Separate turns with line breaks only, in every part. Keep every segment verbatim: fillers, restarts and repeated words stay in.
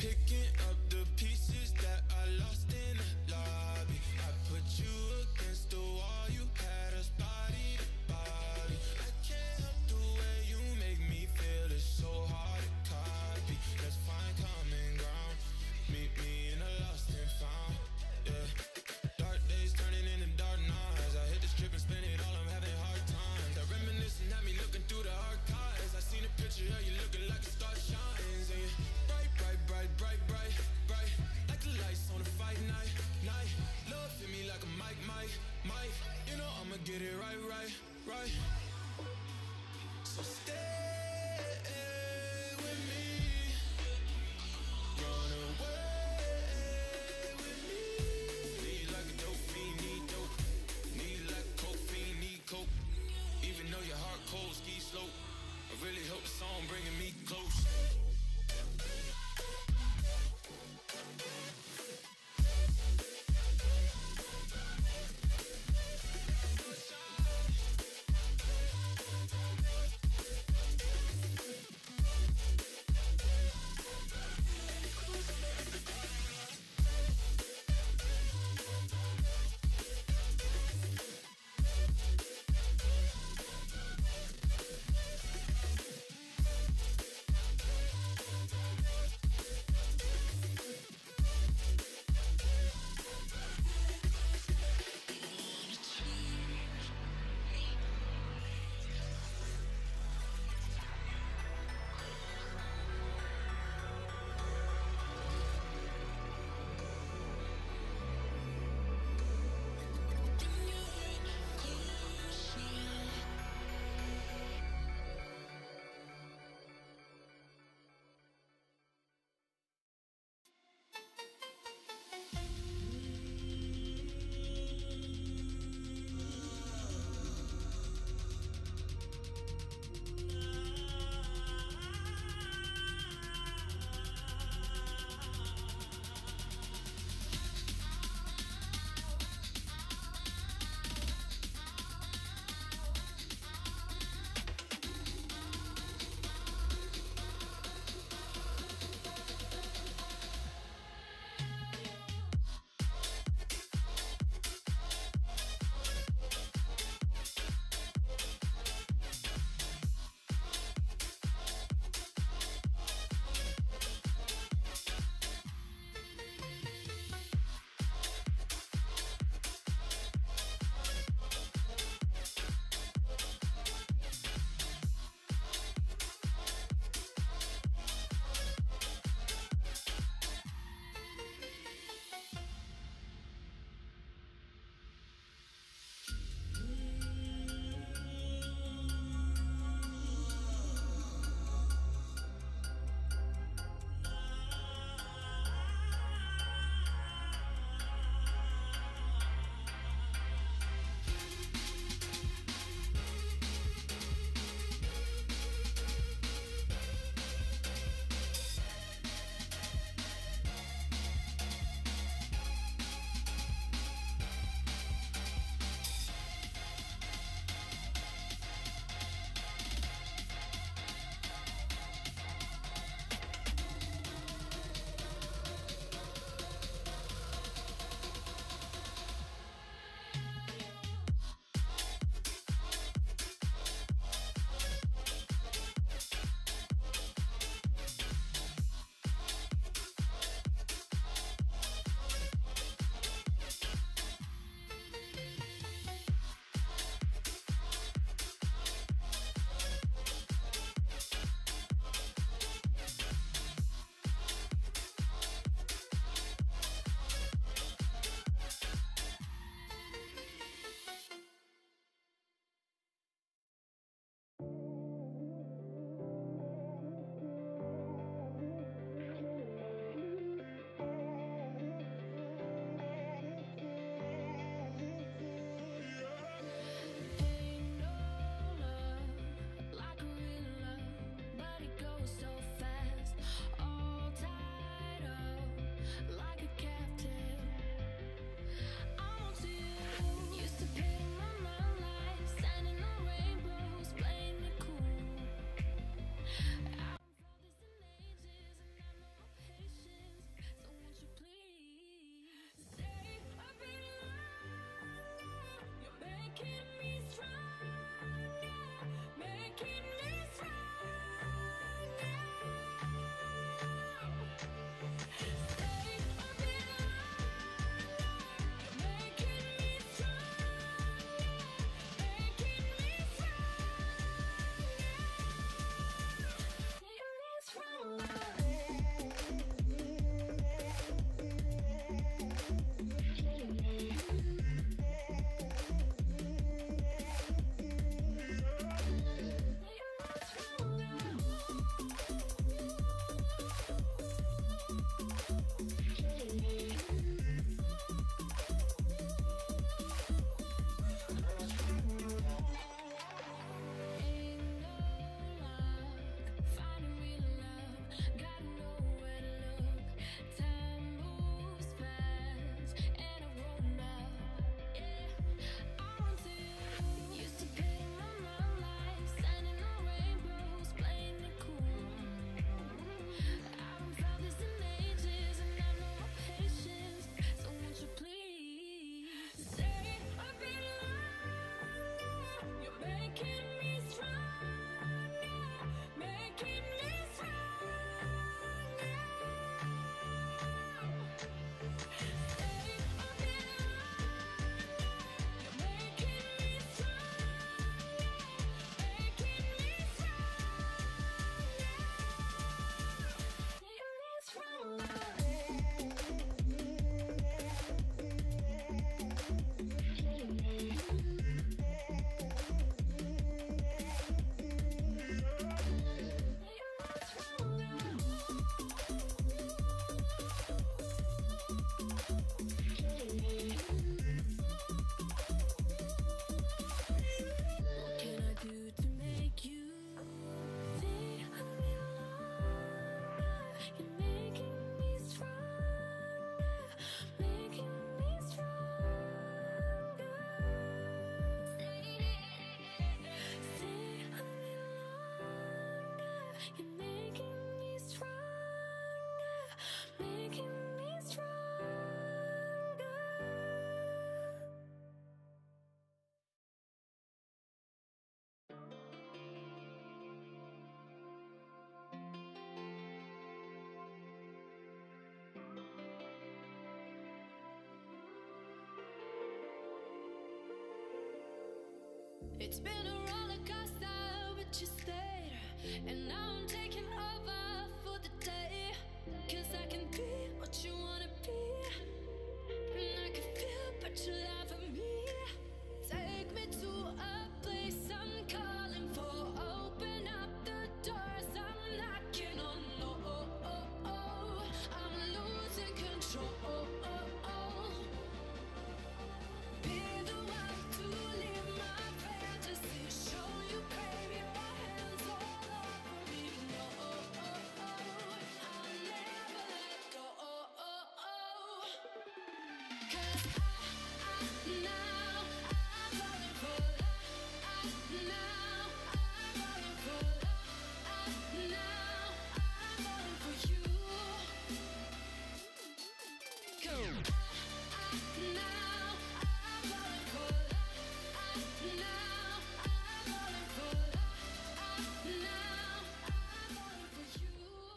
picking up the pieces that I lost in the lobby. I put you against the wall, you had us body to body. I can't help the way you make me feel, it's so hard to copy. Let's find common ground, meet me in a lost and found, yeah. Dark days turning into dark nights, I hit the strip and spend it all, I'm having hard times. I reminiscing at me looking through the archives, I seen a picture of you looking like a star shines. And you're bright, bright, bright, bright, bright, bright, like the lights on a fight night, night. Love hit me like a mic, mic, mic. You know I'ma get it right, right, right. So stay with me, run away with me. Need like a dope fiend, need dope. Need like a coke fiend, need coke. Even though your heart cold, ski slope, I really hope the song bringing me close. You're making me stronger, making me stronger. It's been a roller coaster, but you stayed. And now I'm taking over for the day. Cause I can be what you wanna be. And I can feel but you laugh at me. Take me to a place I'm calling for. Open up the doors I'm knocking on. Oh, oh, oh, oh. I'm losing control. Be the one to leave my fantasy. Show you, babe, your hands all over me. No, oh, oh, oh. I'll never let go. Oh, oh, oh. Cause I, I, now I'm falling for love. I, now I'm falling for love. I, now I'm falling for you. Cause I, I, now I'm falling for love. I, now I'm falling for love. I, now I'm falling for you.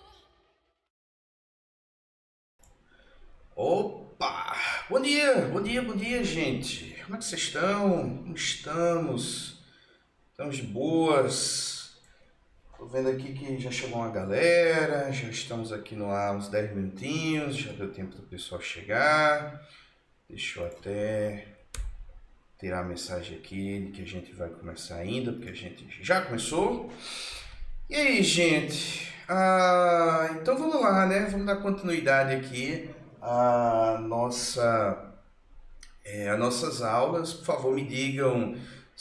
Opa! Bom dia, bom dia, bom dia, gente. Como é que vocês estão? Como estamos? Estamos de boas. Tô vendo aqui que já chegou uma galera, já estamos aqui no ar uns dez minutinhos, já deu tempo do pessoal chegar. Deixa eu até tirar a mensagem aqui de que a gente vai começar ainda, porque a gente já começou. E aí, gente? Ah, então vamos lá, né? Vamos dar continuidade aqui à nossa, é, às nossas aulas. Por favor, me digam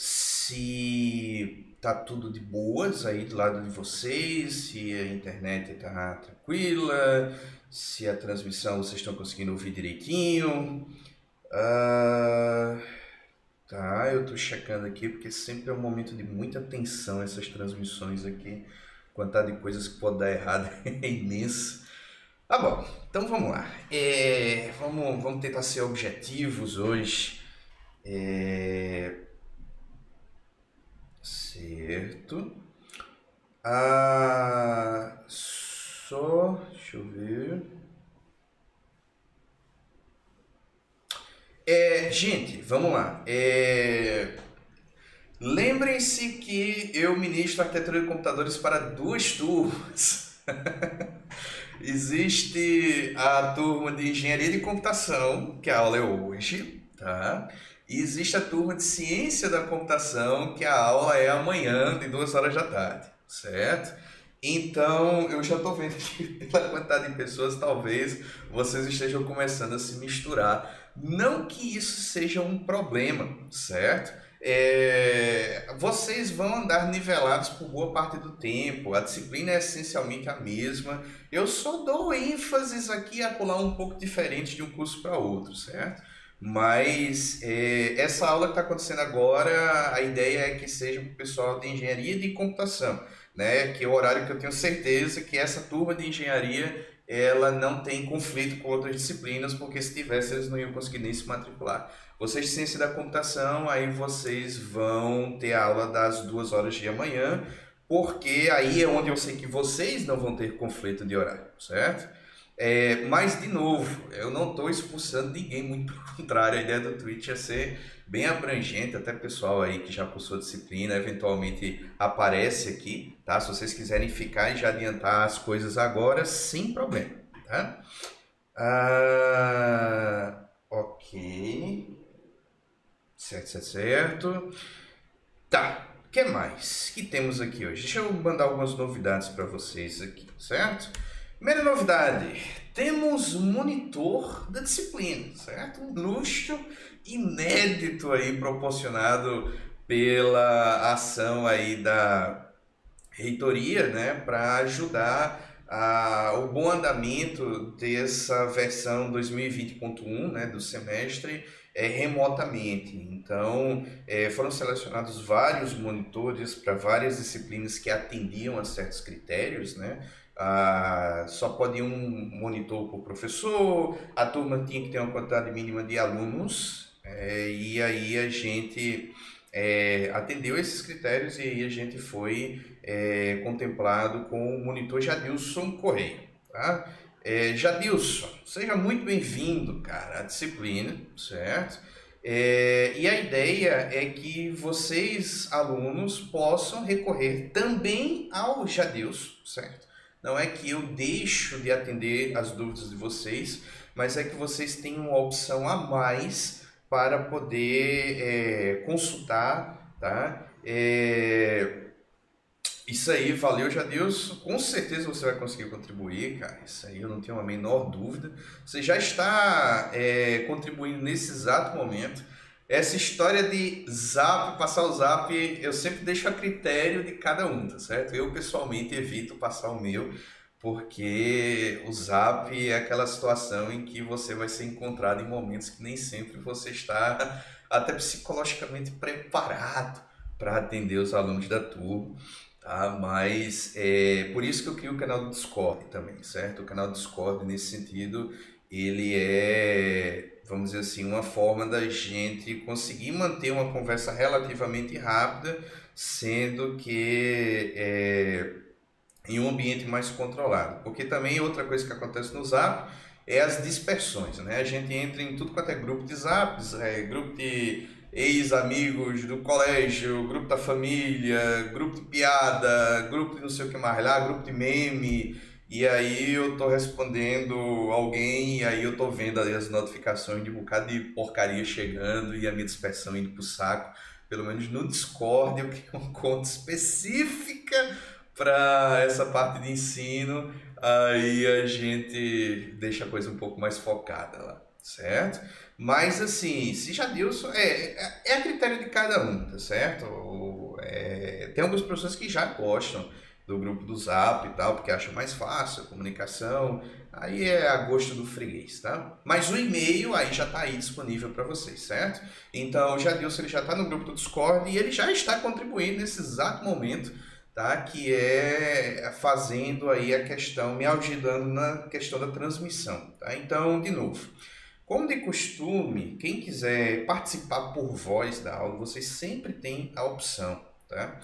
se tá tudo de boas aí do lado de vocês, se a internet tá tranquila, se a transmissão vocês estão conseguindo ouvir direitinho. Ah, tá, eu tô checando aqui porque sempre é um momento de muita tensão essas transmissões aqui. A quantidade de coisas que pode dar errado é imensa. Tá bom, então vamos lá. É, vamos, vamos tentar ser objetivos hoje. É, certo. Ah, só, deixa eu ver. É, gente, vamos lá. É, lembrem-se que eu ministro arquitetura de computadores para duas turmas. Existe a turma de engenharia de computação, que a aula é hoje, tá? E existe a turma de ciência da computação, que a aula é amanhã, de duas horas da tarde, certo? Então, eu já estou vendo que pela quantidade de pessoas, talvez vocês estejam começando a se misturar. Não que isso seja um problema, certo? É, vocês vão andar nivelados por boa parte do tempo, a disciplina é essencialmente a mesma. Eu só dou ênfases aqui a colar um pouco diferente de um curso para outro, certo? Mas é, essa aula que está acontecendo agora, a ideia é que seja para o pessoal de engenharia de computação, né? Que é o horário que eu tenho certeza que essa turma de engenharia ela não tem conflito com outras disciplinas, porque se tivesse eles não iam conseguir nem se matricular. Vocês de ciência da computação, aí vocês vão ter a aula das duas horas de amanhã, porque aí é onde eu sei que vocês não vão ter conflito de horário, certo? É, mas, de novo, eu não estou expulsando ninguém, muito pelo contrário, a ideia do Twitch é ser bem abrangente, até pessoal aí que já cursou disciplina, eventualmente aparece aqui, tá? Se vocês quiserem ficar e já adiantar as coisas agora, sem problema, tá? Ah, ok. Certo, certo, certo. Tá, o que mais que temos aqui hoje? Deixa eu mandar algumas novidades para vocês aqui, certo? Primeira novidade, temos monitor da disciplina, certo? Um luxo inédito aí proporcionado pela ação aí da reitoria, né, para ajudar a, o bom andamento dessa versão dois mil e vinte ponto um, né, do semestre. é, remotamente. Então, é, foram selecionados vários monitores para várias disciplinas que atendiam a certos critérios, né? Ah, só pode ir um monitor por professor, a turma tinha que ter uma quantidade mínima de alunos, é, e aí a gente é, atendeu esses critérios e aí a gente foi é, contemplado com o monitor Jadilson Correia, tá? É, Jadilson, seja muito bem-vindo, cara, à disciplina, certo? É, e a ideia é que vocês, alunos, possam recorrer também ao Jadilson, certo? Não é que eu deixo de atender as dúvidas de vocês, mas é que vocês têm uma opção a mais para poder é, consultar, tá? É, isso aí, valeu, Jadilson. Com certeza você vai conseguir contribuir, cara. Isso aí eu não tenho a menor dúvida. Você já está é, contribuindo nesse exato momento. Essa história de zap, passar o zap, eu sempre deixo a critério de cada um, tá certo? Eu, pessoalmente, evito passar o meu, porque o zap é aquela situação em que você vai ser encontrado em momentos que nem sempre você está até psicologicamente preparado para atender os alunos da turma. Tá? Mas é por isso que eu crio o canal do Discord também, certo? O canal do Discord, nesse sentido, ele é, vamos dizer assim, uma forma da gente conseguir manter uma conversa relativamente rápida, sendo que é, em um ambiente mais controlado. Porque também outra coisa que acontece no Zap é as dispersões, né? A gente entra em tudo quanto é grupo de Zaps, é, grupo de ex-amigos do colégio, grupo da família, grupo de piada, grupo de não sei o que mais lá, grupo de meme, e aí eu tô respondendo alguém, e aí eu tô vendo ali as notificações de um bocado de porcaria chegando e a minha dispersão indo pro saco. Pelo menos no Discord eu criei uma conta específica para essa parte de ensino, aí a gente deixa a coisa um pouco mais focada lá, certo? Mas assim, se Jadilson, é, é, é a critério de cada um, tá certo? É, tem algumas pessoas que já gostam do grupo do Zap e tal, porque acham mais fácil a comunicação, aí é a gosto do freguês, tá? Mas o e-mail aí já está aí disponível para vocês, certo? Então o Jadilson ele já está no grupo do Discord e ele já está contribuindo nesse exato momento, tá? Que é fazendo aí a questão, me ajudando na questão da transmissão, tá? Então, de novo, como de costume, quem quiser participar por voz da aula, vocês sempre têm a opção, tá?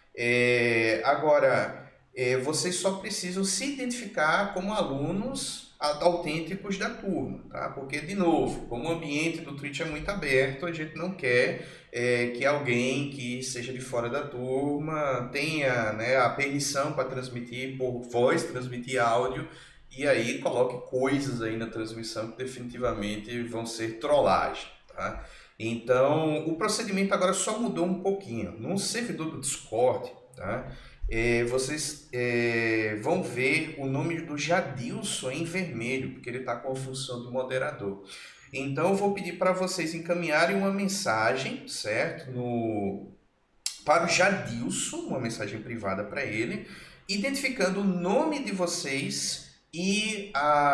É, agora, é, vocês só precisam se identificar como alunos autênticos da turma, tá? Porque, de novo, como o ambiente do Twitch é muito aberto, a gente não quer é, que alguém que seja de fora da turma tenha, né, a permissão para transmitir por voz, transmitir áudio, e aí coloque coisas aí na transmissão que definitivamente vão ser trollagem, tá? Então, o procedimento agora só mudou um pouquinho. No servidor do Discord, tá? É, vocês é, vão ver o nome do Jadilson em vermelho, porque ele está com a função de moderador. Então, eu vou pedir para vocês encaminharem uma mensagem, certo? No, para o Jadilson, uma mensagem privada para ele, identificando o nome de vocês e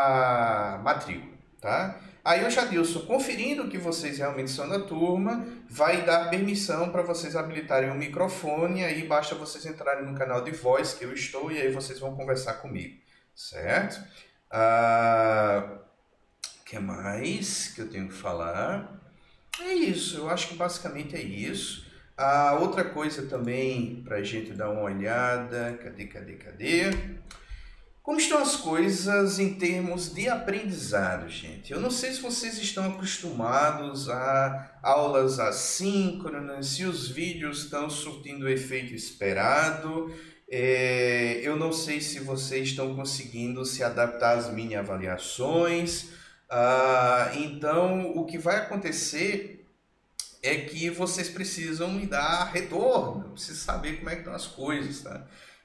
a matrícula, tá? Aí o Jadilson, conferindo que vocês realmente são da turma, vai dar permissão para vocês habilitarem o microfone, aí basta vocês entrarem no canal de voz que eu estou e aí vocês vão conversar comigo, certo? Ah, que mais que eu tenho que falar? É isso, eu acho que basicamente é isso. A outra coisa também para a gente dar uma olhada, cadê, cadê, cadê? Como estão as coisas em termos de aprendizado, gente? Eu não sei se vocês estão acostumados a aulas assíncronas, se os vídeos estão surtindo o efeito esperado. É, eu não sei se vocês estão conseguindo se adaptar às mini avaliações. Ah, então, o que vai acontecer é que vocês precisam me dar retorno, precisam saber como é que estão as coisas, tá?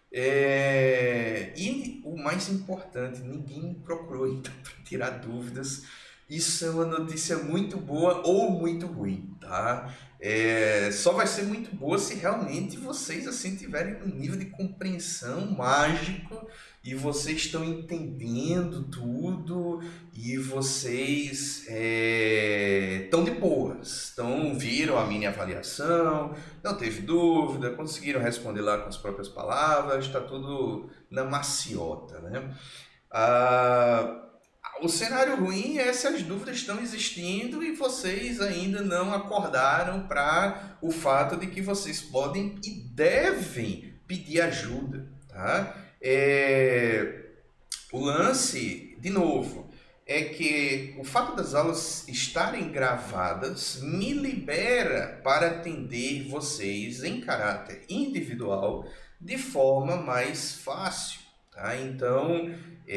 É, e o mais importante, ninguém me procurou ainda para tirar dúvidas. Isso é uma notícia muito boa ou muito ruim, tá? É, só vai ser muito boa se realmente vocês assim tiverem um nível de compreensão mágico e vocês estão entendendo tudo e vocês estão é, de boas, então viram a mini avaliação, não teve dúvida, conseguiram responder lá com as próprias palavras, está tudo na maciota, né? Ah, o cenário ruim é se as dúvidas estão existindo e vocês ainda não acordaram para o fato de que vocês podem e devem pedir ajuda, tá? É... O lance, de novo, é que o fato das aulas estarem gravadas me libera para atender vocês em caráter individual de forma mais fácil, tá? Então,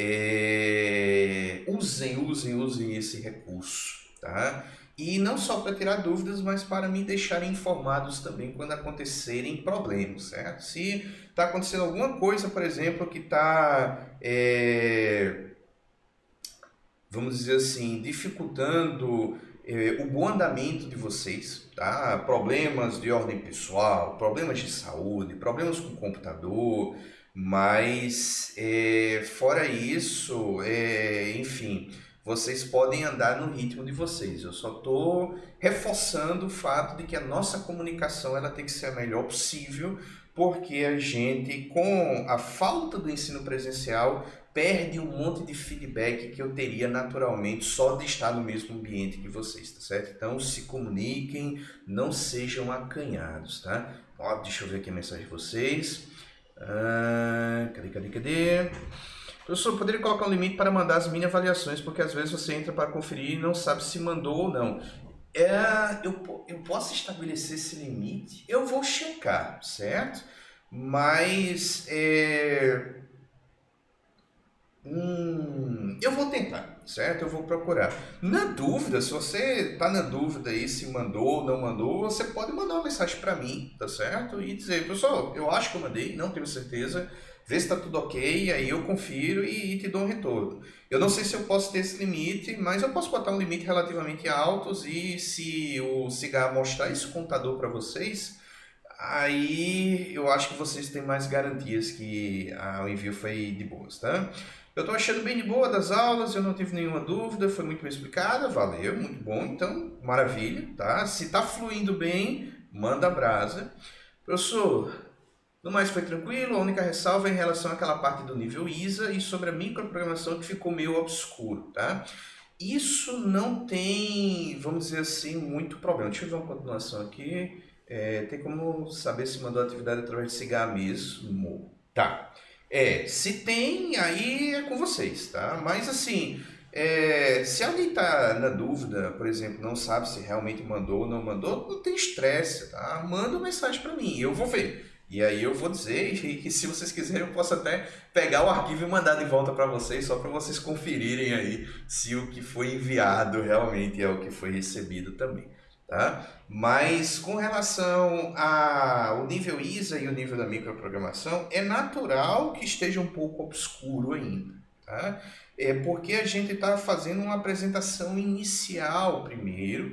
é... usem, usem, usem esse recurso, tá? E não só para tirar dúvidas, mas para me deixarem informados também quando acontecerem problemas, certo? Se está acontecendo alguma coisa, por exemplo, que está, é, vamos dizer assim, dificultando é, o bom andamento de vocês, tá? Problemas de ordem pessoal, problemas de saúde, problemas com o computador, mas é, fora isso, é, enfim... vocês podem andar no ritmo de vocês. Eu só estou reforçando o fato de que a nossa comunicação ela tem que ser a melhor possível, porque a gente, com a falta do ensino presencial, perde um monte de feedback que eu teria naturalmente só de estar no mesmo ambiente que vocês, tá certo? Então, se comuniquem, não sejam acanhados, tá? Ó, deixa eu ver aqui a mensagem de vocês. Ah, cadê, cadê, cadê? Professor, poderia colocar um limite para mandar as mini avaliações, porque às vezes você entra para conferir e não sabe se mandou ou não. É, eu, eu posso estabelecer esse limite? Eu vou checar, certo? Mas é, hum, eu vou tentar, certo? Eu vou procurar. Na dúvida, se você está na dúvida aí se mandou ou não mandou, você pode mandar uma mensagem para mim, tá certo? E dizer, professor, eu acho que eu mandei, não tenho certeza. Vê se está tudo ok, aí eu confiro e, e te dou um retorno. Eu não sei se eu posso ter esse limite, mas eu posso botar um limite relativamente alto e se o Cigar mostrar esse contador para vocês, aí eu acho que vocês têm mais garantias que ah, o envio foi de boas, tá? Eu estou achando bem de boa das aulas, eu não tive nenhuma dúvida, foi muito bem explicada, valeu, muito bom, então maravilha, tá? Se está fluindo bem, manda a brasa. Professor... No mais foi tranquilo, a única ressalva é em relação àquela parte do nível I S A e sobre a microprogramação que ficou meio obscuro, tá? Isso não tem, vamos dizer assim, muito problema. Deixa eu ver uma continuação aqui. É, tem como saber se mandou a atividade através de Cigar mesmo. Tá. É, se tem, aí é com vocês, tá? Mas assim, é, se alguém tá na dúvida, por exemplo, não sabe se realmente mandou ou não mandou, não tem estresse, tá? Manda uma mensagem para mim, eu vou ver. E aí eu vou dizer, e, e se vocês quiserem eu posso até pegar o arquivo e mandar de volta para vocês, só para vocês conferirem aí se o que foi enviado realmente é o que foi recebido também, tá? Mas com relação ao nível I S A e o nível da microprogramação, é natural que esteja um pouco obscuro ainda, tá? É porque a gente está fazendo uma apresentação inicial primeiro,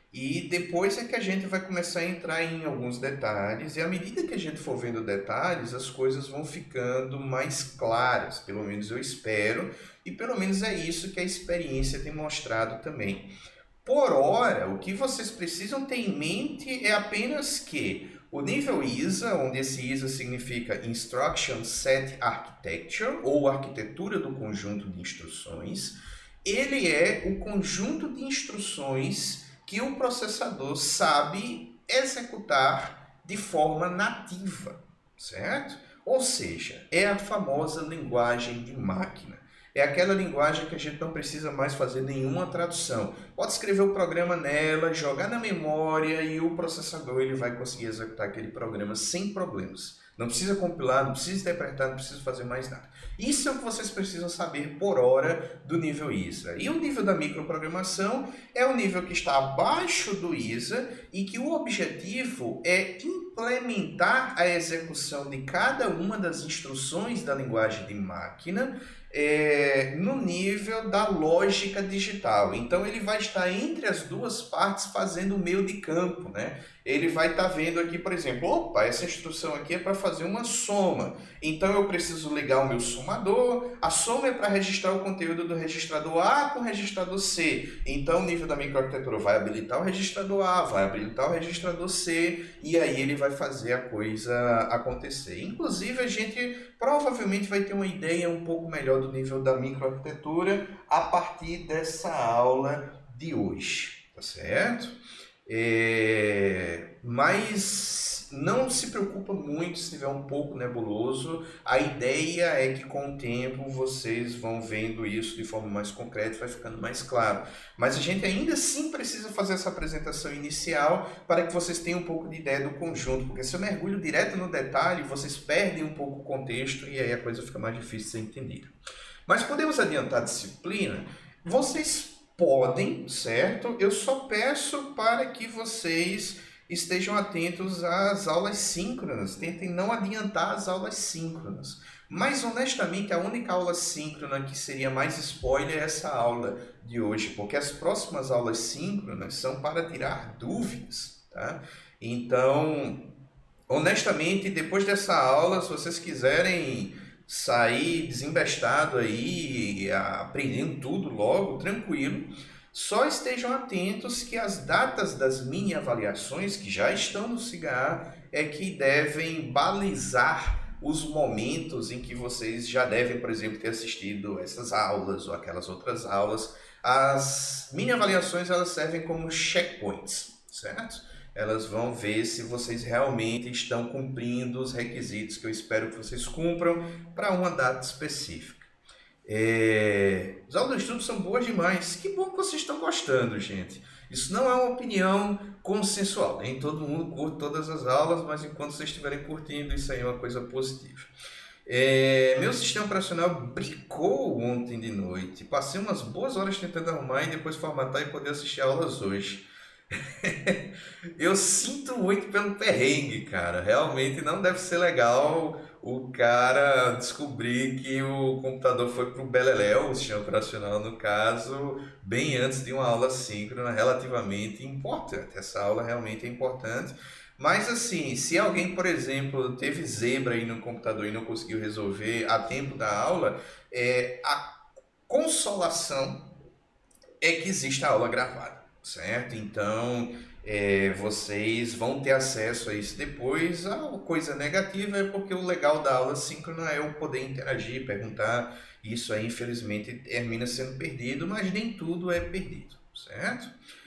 e depois é que a gente vai começar a entrar em alguns detalhes, e à medida que a gente for vendo detalhes, as coisas vão ficando mais claras, pelo menos eu espero, e pelo menos é isso que a experiência tem mostrado também. Por hora, o que vocês precisam ter em mente é apenas que o nível I S A, onde esse I S A significa Instruction Set Architecture, ou arquitetura do conjunto de instruções, ele é o conjunto de instruções que o processador sabe executar de forma nativa, certo? Ou seja, é a famosa linguagem de máquina. É aquela linguagem que a gente não precisa mais fazer nenhuma tradução. Pode escrever o programa nela, jogar na memória e o processador ele vai conseguir executar aquele programa sem problemas. Não precisa compilar, não precisa interpretar, não precisa fazer mais nada. Isso é o que vocês precisam saber por hora do nível I S A. E o nível da microprogramação é o nível que está abaixo do I S A e que o objetivo é implementar a execução de cada uma das instruções da linguagem de máquina é, no nível da lógica digital. Então ele vai estar entre as duas partes fazendo o meio de campo, né? Ele vai estar vendo aqui, por exemplo, opa, essa instrução aqui é para fazer uma soma. Então eu preciso ligar o meu somador, a soma é para registrar o conteúdo do registrador A com o registrador C. Então o nível da microarquitetura vai habilitar o registrador A, vai habilitar o registrador C, e aí ele vai fazer a coisa acontecer. Inclusive a gente provavelmente vai ter uma ideia um pouco melhor do nível da microarquitetura a partir dessa aula de hoje, tá certo? É, mas não se preocupa muito se estiver um pouco nebuloso. A ideia é que com o tempo vocês vão vendo isso de forma mais concreta, vai ficando mais claro. Mas a gente ainda assim precisa fazer essa apresentação inicial para que vocês tenham um pouco de ideia do conjunto, porque se eu mergulho direto no detalhe, vocês perdem um pouco o contexto e aí a coisa fica mais difícil de ser entendida. Mas podemos adiantar a disciplina? Vocês podem, certo? Eu só peço para que vocês estejam atentos às aulas síncronas. Tentem não adiantar as aulas síncronas. Mas, honestamente, a única aula síncrona que seria mais spoiler é essa aula de hoje, porque as próximas aulas síncronas são para tirar dúvidas, tá? Então, honestamente, depois dessa aula, se vocês quiserem sair desembestado aí, aprendendo tudo logo, tranquilo. Só estejam atentos que as datas das mini avaliações, que já estão no C I G A, é que devem balizar os momentos em que vocês já devem, por exemplo, ter assistido essas aulas ou aquelas outras aulas. As mini avaliações, elas servem como checkpoints, certo? Elas vão ver se vocês realmente estão cumprindo os requisitos que eu espero que vocês cumpram para uma data específica. É... As aulas de estudo são boas demais. Que bom que vocês estão gostando, gente. Isso não é uma opinião consensual. Nem todo mundo curte todas as aulas, mas enquanto vocês estiverem curtindo, isso aí é uma coisa positiva. É... Meu sistema operacional bricou ontem de noite. Passei umas boas horas tentando arrumar e depois formatar e poder assistir aulas hoje. Eu sinto muito pelo perrengue, cara. Realmente não deve ser legal o cara descobrir que o computador foi pro beleléu, o sistema operacional no caso, bem antes de uma aula síncrona relativamente importante. Essa aula realmente é importante. Mas assim, se alguém, por exemplo, teve zebra aí no computador e não conseguiu resolver a tempo da aula, é, a consolação é que existe a aula gravada. Certo? Então, é, vocês vão ter acesso a isso depois. A coisa negativa é porque o legal da aula síncrona é eu poder interagir, perguntar. Isso aí, infelizmente, termina sendo perdido, mas nem tudo é perdido, certo?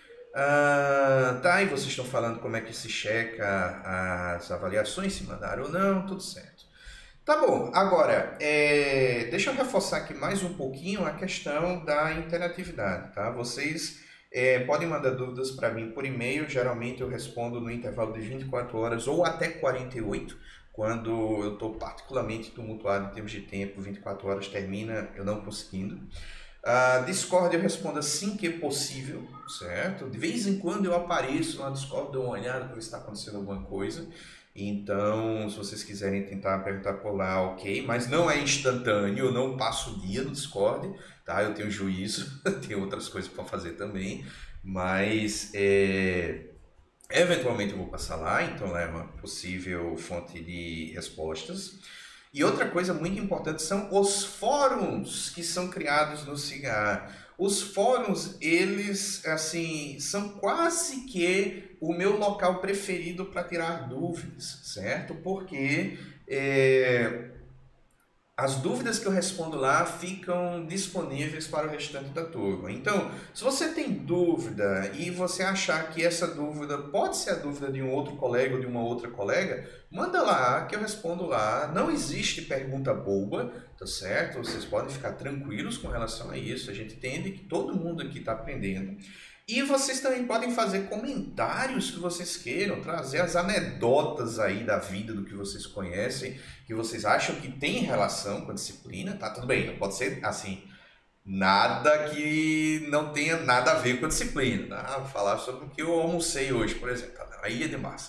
Ah, tá, e vocês estão falando como é que se checa as avaliações, se mandaram ou não, tudo certo. Tá bom, agora, é, deixa eu reforçar aqui mais um pouquinho a questão da interatividade, tá? Vocês... É, podem mandar dúvidas para mim por e-mail, geralmente eu respondo no intervalo de vinte e quatro horas ou até quarenta e oito, quando eu estou particularmente tumultuado em termos de tempo, vinte e quatro horas termina eu não conseguindo. Uh, Discord eu respondo assim que possível, certo? De vez em quando eu apareço lá no Discord, dou uma olhada para ver se está acontecendo alguma coisa. Então, se vocês quiserem tentar perguntar por lá, ok, mas não é instantâneo, eu não passo o dia no Discord, tá? Eu tenho juízo, tenho outras coisas para fazer também, mas é, eventualmente eu vou passar lá, então lá é uma possível fonte de respostas. E outra coisa muito importante são os fóruns que são criados no C I G A. Os fóruns, eles, assim, são quase que o meu local preferido para tirar dúvidas, certo? Porque é, as dúvidas que eu respondo lá ficam disponíveis para o restante da turma. Então, se você tem dúvida e você achar que essa dúvida pode ser a dúvida de um outro colega ou de uma outra colega, manda lá que eu respondo lá. Não existe pergunta boba, tá certo? Vocês podem ficar tranquilos com relação a isso. A gente entende que todo mundo aqui está aprendendo. E vocês também podem fazer comentários que vocês queiram, trazer as anedotas aí da vida, do que vocês conhecem, que vocês acham que tem relação com a disciplina, tá? Tudo bem, não pode ser assim, nada que não tenha nada a ver com a disciplina, tá? Falar sobre o que eu almocei hoje, por exemplo, tá? Aí é de massa.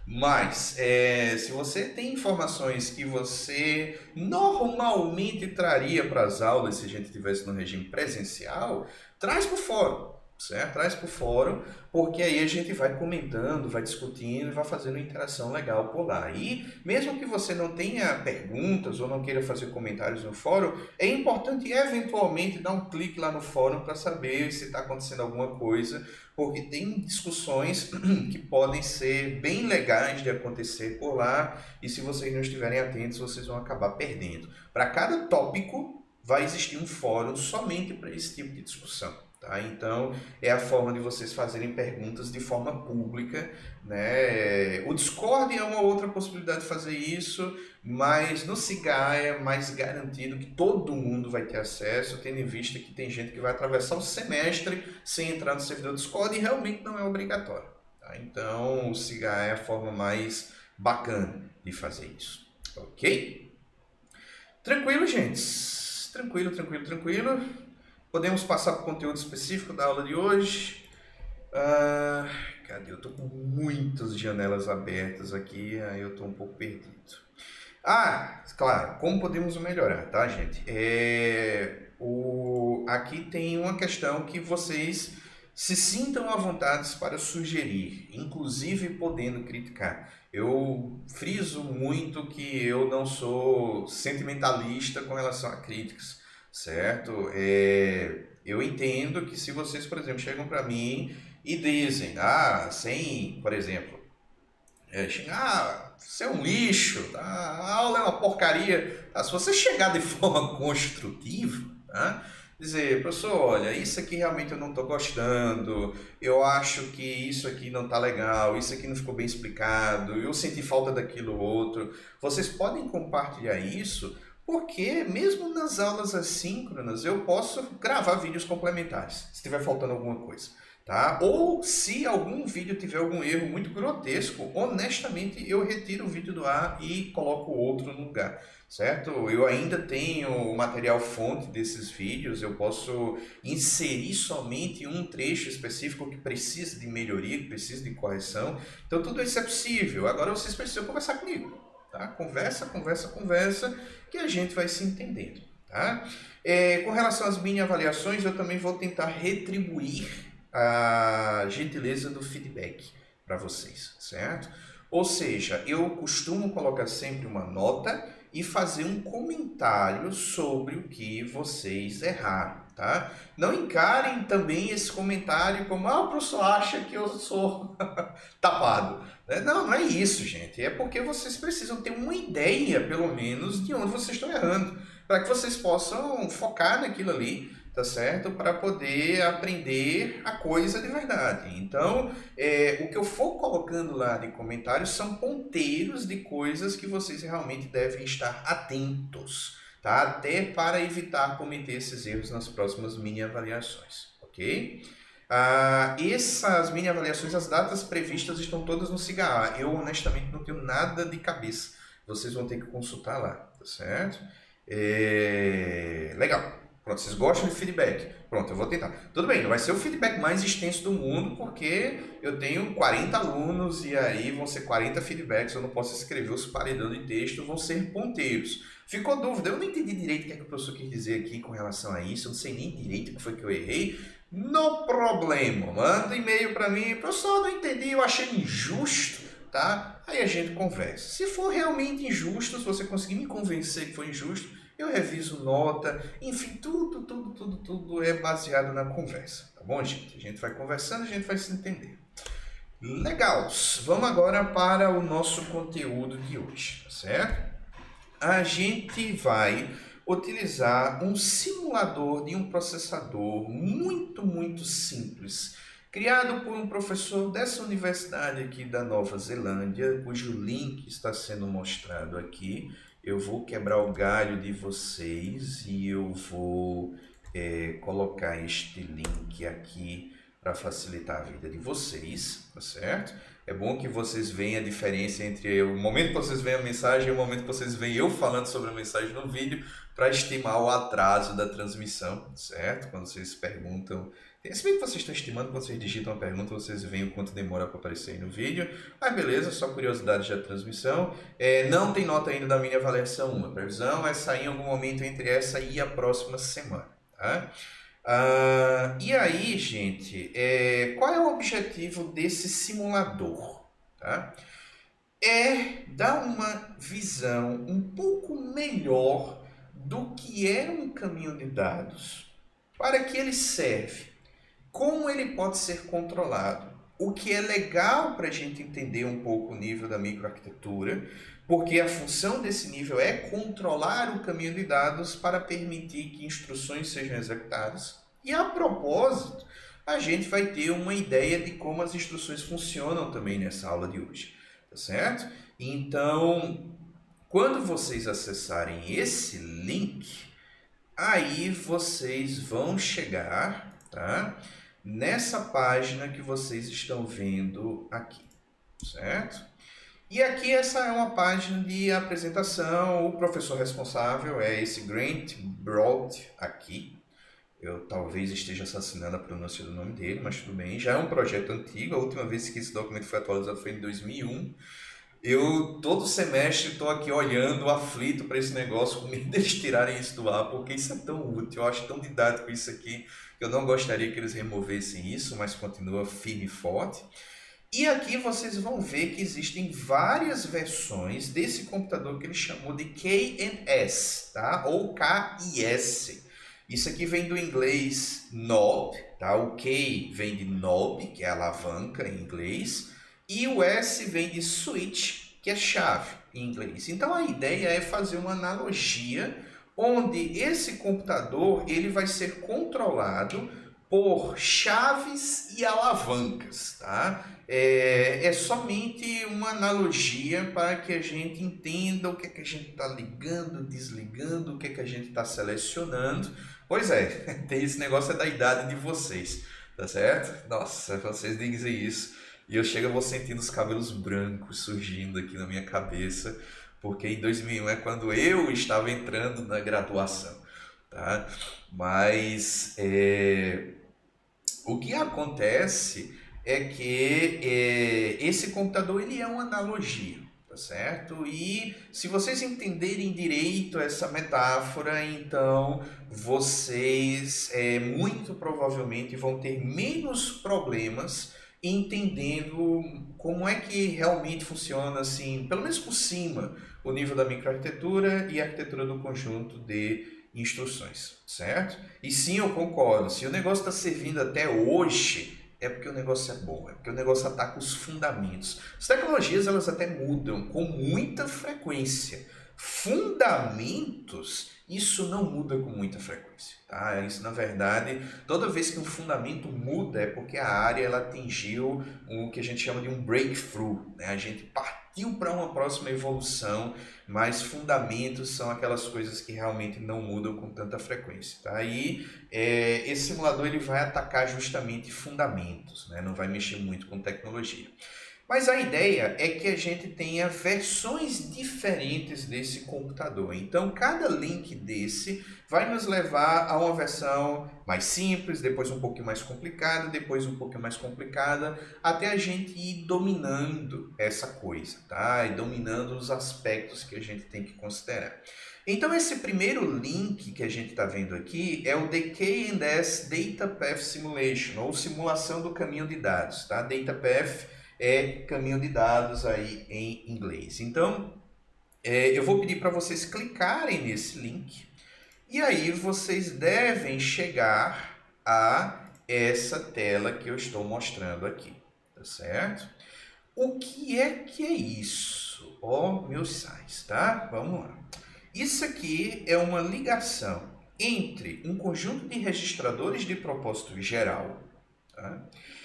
Mas, é, se você tem informações que você normalmente traria para as aulas se a gente estivesse no regime presencial, traz para o fórum, certo? Traz para o fórum, porque aí a gente vai comentando, vai discutindo e vai fazendo interação legal por lá. E mesmo que você não tenha perguntas ou não queira fazer comentários no fórum, é importante eventualmente dar um clique lá no fórum para saber se está acontecendo alguma coisa, porque tem discussões que podem ser bem legais de acontecer por lá e se vocês não estiverem atentos, vocês vão acabar perdendo. Para cada tópico, vai existir um fórum somente para esse tipo de discussão. Tá? Então, é a forma de vocês fazerem perguntas de forma pública, né? O Discord é uma outra possibilidade de fazer isso, mas no Cigar é mais garantido que todo mundo vai ter acesso, tendo em vista que tem gente que vai atravessar o semestre sem entrar no servidor Discord e realmente não é obrigatório. Tá? Então, o Cigar é a forma mais bacana de fazer isso. Ok? Tranquilo, gente? Tranquilo, tranquilo, tranquilo. Podemos passar para o conteúdo específico da aula de hoje. Ah, cadê? Eu estou com muitas janelas abertas aqui, aí eu estou um pouco perdido. Ah, claro, como podemos melhorar, tá, gente? É, o, aqui tem uma questão que vocês se sintam à vontade para sugerir, inclusive podendo criticar. Eu friso muito que eu não sou sentimentalista com relação a críticas. Certo? É, eu entendo que se vocês, por exemplo, chegam para mim e dizem, ah, sem, por exemplo, é, ah, você é um lixo, tá? A aula é uma porcaria. Tá? Se você chegar de forma construtiva, tá? Dizer, professor, olha, isso aqui realmente eu não estou gostando, eu acho que isso aqui não está legal, isso aqui não ficou bem explicado, eu senti falta daquilo outro. Vocês podem compartilhar isso, porque mesmo nas aulas assíncronas eu posso gravar vídeos complementares, se estiver faltando alguma coisa, tá? Ou se algum vídeo tiver algum erro muito grotesco, honestamente eu retiro o vídeo do ar e coloco outro no lugar, certo? Eu ainda tenho o material fonte desses vídeos, eu posso inserir somente um trecho específico que precisa de melhoria, que precisa de correção, então tudo isso é possível. Agora vocês precisam conversar comigo. Tá? Conversa, conversa, conversa, que a gente vai se entendendo. Tá? É, com relação às mini avaliações, eu também vou tentar retribuir a gentileza do feedback para vocês, certo? Ou seja, eu costumo colocar sempre uma nota e fazer um comentário sobre o que vocês erraram. Tá? Não encarem também esse comentário como, ah, o professor acha que eu sou tapado. Não, não é isso, gente. É porque vocês precisam ter uma ideia, pelo menos, de onde vocês estão errando, para que vocês possam focar naquilo ali, tá certo? Para poder aprender a coisa de verdade. Então, é, o que eu for colocando lá de comentários são ponteiros de coisas que vocês realmente devem estar atentos. Tá? Até para evitar cometer esses erros nas próximas mini avaliações, ok? Ah, essas mini avaliações, as datas previstas estão todas no Cigar. Eu honestamente não tenho nada de cabeça, vocês vão ter que consultar lá, tá certo? É... Legal. Pronto, vocês gostam de feedback? Pronto, eu vou tentar. Tudo bem, não vai ser o feedback mais extenso do mundo, porque eu tenho quarenta alunos e aí vão ser quarenta feedbacks, eu não posso escrever os paredão de texto, vão ser ponteiros. Ficou dúvida? Eu não entendi direito o que, é que o professor quis dizer aqui com relação a isso, eu não sei nem direito o que foi que eu errei. No problema, manda e-mail para mim, professor, não entendi, eu achei injusto, tá? Aí a gente conversa. Se for realmente injusto, se você conseguir me convencer que foi injusto, eu reviso nota, enfim, tudo, tudo, tudo, tudo é baseado na conversa, tá bom, gente? A gente vai conversando, a gente vai se entender. Legal, vamos agora para o nosso conteúdo de hoje, tá certo? A gente vai utilizar um simulador de um processador muito, muito simples, criado por um professor dessa universidade aqui da Nova Zelândia, cujo link está sendo mostrado aqui. Eu vou quebrar o galho de vocês e eu vou é, colocar este link aqui para facilitar a vida de vocês, tá certo? É bom que vocês vejam a diferença entre o momento que vocês veem a mensagem e o momento que vocês veem eu falando sobre a mensagem no vídeo, para estimar o atraso da transmissão, certo? Quando vocês perguntam, se bem que vocês estão estimando, quando vocês digitam a pergunta, vocês veem o quanto demora para aparecer aí no vídeo. Mas beleza, só curiosidade da transmissão. É, não tem nota ainda da mini avaliação um. A previsão é sair em algum momento entre essa e a próxima semana, tá? Ah, e aí, gente, é, qual é o objetivo desse simulador? Tá? É dar uma visão um pouco melhor do que é um caminho de dados, para que ele serve, como ele pode ser controlado, o que é legal para a gente entender um pouco o nível da microarquitetura, porque a função desse nível é controlar o caminho de dados para permitir que instruções sejam executadas. E a propósito, a gente vai ter uma ideia de como as instruções funcionam também nessa aula de hoje, tá certo? Então, quando vocês acessarem esse link, aí vocês vão chegar, tá? Nessa página que vocês estão vendo aqui, certo? E aqui essa é uma página de apresentação, o professor responsável é esse Grant Broad aqui. Eu talvez esteja assassinando a pronúncia do nome dele, mas tudo bem. Já é um projeto antigo, a última vez que esse documento foi atualizado foi em dois mil e um. Eu, todo semestre, estou aqui olhando, aflito para esse negócio, com medo deles tirarem isso do ar, porque isso é tão útil, eu acho tão didático isso aqui, que eu não gostaria que eles removessem isso, mas continua firme e forte. E aqui vocês vão ver que existem várias versões desse computador que ele chamou de K and S, tá? Ou K I S. Isso aqui vem do inglês knob, tá? O K vem de knob, que é alavanca em inglês, e o S vem de switch, que é chave em inglês. Então a ideia é fazer uma analogia onde esse computador ele vai ser controlado por chaves e alavancas, tá? É, é somente uma analogia para que a gente entenda o que é que a gente está ligando, desligando, o que é que a gente está selecionando. Pois é, tem esse negócio é da idade de vocês, tá certo? Nossa, vocês dizem isso. E eu chego a vou sentindo os cabelos brancos surgindo aqui na minha cabeça, porque em dois mil e um é quando eu estava entrando na graduação, tá? Mas é, o que acontece é que é, esse computador ele é uma analogia, tá certo? E se vocês entenderem direito essa metáfora, então vocês é, muito provavelmente vão ter menos problemas entendendo como é que realmente funciona, assim, pelo menos por cima, o nível da microarquitetura e a arquitetura do conjunto de instruções, certo? E sim, eu concordo, se o negócio está servindo até hoje, é porque o negócio é bom, é porque o negócio ataca os fundamentos. As tecnologias, elas até mudam com muita frequência. Fundamentos, isso não muda com muita frequência, tá? Isso, na verdade, toda vez que um fundamento muda, é porque a área ela atingiu o que a gente chama de um breakthrough, né? A gente partiu para uma próxima evolução, mas fundamentos são aquelas coisas que realmente não mudam com tanta frequência, tá? E é, esse simulador ele vai atacar justamente fundamentos, né? Não vai mexer muito com tecnologia. Mas a ideia é que a gente tenha versões diferentes desse computador. Então, cada link desse vai nos levar a uma versão mais simples, depois um pouquinho mais complicada, depois um pouquinho mais complicada, até a gente ir dominando essa coisa, tá? E dominando os aspectos que a gente tem que considerar. Então, esse primeiro link que a gente está vendo aqui é o The K and S Data Path Simulation, ou simulação do caminho de dados, tá? Data Path é caminho de dados aí em inglês. Então, é, eu vou pedir para vocês clicarem nesse link e aí vocês devem chegar a essa tela que eu estou mostrando aqui, tá certo? O que é que é isso? Ó, meus sais, tá? Vamos lá. Isso aqui é uma ligação entre um conjunto de registradores de propósito geral, tá?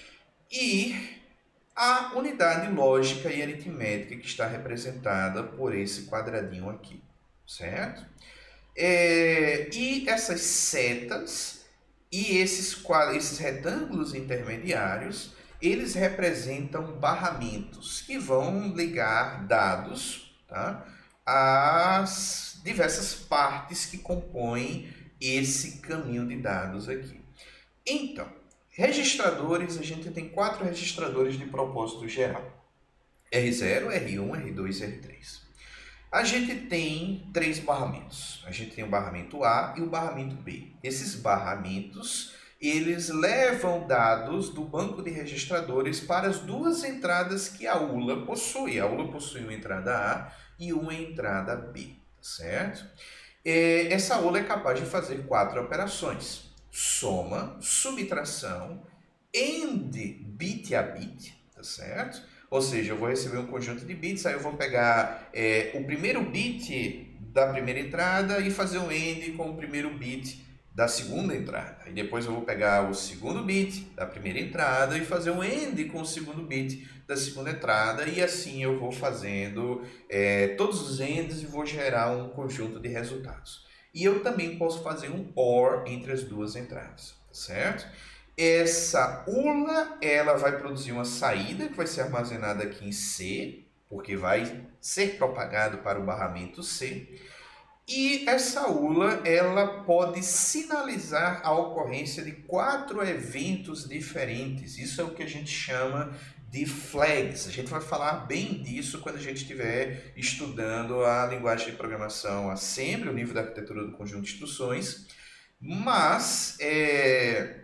E a unidade lógica e aritmética que está representada por esse quadradinho aqui, certo? É, e essas setas, E esses, esses retângulos intermediários, eles representam barramentos que vão ligar dados, tá, às diversas partes que compõem esse caminho de dados aqui. Então, registradores, a gente tem quatro registradores de propósito geral. R zero, R um, R dois e R três. A gente tem três barramentos. A gente tem o barramento A e o barramento B. Esses barramentos, eles levam dados do banco de registradores para as duas entradas que a U L A possui. A U L A possui uma entrada A e uma entrada B, certo? Essa U L A é capaz de fazer quatro operações: soma, subtração, AND bit a bit, tá certo? Ou seja, eu vou receber um conjunto de bits, aí eu vou pegar é, o primeiro bit da primeira entrada e fazer um AND com o primeiro bit da segunda entrada. E depois eu vou pegar o segundo bit da primeira entrada e fazer um AND com o segundo bit da segunda entrada. E assim eu vou fazendo é, todos os ANDs e vou gerar um conjunto de resultados. E eu também posso fazer um OR entre as duas entradas, certo? Essa U L A, ela vai produzir uma saída que vai ser armazenada aqui em C, porque vai ser propagado para o barramento C. E essa U L A, ela pode sinalizar a ocorrência de quatro eventos diferentes. Isso é o que a gente chama de flags. A gente vai falar bem disso quando a gente estiver estudando a linguagem de programação Assembly, o nível da arquitetura do conjunto de instruções. Mas, é...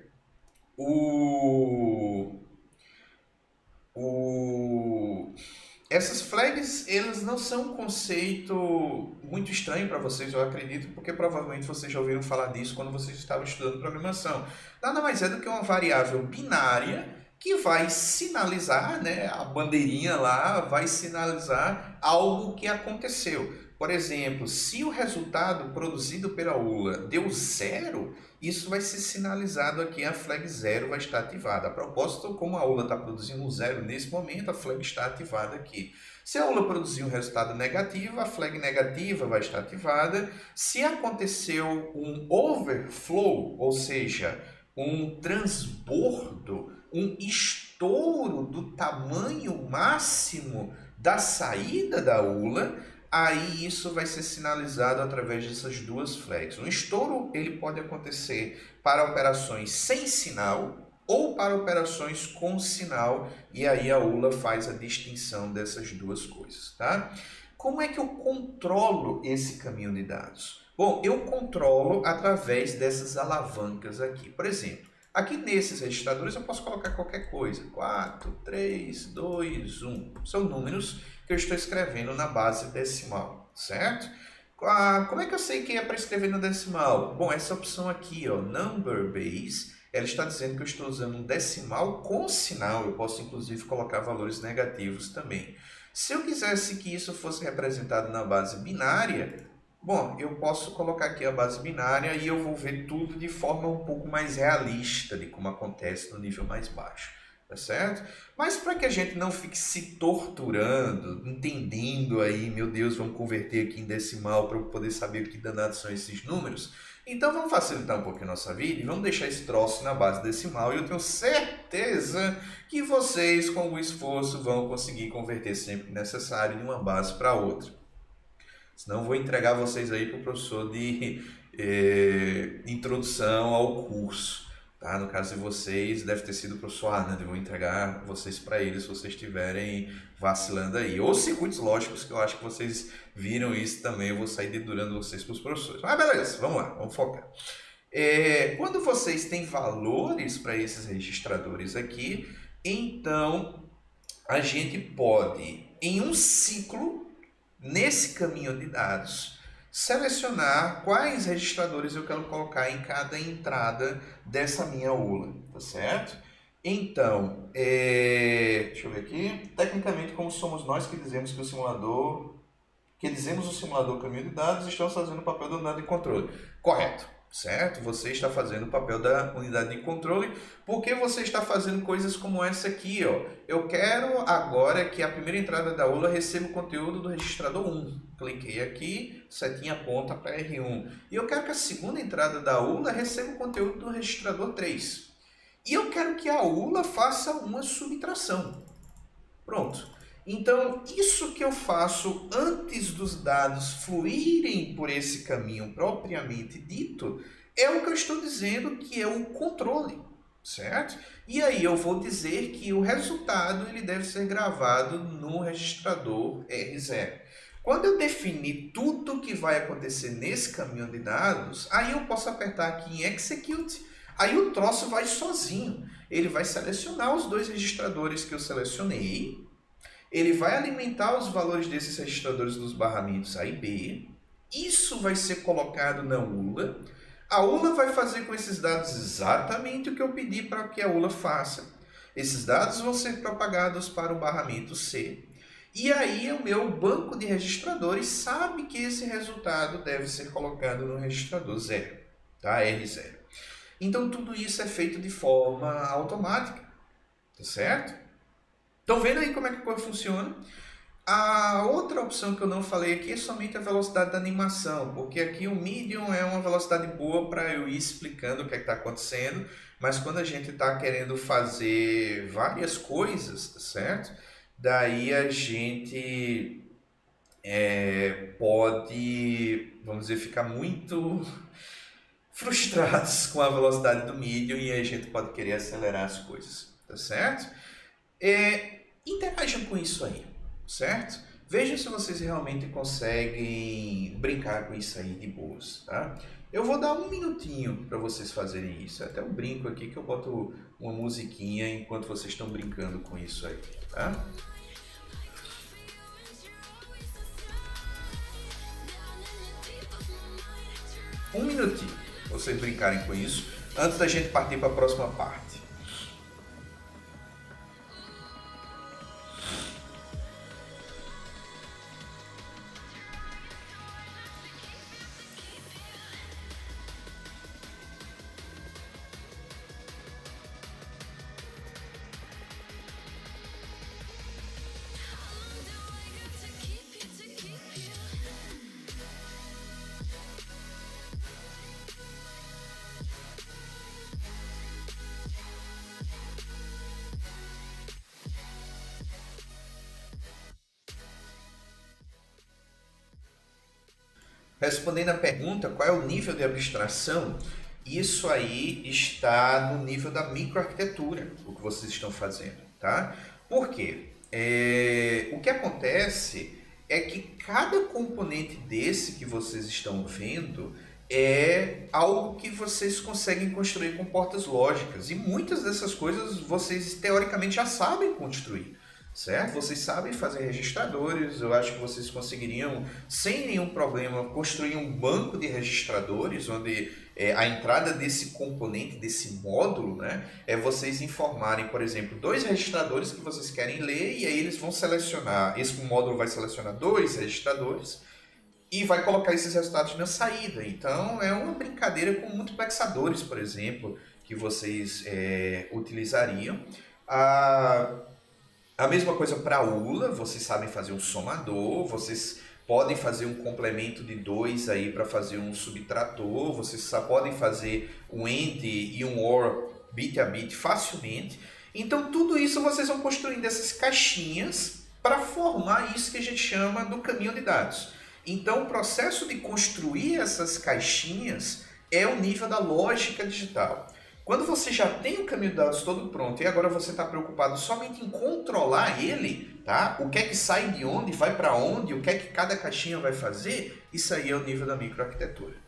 O, o, essas flags, elas não são um conceito muito estranho para vocês, eu acredito, porque provavelmente vocês já ouviram falar disso quando vocês estavam estudando programação. Nada mais é do que uma variável binária que vai sinalizar, né, a bandeirinha lá vai sinalizar algo que aconteceu. Por exemplo, se o resultado produzido pela U L A deu zero, isso vai ser sinalizado aqui, a flag zero vai estar ativada. A propósito, como a U L A está produzindo um zero nesse momento, a flag está ativada aqui. Se a U L A produzir um resultado negativo, a flag negativa vai estar ativada. Se aconteceu um overflow, ou seja, um transbordo, um estouro do tamanho máximo da saída da U L A, aí isso vai ser sinalizado através dessas duas flags. Um estouro ele pode acontecer para operações sem sinal ou para operações com sinal, e aí a U L A faz a distinção dessas duas coisas, tá? Como é que eu controlo esse caminho de dados? Bom, eu controlo através dessas alavancas aqui. Por exemplo, aqui nesses registradores eu posso colocar qualquer coisa. quatro, três, dois, um. São números que eu estou escrevendo na base decimal, certo? Ah, como é que eu sei que é para escrever no decimal? Bom, essa opção aqui, ó, Number Base, ela está dizendo que eu estou usando um decimal com sinal. Eu posso, inclusive, colocar valores negativos também. Se eu quisesse que isso fosse representado na base binária, bom, eu posso colocar aqui a base binária e eu vou ver tudo de forma um pouco mais realista de como acontece no nível mais baixo. Tá certo? Mas para que a gente não fique se torturando, entendendo aí, meu Deus, vamos converter aqui em decimal para eu poder saber o que danados são esses números, então vamos facilitar um pouquinho a nossa vida e vamos deixar esse troço na base decimal, e eu tenho certeza que vocês, com o esforço, vão conseguir converter sempre que necessário de uma base para outra. Senão eu vou entregar vocês aí para o professor de eh, introdução ao curso. Tá? No caso de vocês, deve ter sido o professor Arnand, eu vou entregar vocês para ele se vocês estiverem vacilando aí. Ou circuitos lógicos, que eu acho que vocês viram isso também, eu vou sair dedurando vocês para os professores. Mas beleza, vamos lá, vamos focar. É, quando vocês têm valores para esses registradores aqui, então a gente pode, em um ciclo, nesse caminho de dados, selecionar quais registradores eu quero colocar em cada entrada dessa minha U L A, tá certo? Então, é... deixa eu ver aqui. Tecnicamente, como somos nós que dizemos que o simulador, que dizemos o simulador caminho de dados, estamos fazendo o papel do dado de controle. Correto. certo? Você está fazendo o papel da unidade de controle, porque você está fazendo coisas como essa aqui, ó. Eu quero agora que a primeira entrada da U L A receba o conteúdo do registrador um. Cliquei aqui, setinha aponta para R um. E eu quero que a segunda entrada da U L A receba o conteúdo do registrador três. E eu quero que a U L A faça uma subtração. Pronto. Então, isso que eu faço antes dos dados fluírem por esse caminho propriamente dito, é o que eu estou dizendo que é o controle, certo? E aí eu vou dizer que o resultado ele deve ser gravado no registrador R zero. Quando eu definir tudo que vai acontecer nesse caminho de dados, aí eu posso apertar aqui em Execute, aí o troço vai sozinho. Ele vai selecionar os dois registradores que eu selecionei, ele vai alimentar os valores desses registradores dos barramentos A e B. Isso vai ser colocado na U L A. A U L A vai fazer com esses dados exatamente o que eu pedi para que a U L A faça. Esses dados vão ser propagados para o barramento C. E aí o meu banco de registradores sabe que esse resultado deve ser colocado no registrador zero, tá? R zero. Então tudo isso é feito de forma automática, tá certo? Estão vendo aí como é que a coisa funciona? A outra opção que eu não falei aqui é somente a velocidade da animação, porque aqui o Medium é uma velocidade boa para eu ir explicando o que é está acontecendo, mas quando a gente está querendo fazer várias coisas, tá certo? Daí a gente é, pode, vamos dizer, ficar muito frustrados com a velocidade do Medium e a gente pode querer acelerar as coisas, tá certo? É, interajam com isso aí, certo? Vejam se vocês realmente conseguem brincar com isso aí de boas, tá? Eu vou dar um minutinho para vocês fazerem isso. Até um brinco aqui que eu boto uma musiquinha enquanto vocês estão brincando com isso aí, tá? Um minutinho pra vocês brincarem com isso antes da gente partir para a próxima parte. Respondendo à pergunta, qual é o nível de abstração? Isso aí está no nível da microarquitetura, o que vocês estão fazendo, tá? Por quê? É, o que acontece é que cada componente desse que vocês estão vendo é algo que vocês conseguem construir com portas lógicas. E muitas dessas coisas vocês teoricamente já sabem construir. Certo? Vocês sabem fazer registradores, eu acho que vocês conseguiriam, sem nenhum problema, construir um banco de registradores, onde é, a entrada desse componente, desse módulo, né, é vocês informarem, por exemplo, dois registradores que vocês querem ler, e aí eles vão selecionar, esse módulo vai selecionar dois registradores, e vai colocar esses resultados na saída. Então, é uma brincadeira com multiplexadores, por exemplo, que vocês é, utilizariam. Ah, A mesma coisa para a U L A, vocês sabem fazer um somador, vocês podem fazer um complemento de dois aí para fazer um subtrator, vocês podem fazer um AND e um OR bit a bit facilmente. Então tudo isso vocês vão construindo essas caixinhas para formar isso que a gente chama do caminho de dados. Então o processo de construir essas caixinhas é o nível da lógica digital. Quando você já tem o caminho de dados todo pronto e agora você está preocupado somente em controlar ele, tá? O que é que sai de onde, vai para onde, o que é que cada caixinha vai fazer, isso aí é o nível da microarquitetura.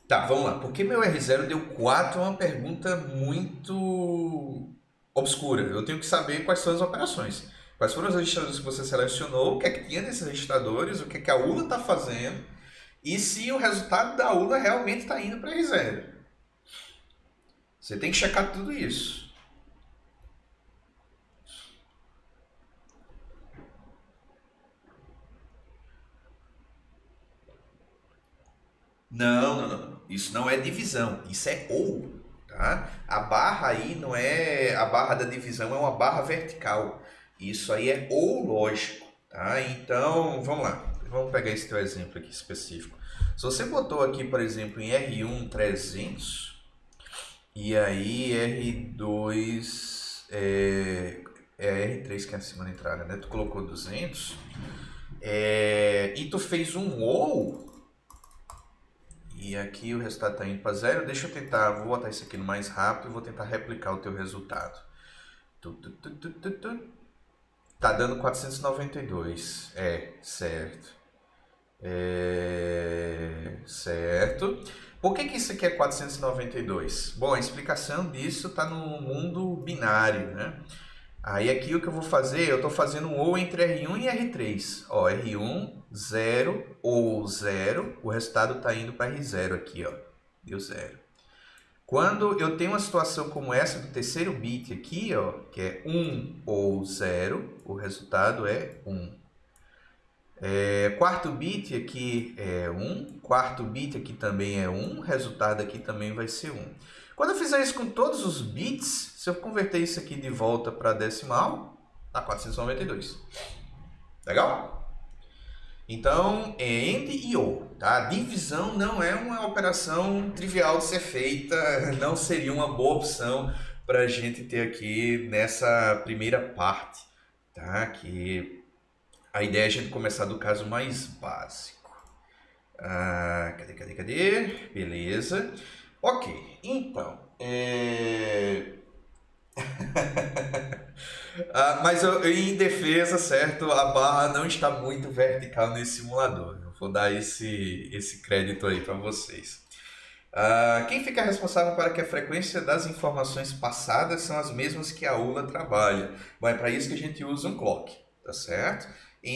Tá, vamos lá. Por que meu R zero deu quatro é uma pergunta muito obscura. Eu tenho que saber quais são as operações. Quais foram os registradores que você selecionou, o que é que tinha nesses registradores, o que é que a U L A está fazendo e se o resultado da U L A realmente está indo para R zero. Você tem que checar tudo isso. Não, não, não, não. Isso não é divisão, isso é ou, tá? A barra aí não é a barra da divisão, é uma barra vertical. Isso aí é ou lógico, tá? Então, vamos lá. Vamos pegar esse teu exemplo aqui específico. Se você botou aqui, por exemplo, em R um trezentos e aí R dois é, é R três que é a segunda entrada, né? Tu colocou duzentos é, e tu fez um ou e aqui o resultado está indo para zero. Deixa eu tentar, vou botar isso aqui no mais rápido e vou tentar replicar o teu resultado. Tu, tu, tu, tu, tu, tu. Tá dando quatrocentos e noventa e dois. É, certo. É, certo. Por que que isso aqui é quatrocentos e noventa e dois? Bom, a explicação disso está no mundo binário, né? Aí aqui o que eu vou fazer, eu estou fazendo um ou entre R um e R três. Ó, R um, zero, ou zero, o resultado está indo para R zero aqui, ó. Deu zero. Quando eu tenho uma situação como essa do terceiro bit aqui, ó, que é um ou zero, o resultado é um. É, quarto bit aqui é um, quarto bit aqui também é um, resultado aqui também vai ser um. Quando eu fizer isso com todos os bits, se eu converter isso aqui de volta para decimal, dá quatrocentos e noventa e dois. Legal? Então, é AND e OR, tá? Divisão não é uma operação trivial de ser feita, não seria uma boa opção para a gente ter aqui nessa primeira parte, tá? Que a ideia é a gente começar do caso mais básico. Ah, cadê, cadê, cadê? Beleza. Ok, então, é... ah, mas eu, em defesa, certo, a barra não está muito vertical nesse simulador. Eu vou dar esse, esse crédito aí para vocês. Ah, quem fica responsável para que a frequência das informações passadas são as mesmas que a U L A trabalha? Bom, é para isso que a gente usa um clock, tá certo?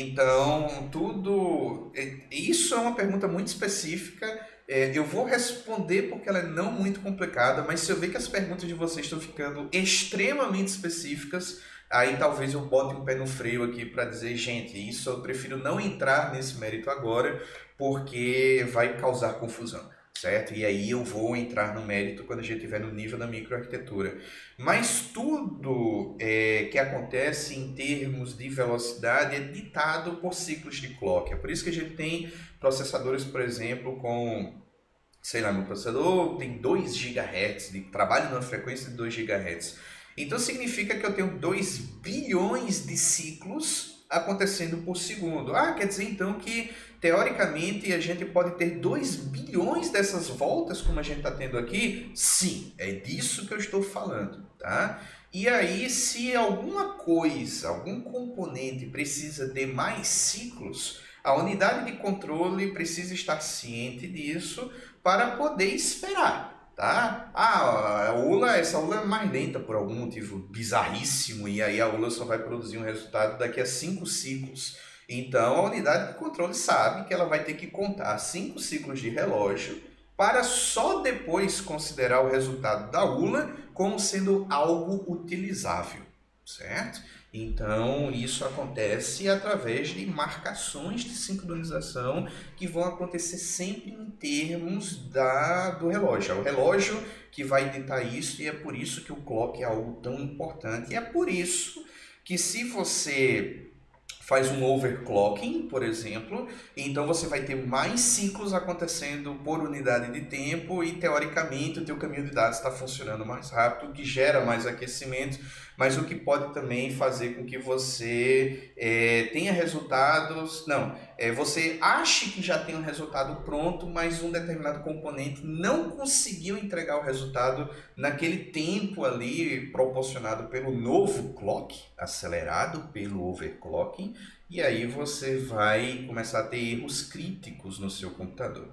Então, tudo... Isso é uma pergunta muito específica. Eu vou responder porque ela é não muito complicada, mas se eu ver que as perguntas de vocês estão ficando extremamente específicas, aí talvez eu bote um pé no freio aqui para dizer, gente, isso eu prefiro não entrar nesse mérito agora, porque vai causar confusão, certo? E aí eu vou entrar no mérito quando a gente estiver no nível da microarquitetura. Mas tudo é, que acontece em termos de velocidade é ditado por ciclos de clock. É por isso que a gente tem processadores, por exemplo, com, sei lá, meu processador tem dois gigahertz, de trabalho numa frequência de dois gigahertz. Então significa que eu tenho dois bilhões de ciclos acontecendo por segundo. Ah, quer dizer então que teoricamente a gente pode ter dois bilhões dessas voltas como a gente está tendo aqui? Sim, é disso que eu estou falando, tá? E aí, se alguma coisa, algum componente precisa de mais ciclos, a unidade de controle precisa estar ciente disso para poder esperar. Tá? Ah, a U L A, essa U L A é mais lenta por algum motivo bizarríssimo e aí a U L A só vai produzir um resultado daqui a cinco ciclos. Então a unidade de controle sabe que ela vai ter que contar cinco ciclos de relógio para só depois considerar o resultado da U L A como sendo algo utilizável, certo? Então, isso acontece através de marcações de sincronização que vão acontecer sempre em termos da, do relógio. É o relógio que vai ditar isso e é por isso que o clock é algo tão importante. E é por isso que se você faz um overclocking, por exemplo, então você vai ter mais ciclos acontecendo por unidade de tempo e, teoricamente, o teu caminho de dados está funcionando mais rápido, o que gera mais aquecimento, mas o que pode também fazer com que você é, tenha resultados... Não, é, você ache que já tem um resultado pronto, mas um determinado componente não conseguiu entregar o resultado naquele tempo ali proporcionado pelo novo clock, acelerado pelo overclocking, e aí você vai começar a ter erros críticos no seu computador.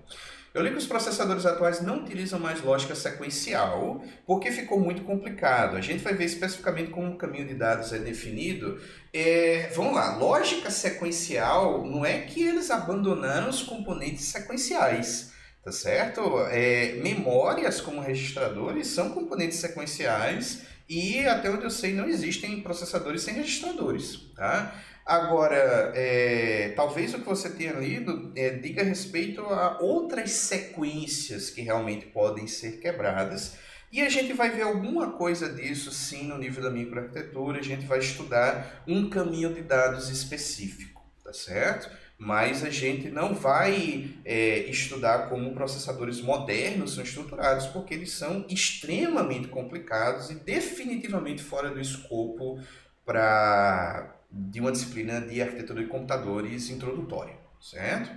Eu li que os processadores atuais não utilizam mais lógica sequencial, porque ficou muito complicado. A gente vai ver especificamente como o caminho de dados é definido. É, vamos lá, lógica sequencial não é que eles abandonaram os componentes sequenciais, tá certo? É, memórias como registradores são componentes sequenciais e, até onde eu sei, não existem processadores sem registradores, tá? Agora, é, talvez o que você tenha lido é, diga respeito a outras sequências que realmente podem ser quebradas. E a gente vai ver alguma coisa disso, sim, no nível da microarquitetura. A gente vai estudar um caminho de dados específico, tá certo? Mas a gente não vai é, estudar como processadores modernos são estruturados, porque eles são extremamente complicados e definitivamente fora do escopo para... de uma disciplina de arquitetura de computadores introdutória, certo?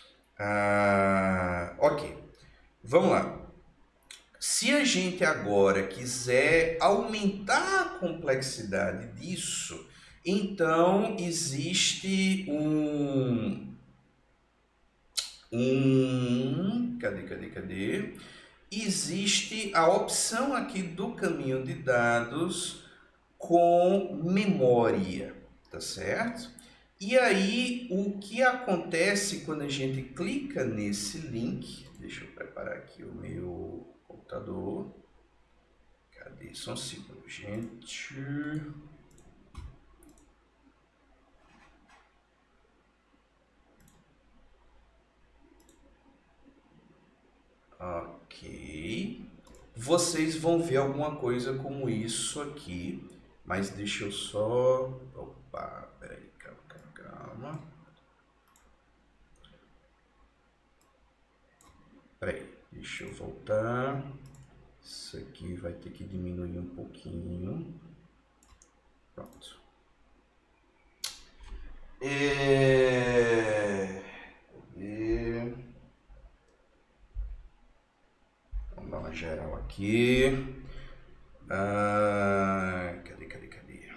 Ah, ok, vamos lá. Se a gente agora quiser aumentar a complexidade disso, então existe um... um cadê, cadê, cadê? Existe a opção aqui do caminho de dados com memória, tá certo? E aí, o que acontece quando a gente clica nesse link? Deixa eu preparar aqui o meu computador. Cadê? Só um segundo, gente. Ok. Vocês vão ver alguma coisa como isso aqui. Mas deixa eu só... Opa, peraí, calma, calma, calma. Peraí, deixa eu voltar. Isso aqui vai ter que diminuir um pouquinho. Pronto. É... Cadê? Vamos dar uma geral aqui. Ah, cadê, cadê, cadê?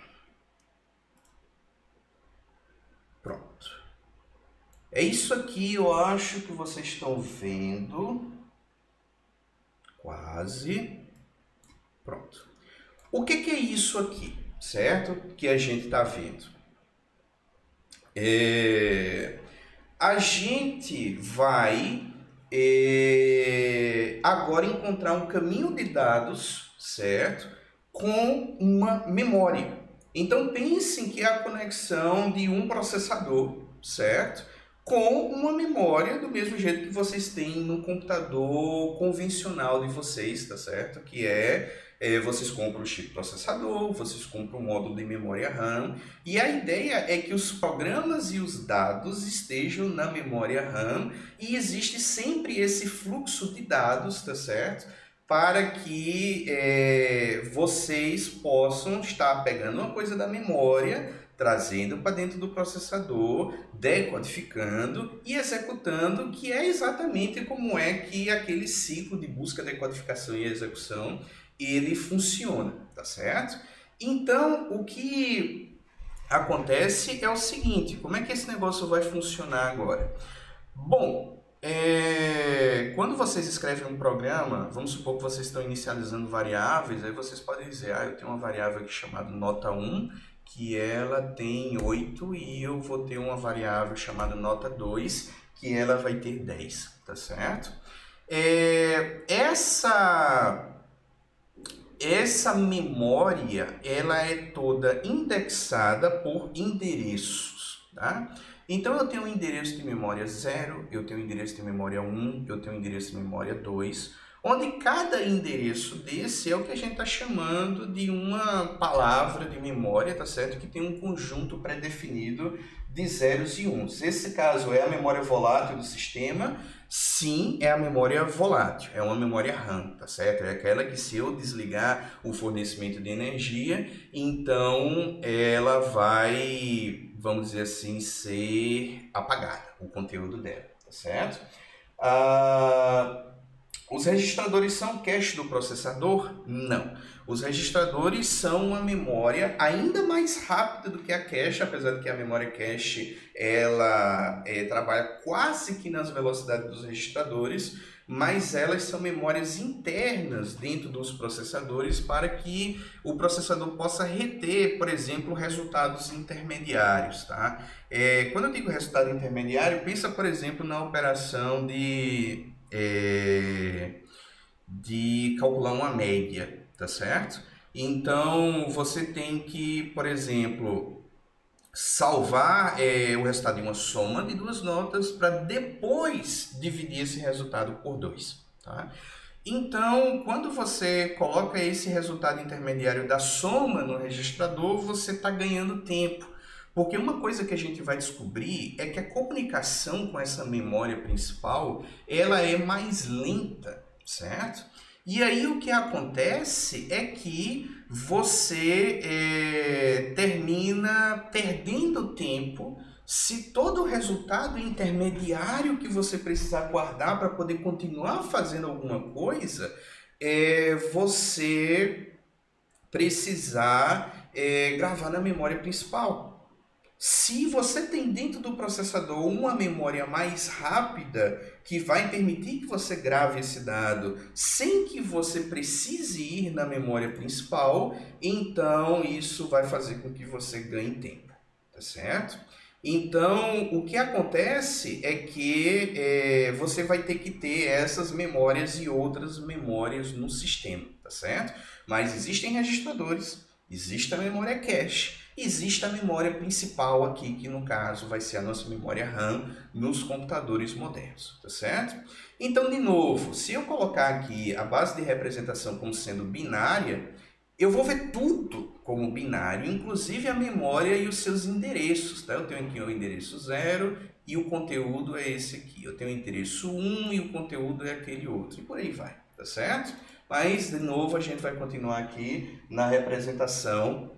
Pronto. É isso aqui, eu acho que vocês estão vendo. Quase. Pronto. O que, que é isso aqui, certo? Que a gente está vendo. É... A gente vai é... agora encontrar um caminho de dados, certo? Com uma memória. Então pensem que é a conexão de um processador, certo? Com uma memória do mesmo jeito que vocês têm no computador convencional de vocês, tá certo? Que é, é vocês compram o chip processador, vocês compram o módulo de memória RAM, e a ideia é que os programas e os dados estejam na memória RAM e existe sempre esse fluxo de dados, tá certo? Para que é, vocês possam estar pegando uma coisa da memória, trazendo para dentro do processador, decodificando e executando, que é exatamente como é que aquele ciclo de busca, decodificação e execução, ele funciona, tá certo? Então, o que acontece é o seguinte, como é que esse negócio vai funcionar agora? Bom, É, quando vocês escrevem um programa, vamos supor que vocês estão inicializando variáveis, aí vocês podem dizer, ah, eu tenho uma variável aqui chamada nota um, que ela tem oito, e eu vou ter uma variável chamada nota dois, que ela vai ter dez, tá certo? É, essa, essa memória, ela é toda indexada por endereços, tá? Então, eu tenho um endereço de memória zero, eu tenho um endereço de memória um, eu tenho um endereço de memória dois, onde cada endereço desse é o que a gente está chamando de uma palavra de memória, tá certo? Que tem um conjunto pré-definido de zeros e uns. Esse caso é a memória volátil do sistema, sim, é a memória volátil, é uma memória RAM, tá certo? É aquela que, se eu desligar o fornecimento de energia, então ela vai, vamos dizer assim, ser apagada, o conteúdo dela, tá certo? Ah, Os registradores são cache do processador? Não. Os registradores são uma memória ainda mais rápida do que a cache, apesar de que a memória cache ela é, trabalha quase que nas velocidades dos registradores, mas elas são memórias internas dentro dos processadores para que o processador possa reter, por exemplo, resultados intermediários. Tá? É, quando eu digo resultado intermediário, pensa, por exemplo, na operação de... É, de calcular uma média, tá certo? Então, você tem que, por exemplo, salvar é, o resultado de uma soma de duas notas para depois dividir esse resultado por dois, tá? Então, quando você coloca esse resultado intermediário da soma no registrador, você está ganhando tempo. Porque uma coisa que a gente vai descobrir é que a comunicação com essa memória principal, ela é mais lenta, certo? E aí o que acontece é que você é, termina perdendo tempo se todo o resultado intermediário que você precisar guardar para poder continuar fazendo alguma coisa, é, você precisar é, gravar na memória principal. Se você tem dentro do processador uma memória mais rápida, que vai permitir que você grave esse dado sem que você precise ir na memória principal, então isso vai fazer com que você ganhe tempo, tá certo? Então, o que acontece é que é, você vai ter que ter essas memórias e outras memórias no sistema, tá certo? Mas existem registradores, existe a memória cache, existe a memória principal aqui, que no caso vai ser a nossa memória RAM nos computadores modernos, tá certo? Então, de novo, se eu colocar aqui a base de representação como sendo binária, eu vou ver tudo como binário, inclusive a memória e os seus endereços, tá? Eu tenho aqui o endereço zero e o conteúdo é esse aqui. Eu tenho o endereço um e o conteúdo é aquele outro, e por aí vai, tá certo? Mas, de novo, a gente vai continuar aqui na representação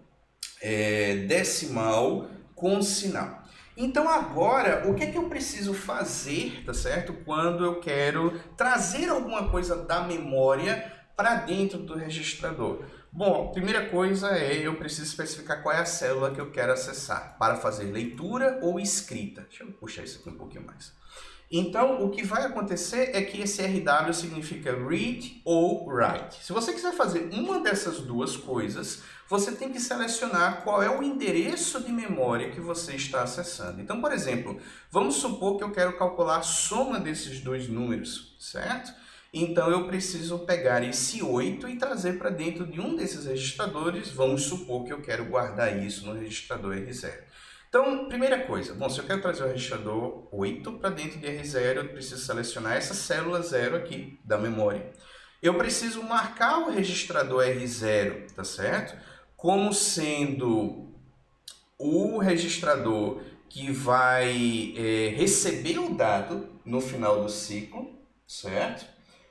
É, decimal com sinal. Então agora, o que é que eu preciso fazer, tá certo? Quando eu quero trazer alguma coisa da memória para dentro do registrador. Bom, a primeira coisa é eu preciso especificar qual é a célula que eu quero acessar para fazer leitura ou escrita. Deixa eu puxar isso aqui um pouquinho mais. Então, o que vai acontecer é que esse R W significa read ou write. Se você quiser fazer uma dessas duas coisas, você tem que selecionar qual é o endereço de memória que você está acessando. Então, por exemplo, vamos supor que eu quero calcular a soma desses dois números, certo? Então, eu preciso pegar esse oito e trazer para dentro de um desses registradores. Vamos supor que eu quero guardar isso no registrador R zero. Então, primeira coisa, bom, se eu quero trazer o registrador oito para dentro de R zero, eu preciso selecionar essa célula zero aqui da memória. Eu preciso marcar o registrador R zero, tá certo? Como sendo o registrador que vai é, receber o dado no final do ciclo, certo?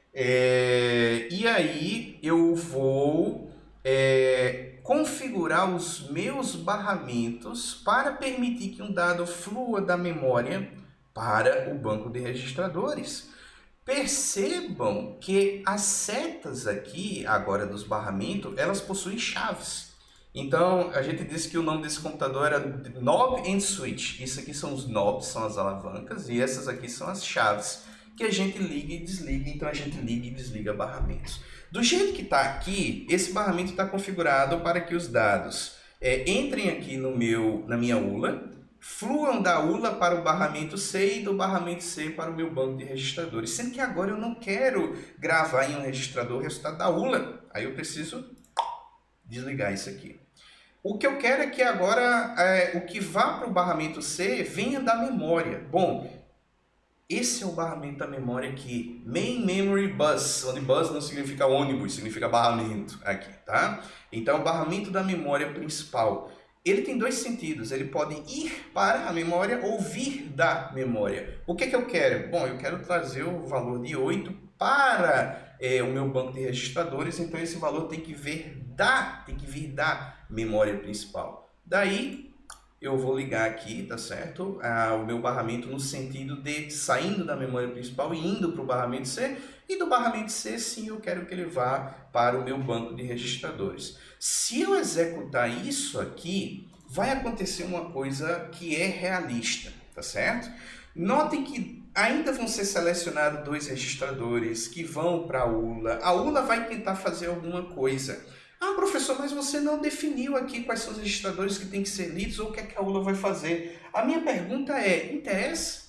É, e aí eu vou é, configurar os meus barramentos para permitir que um dado flua da memória para o banco de registradores. Percebam que as setas aqui, agora dos barramentos, elas possuem chaves. Então, a gente disse que o nome desse computador era Knob and Switch. Isso aqui são os knobs, são as alavancas, e essas aqui são as chaves que a gente liga e desliga. Então, a gente liga e desliga barramentos. Do jeito que está aqui, esse barramento está configurado para que os dados é, entrem aqui no meu, na minha U L A, fluam da U L A para o barramento C e do barramento C para o meu banco de registradores. Sendo que agora eu não quero gravar em um registrador o resultado da U L A. Aí eu preciso desligar isso aqui. O que eu quero é que agora é, o que vá para o barramento C venha da memória. Bom, esse é o barramento da memória aqui, Main Memory Bus, onde bus não significa ônibus, significa barramento aqui, tá? Então, o barramento da memória principal, ele tem dois sentidos, ele pode ir para a memória ou vir da memória. O que é que eu quero? Bom, eu quero trazer o valor de oito para é, o meu banco de registradores, então esse valor tem que vir da, tem que vir da memória principal. Daí, eu vou ligar aqui, tá certo? Ah, o meu barramento no sentido de saindo da memória principal e indo para o barramento C. E do barramento C, sim, eu quero que ele vá para o meu banco de registradores. Se eu executar isso aqui, vai acontecer uma coisa que é realista, tá certo? Notem que ainda vão ser selecionados dois registradores que vão para a U L A. A U L A vai tentar fazer alguma coisa. Ah, professor, mas você não definiu aqui quais são os registradores que têm que ser lidos ou o que, é que a U L A vai fazer. A minha pergunta é, interessa?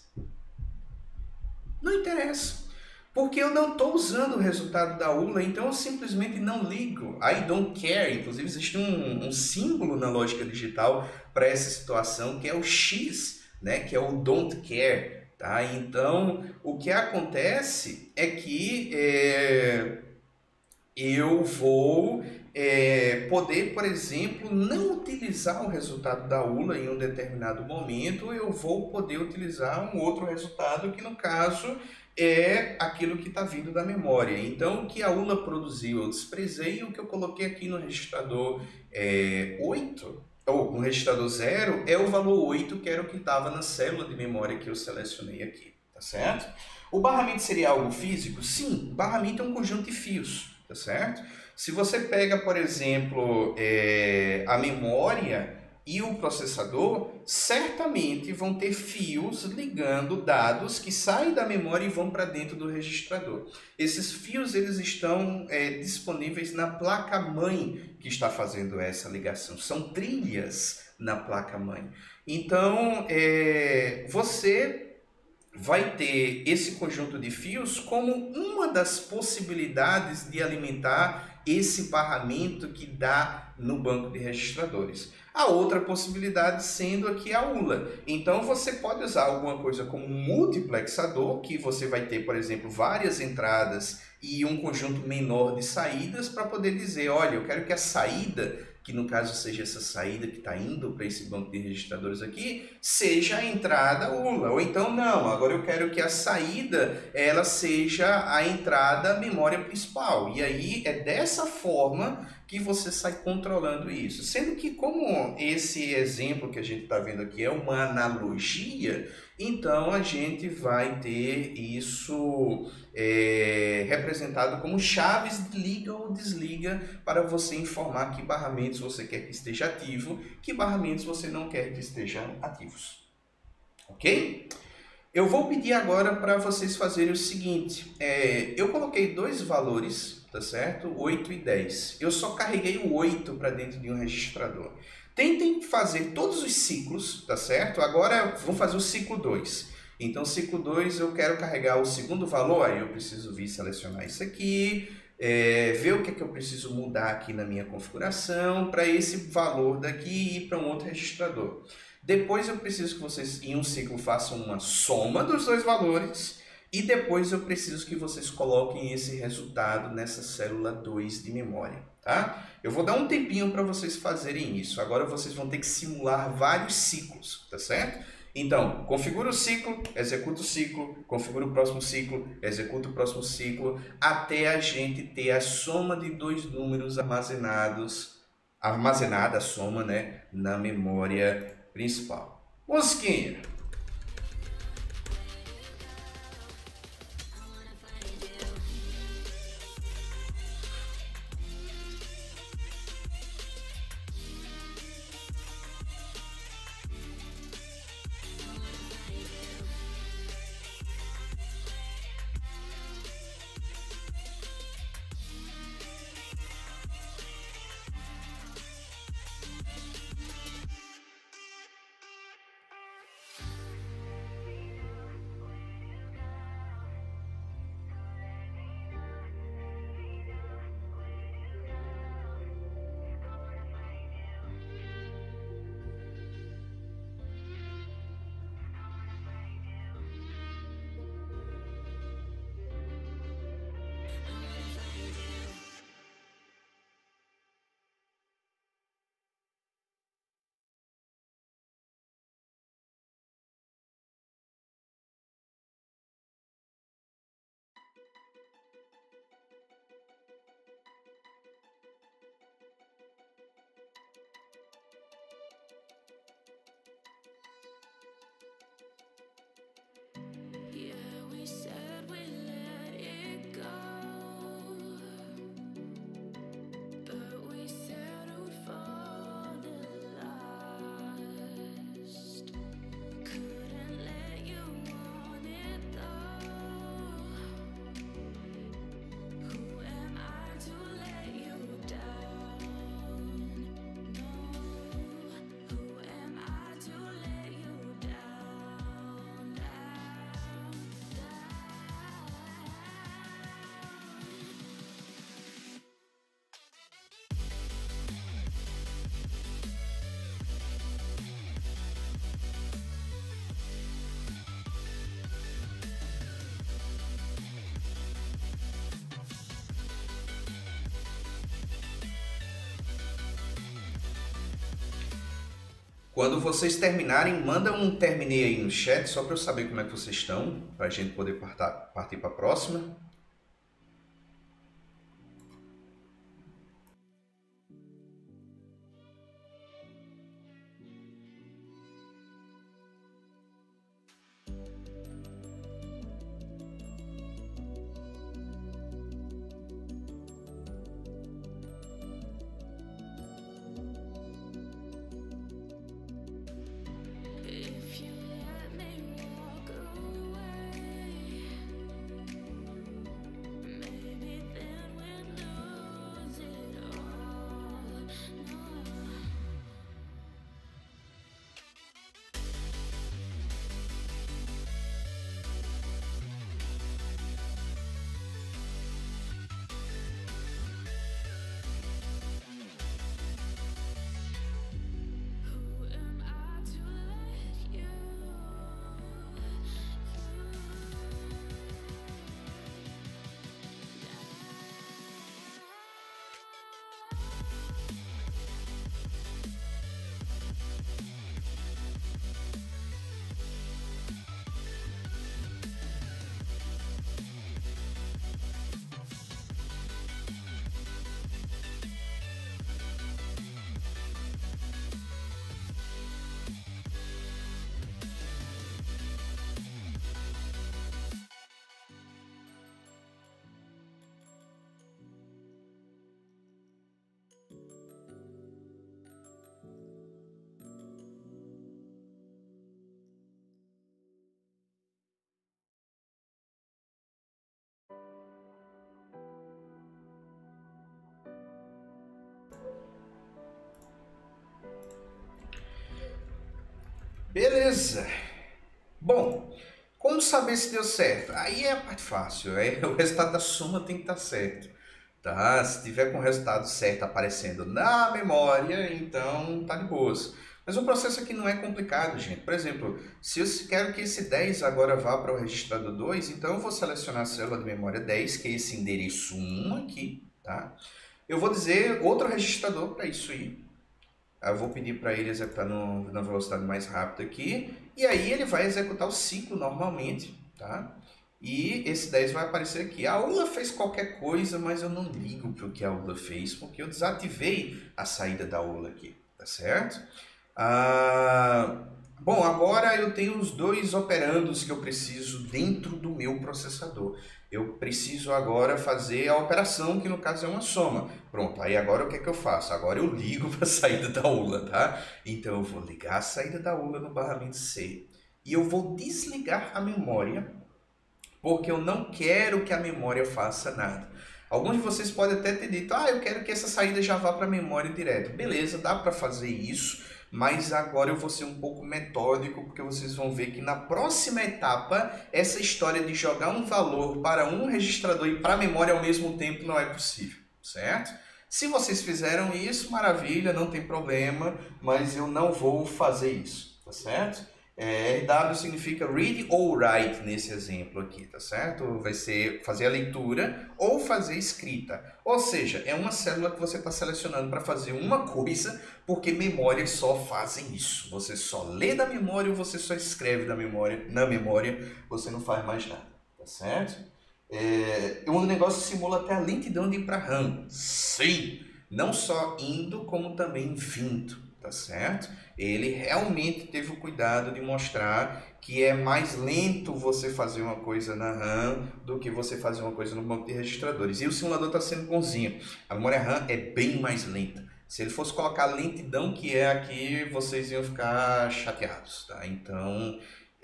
Não interessa. Porque eu não estou usando o resultado da U L A, então eu simplesmente não ligo. I don't care. Inclusive, existe um, um símbolo na lógica digital para essa situação, que é o X, né? Que é o don't care. Tá? Então, o que acontece é que é, eu vou é, poder, por exemplo, não utilizar o resultado da U L A em um determinado momento, eu vou poder utilizar um outro resultado que, no caso, é aquilo que está vindo da memória. Então, o que a U L A produziu eu desprezei, e o que eu coloquei aqui no registrador é, oito, ou no registrador zero, é o valor oito, que era o que estava na célula de memória que eu selecionei aqui, tá certo? O barramento seria algo físico? Sim, o barramento é um conjunto de fios, tá certo? Se você pega, por exemplo, é, a memória e o processador, certamente vão ter fios ligando dados que saem da memória e vão para dentro do registrador. Esses fios eles estão é, disponíveis na placa-mãe que está fazendo essa ligação. São trilhas na placa-mãe. Então, é, você vai ter esse conjunto de fios como uma das possibilidades de alimentar esse barramento que dá no banco de registradores. A outra possibilidade sendo aqui a U L A. Então você pode usar alguma coisa como um multiplexador, que você vai ter, por exemplo, várias entradas e um conjunto menor de saídas para poder dizer, olha, eu quero que a saída, que no caso seja essa saída que está indo para esse banco de registradores aqui, seja a entrada U L A. Ou então não, agora eu quero que a saída ela seja a entrada memória principal. E aí é dessa forma que você sai controlando isso. Sendo que como esse exemplo que a gente está vendo aqui é uma analogia, então a gente vai ter isso é, representado como chaves de liga ou desliga para você informar que barramentos você quer que esteja ativo, que barramentos você não quer que estejam ativos. Ok? Eu vou pedir agora para vocês fazerem o seguinte, é, eu coloquei dois valores, tá certo? oito e dez. Eu só carreguei o oito para dentro de um registrador. Tentem fazer todos os ciclos, tá certo? Agora vamos fazer o ciclo dois. Então, ciclo dois, eu quero carregar o segundo valor, aí eu preciso vir selecionar isso aqui, é, ver o que, é que eu preciso mudar aqui na minha configuração para esse valor daqui ir para um outro registrador. Depois eu preciso que vocês, em um ciclo, façam uma soma dos dois valores e depois eu preciso que vocês coloquem esse resultado nessa célula dois de memória, tá? Eu vou dar um tempinho para vocês fazerem isso. Agora vocês vão ter que simular vários ciclos, tá certo? Então, configura o ciclo, executa o ciclo, configura o próximo ciclo, executa o próximo ciclo, até a gente ter a soma de dois números armazenados, armazenada a soma, né, na memória principal. Musiquinha! Quando vocês terminarem, manda um terminei aí no chat, só para eu saber como é que vocês estão, para a gente poder partir para a próxima. Beleza. Bom, como saber se deu certo? Aí é a parte fácil, é, o resultado da soma tem que estar certo, tá? Se tiver com o resultado certo aparecendo na memória, então tá de boas. Mas o processo aqui não é complicado, gente. Por exemplo, se eu quero que esse dez agora vá para o registrador dois, então eu vou selecionar a célula de memória dez, que é esse endereço um aqui, tá? Eu vou dizer outro registrador para isso aí. Eu vou pedir para ele executar no, na velocidade mais rápida aqui. E aí ele vai executar o ciclo normalmente, tá? E esse dez vai aparecer aqui. A U L A fez qualquer coisa, mas eu não ligo para o que a U L A fez, porque eu desativei a saída da U L A aqui, tá certo? Ah, bom, agora eu tenho os dois operandos que eu preciso dentro do meu processador. Eu preciso agora fazer a operação, que no caso é uma soma. Pronto, aí agora o que é que eu faço? Agora eu ligo para a saída da U L A, tá? Então eu vou ligar a saída da U L A no barramento C. E eu vou desligar a memória, porque eu não quero que a memória faça nada. Alguns de vocês podem até ter dito, ah, eu quero que essa saída já vá para a memória direto. Beleza, dá para fazer isso. Mas agora eu vou ser um pouco metódico, porque vocês vão ver que na próxima etapa, essa história de jogar um valor para um registrador e para a memória ao mesmo tempo não é possível, certo? Se vocês fizeram isso, maravilha, não tem problema, mas eu não vou fazer isso, tá certo? É, R W significa read ou write nesse exemplo aqui, tá certo? Vai ser fazer a leitura ou fazer escrita. Ou seja, é uma célula que você está selecionando para fazer uma coisa, porque memórias só fazem isso. Você só lê da memória ou você só escreve da memória, na memória, você não faz mais nada, tá certo? É, o negócio simula até a lentidão de ir para RAM. Sim! Não só indo, como também vindo, tá certo? Ele realmente teve o cuidado de mostrar que é mais lento você fazer uma coisa na RAM do que você fazer uma coisa no banco de registradores. E o simulador está sendo bonzinho. A memória RAM é bem mais lenta. Se ele fosse colocar a lentidão que é aqui, vocês iam ficar chateados, tá? Então,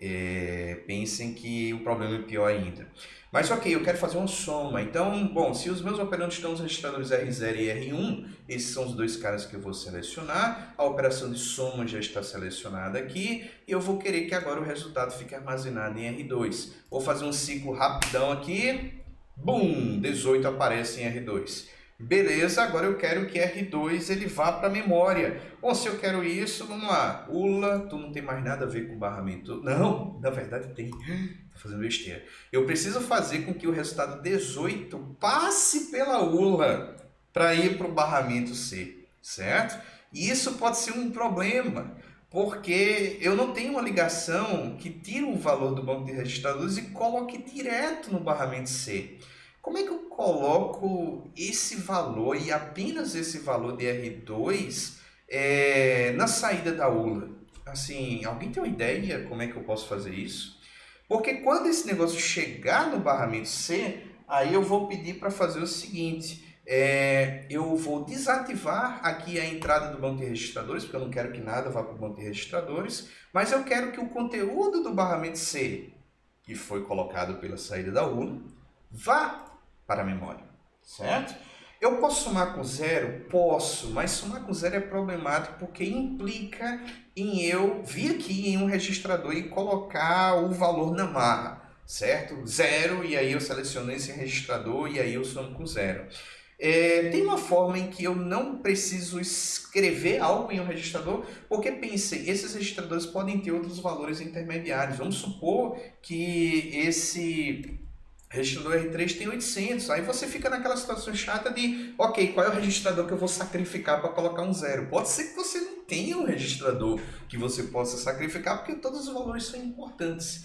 é, pensem que o problema é pior ainda. Mas ok, eu quero fazer uma soma. Então, bom, se os meus operandos estão nos registradores R zero e R um, esses são os dois caras que eu vou selecionar. A operação de soma já está selecionada aqui. E eu vou querer que agora o resultado fique armazenado em R dois. Vou fazer um ciclo rapidão aqui. Bum! dezoito aparece em R dois. Beleza, agora eu quero que R dois ele vá para a memória. Bom, se eu quero isso, vamos lá. U L A, tu não tem mais nada a ver com barramento. Não, na verdade tem. Tô fazendo besteira. Eu preciso fazer com que o resultado dezoito passe pela U L A para ir para o barramento C, certo? E isso pode ser um problema, porque eu não tenho uma ligação que tire um valor do banco de registradores e coloque direto no barramento C. Como é que eu coloco esse valor e apenas esse valor de R dois é, na saída da U L A? Assim, alguém tem uma ideia como é que eu posso fazer isso? Porque quando esse negócio chegar no barramento C, aí eu vou pedir para fazer o seguinte, é, eu vou desativar aqui a entrada do banco de registradores, porque eu não quero que nada vá para o banco de registradores, mas eu quero que o conteúdo do barramento C, que foi colocado pela saída da U L A, vá para a memória, certo? Eu posso somar com zero? Posso, mas somar com zero é problemático porque implica em eu vir aqui em um registrador e colocar o valor na marra, certo? Zero, e aí eu seleciono esse registrador e aí eu somo com zero. É, tem uma forma em que eu não preciso escrever algo em um registrador, porque pensem, esses registradores podem ter outros valores intermediários. Vamos supor que esse registrador R três tem oitocentos, aí você fica naquela situação chata de, ok, qual é o registrador que eu vou sacrificar para colocar um zero? Pode ser que você não tenha um registrador que você possa sacrificar, porque todos os valores são importantes.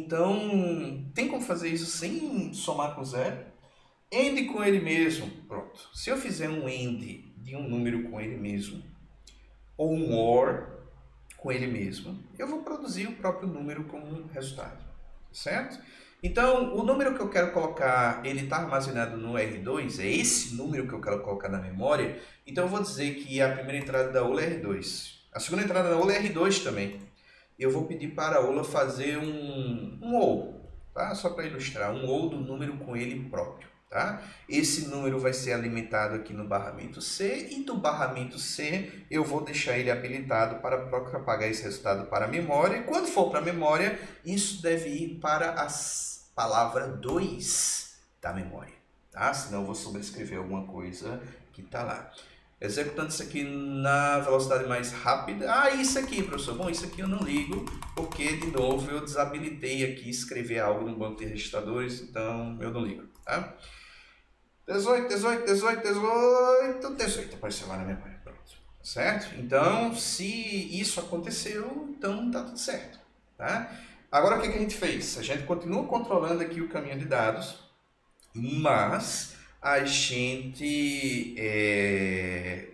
Então, tem como fazer isso sem somar com zero? AND com ele mesmo, pronto. Se eu fizer um AND de um número com ele mesmo, ou um OR com ele mesmo, eu vou produzir o próprio número como resultado, certo? Então, o número que eu quero colocar, ele está armazenado no R dois, é esse número que eu quero colocar na memória, então eu vou dizer que a primeira entrada da U L A é R dois. A segunda entrada da U L A é R dois também. Eu vou pedir para a U L A fazer um, um O, tá? Só para ilustrar, um O do número com ele próprio. Tá? Esse número vai ser alimentado aqui no barramento C e do barramento C eu vou deixar ele habilitado para propagar esse resultado para a memória. E quando for para a memória, isso deve ir para a palavra dois da memória, tá? Senão eu vou sobrescrever alguma coisa que está lá. Executando isso aqui na velocidade mais rápida. Ah, isso aqui, professor. Bom, isso aqui eu não ligo, porque, de novo, eu desabilitei aqui escrever algo no banco de registradores, então eu não ligo, tá? dezoito, dezoito, dezoito, dezoito, dezoito, apareceu lá na memória, pronto, certo? Então, se isso aconteceu, então tá tudo certo, tá? Agora, o que, que a gente fez? A gente continua controlando aqui o caminho de dados, mas a gente é,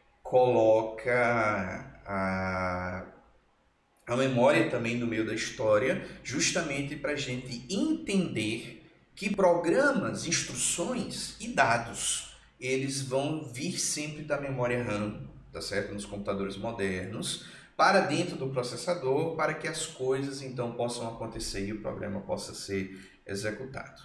coloca a, a memória também no meio da história, justamente para a gente entender que programas, instruções e dados, eles vão vir sempre da memória RAM, tá certo? Nos computadores modernos, para dentro do processador, para que as coisas então possam acontecer e o programa possa ser executado.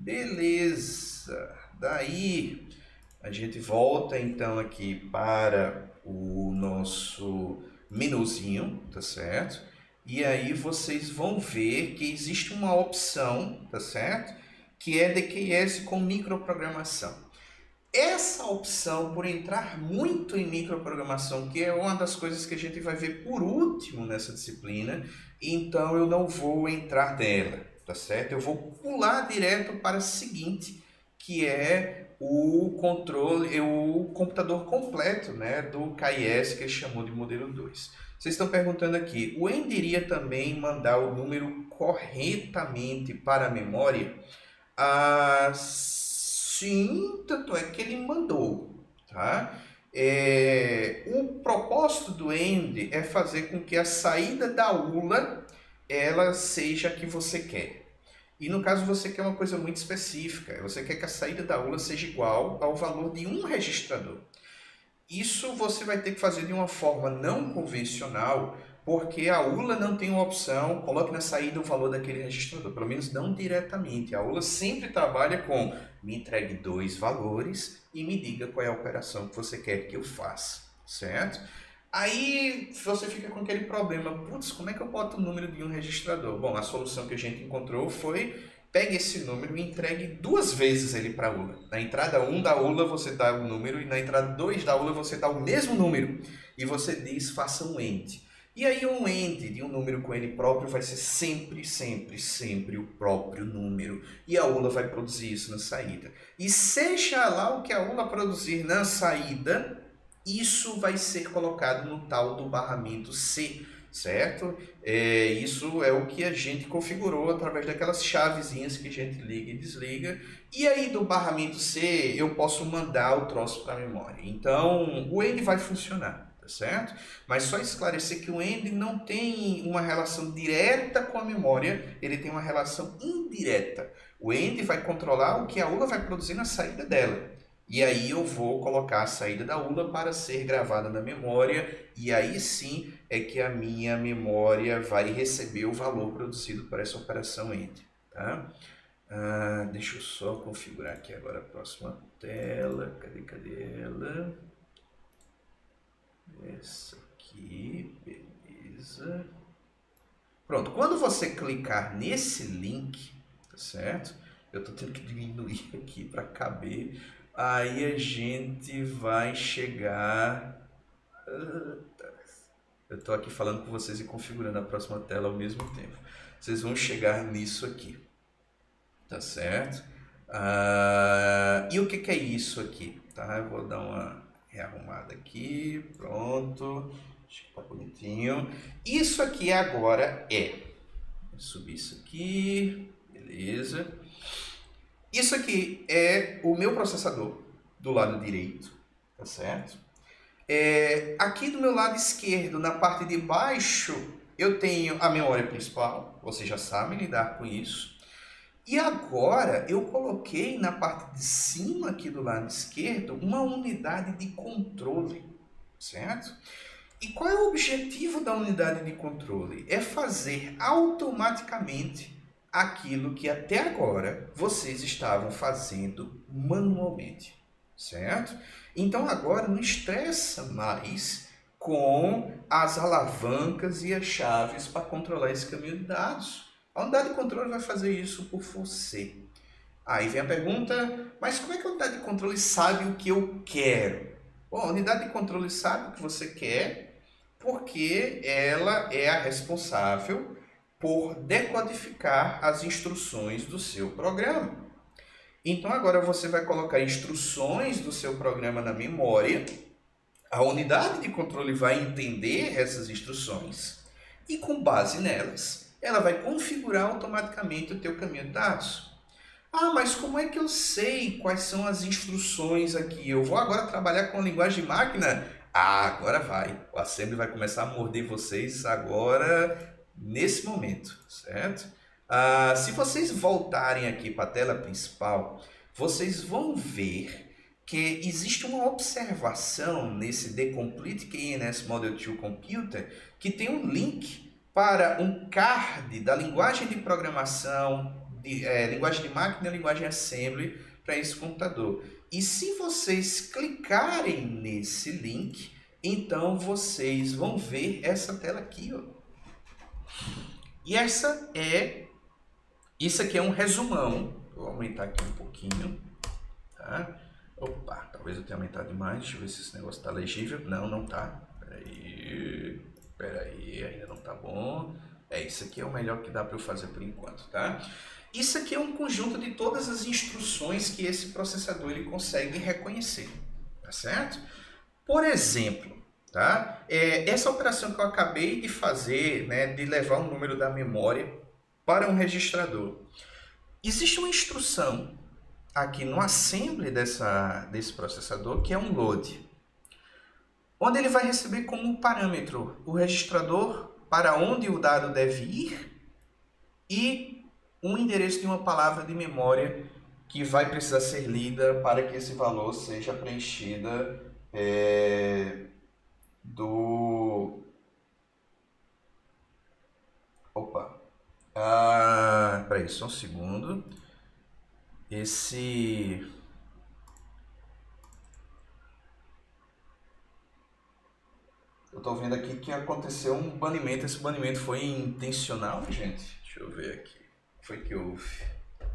Beleza! Daí a gente volta então aqui para o nosso menuzinho, tá certo? E aí vocês vão ver que existe uma opção, tá certo? Que é D Q S com microprogramação. Essa opção, por entrar muito em microprogramação, que é uma das coisas que a gente vai ver por último nessa disciplina, então eu não vou entrar nela, tá certo? Eu vou pular direto para a seguinte, que é o controle, o computador completo, né, do K I S, que ele chamou de modelo dois. Vocês estão perguntando aqui, o AND iria também mandar o número corretamente para a memória? Ah, sim, tanto é que ele mandou, tá? É, o propósito do AND é fazer com que a saída da U L A ela seja a que você quer. E no caso você quer uma coisa muito específica, você quer que a saída da U L A seja igual ao valor de um registrador. Isso você vai ter que fazer de uma forma não convencional, porque a U L A não tem uma opção, coloque na saída o valor daquele registrador, pelo menos não diretamente. A U L A sempre trabalha com me entregue dois valores e me diga qual é a operação que você quer que eu faça, certo? Aí você fica com aquele problema, putz, como é que eu boto o número de um registrador? Bom, a solução que a gente encontrou foi, pegue esse número e entregue duas vezes ele para a U L A. Na entrada um da U L A você dá o número e na entrada dois da U L A você dá o mesmo número. E você diz, faça um AND. E aí um AND de um número com ele próprio vai ser sempre, sempre, sempre o próprio número. E a U L A vai produzir isso na saída. E seja lá o que a U L A produzir na saída, isso vai ser colocado no tal do barramento C, certo? É, isso é o que a gente configurou através daquelas chavezinhas que a gente liga e desliga. E aí do barramento C eu posso mandar o troço para a memória. Então o end vai funcionar, tá certo? Mas só esclarecer que o end não tem uma relação direta com a memória, ele tem uma relação indireta. O end vai controlar o que a U L A vai produzir na saída dela. E aí eu vou colocar a saída da U L A para ser gravada na memória, e aí sim é que a minha memória vai receber o valor produzido por essa operação end. Tá? Ah, deixa eu só configurar aqui agora a próxima tela. Cadê, cadê ela? Essa aqui, beleza. Pronto, quando você clicar nesse link, tá certo? Eu estou tendo que diminuir aqui para caber. Aí a gente vai chegar... Eu estou aqui falando com vocês e configurando a próxima tela ao mesmo tempo. Vocês vão chegar nisso aqui. Tá certo? Ah, e o que, que é isso aqui? Tá? Eu vou dar uma rearrumada aqui. Pronto. Acho que tá bonitinho. Isso aqui agora é... Vou subir isso aqui. Beleza. Isso aqui é o meu processador do lado direito, tá certo? É, aqui do meu lado esquerdo, na parte de baixo, eu tenho a memória principal, vocês já sabem lidar com isso. E agora eu coloquei na parte de cima aqui do lado esquerdo uma unidade de controle, certo? E qual é o objetivo da unidade de controle? É fazer automaticamente aquilo que até agora vocês estavam fazendo manualmente, certo? Então agora não estressa mais com as alavancas e as chaves para controlar esse caminho de dados. A unidade de controle vai fazer isso por você. Aí vem a pergunta, mas como é que a unidade de controle sabe o que eu quero? Bom, a unidade de controle sabe o que você quer porque ela é a responsável por decodificar as instruções do seu programa. Então agora você vai colocar instruções do seu programa na memória, a unidade de controle vai entender essas instruções e com base nelas, ela vai configurar automaticamente o teu caminho de dados. Ah, mas como é que eu sei quais são as instruções aqui? Eu vou agora trabalhar com linguagem de máquina? Ah, agora vai. O Assembly vai começar a morder vocês agora... nesse momento, certo? Ah, se vocês voltarem aqui para a tela principal, vocês vão ver que existe uma observação nesse The Complete K N S Model dois Computer que tem um link para um card da linguagem de programação, de, é, linguagem de máquina e linguagem Assembly para esse computador. E se vocês clicarem nesse link, então vocês vão ver essa tela aqui, ó. E essa é, isso aqui é um resumão. Vou aumentar aqui um pouquinho, tá? Opa, talvez eu tenha aumentado demais. Deixa eu ver se esse negócio está legível. Não, não tá. Peraí, peraí, ainda não tá bom. É, isso aqui é o melhor que dá para eu fazer por enquanto, tá? Isso aqui é um conjunto de todas as instruções que esse processador ele consegue reconhecer, tá certo? Por exemplo, tá? É, essa operação que eu acabei de fazer, né, de levar o número da memória para um registrador. Existe uma instrução aqui no assembly dessa, desse processador que é um load, onde ele vai receber como parâmetro o registrador para onde o dado deve ir e um endereço de uma palavra de memória que vai precisar ser lida para que esse valor seja preenchida é, do... Opa! Ah, peraí, só um segundo. Esse... Eu tô vendo aqui que aconteceu um banimento. Esse banimento foi intencional, gente? Deixa eu ver aqui. O que foi que houve?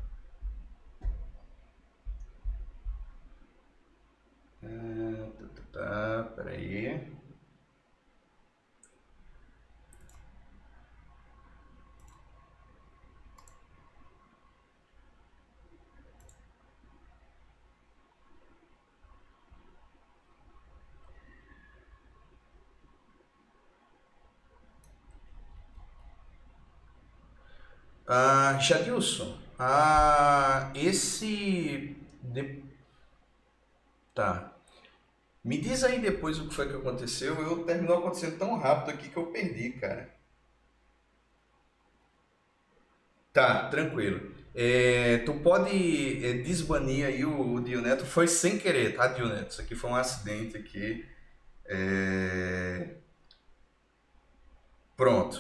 Ah, tá, tá, tá, peraí. Ah, Jadilson, ah, esse... de- Tá. Me diz aí depois o que foi que aconteceu. Eu terminou acontecendo tão rápido aqui que eu perdi, cara. Tá, tranquilo. É, tu pode é, desbanir aí o, o Dioneto. Foi sem querer, tá, Dioneto? Isso aqui foi um acidente aqui. É, pronto.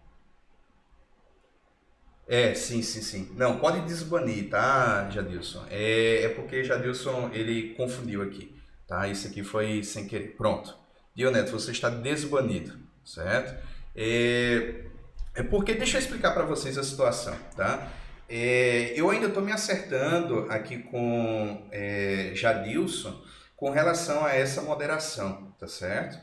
É, sim, sim, sim. Não, pode desbanir, tá, Jadilson? É, é porque Jadilson, ele confundiu aqui, tá? Isso aqui foi sem querer. Pronto. Dioneto, você está desbanido, certo? É, é porque, deixa eu explicar para vocês a situação, tá? É, eu ainda estou me acertando aqui com é, Jadilson com relação a essa moderação, tá certo?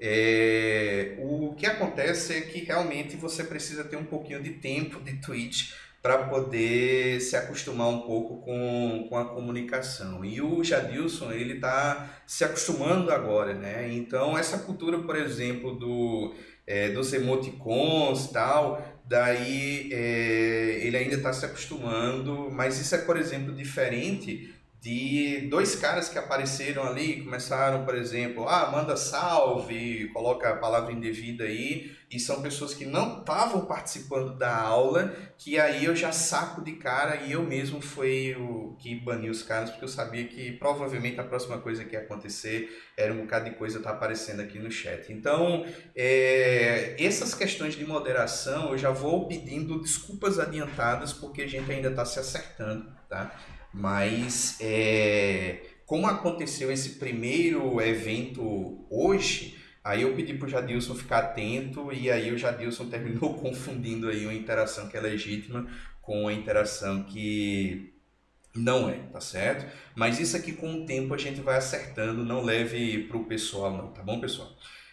É, o que acontece é que realmente você precisa ter um pouquinho de tempo de Twitch para poder se acostumar um pouco com, com a comunicação. E o Jadilson, ele está se acostumando agora, né? Então, essa cultura, por exemplo, do, é, dos emoticons e tal, daí é, ele ainda está se acostumando, mas isso é, por exemplo, diferente de dois caras que apareceram ali, começaram, por exemplo, ah, manda salve, coloca a palavra indevida aí, e são pessoas que não estavam participando da aula, que aí eu já saco de cara e eu mesmo fui o que bani os caras, porque eu sabia que provavelmente a próxima coisa que ia acontecer era um bocado de coisa tá aparecendo aqui no chat. Então, é, essas questões de moderação eu já vou pedindo desculpas adiantadas, porque a gente ainda está se acertando, tá? Mas é, como aconteceu esse primeiro evento hoje, aí eu pedi para o Jadilson ficar atento e aí o Jadilson terminou confundindo aí uma interação que é legítima com a interação que não é, tá certo? Mas isso aqui com o tempo a gente vai acertando, não leve para o pessoal não, tá bom, pessoal?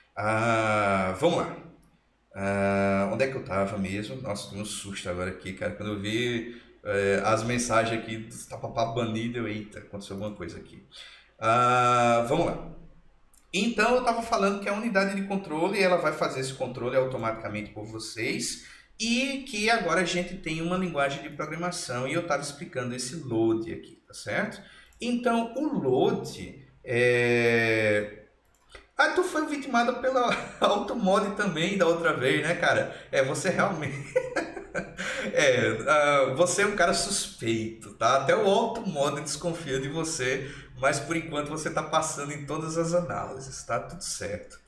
Ah, vamos lá. Ah, onde é que eu tava mesmo? Nossa, tem um susto agora aqui, cara. Quando eu vi é, as mensagens aqui, tá papá banido, eu, eita, aconteceu alguma coisa aqui. Ah, vamos lá. Então eu estava falando que a unidade de controle ela vai fazer esse controle automaticamente por vocês e que agora a gente tem uma linguagem de programação e eu estava explicando esse load aqui, tá certo? Então o load é... Ah, tu foi vitimado pela Automod também da outra vez, né, cara? É, você realmente... É, ah, você é um cara suspeito, tá? Até o Automod desconfia de você, mas por enquanto você tá passando em todas as análises, tá tudo certo.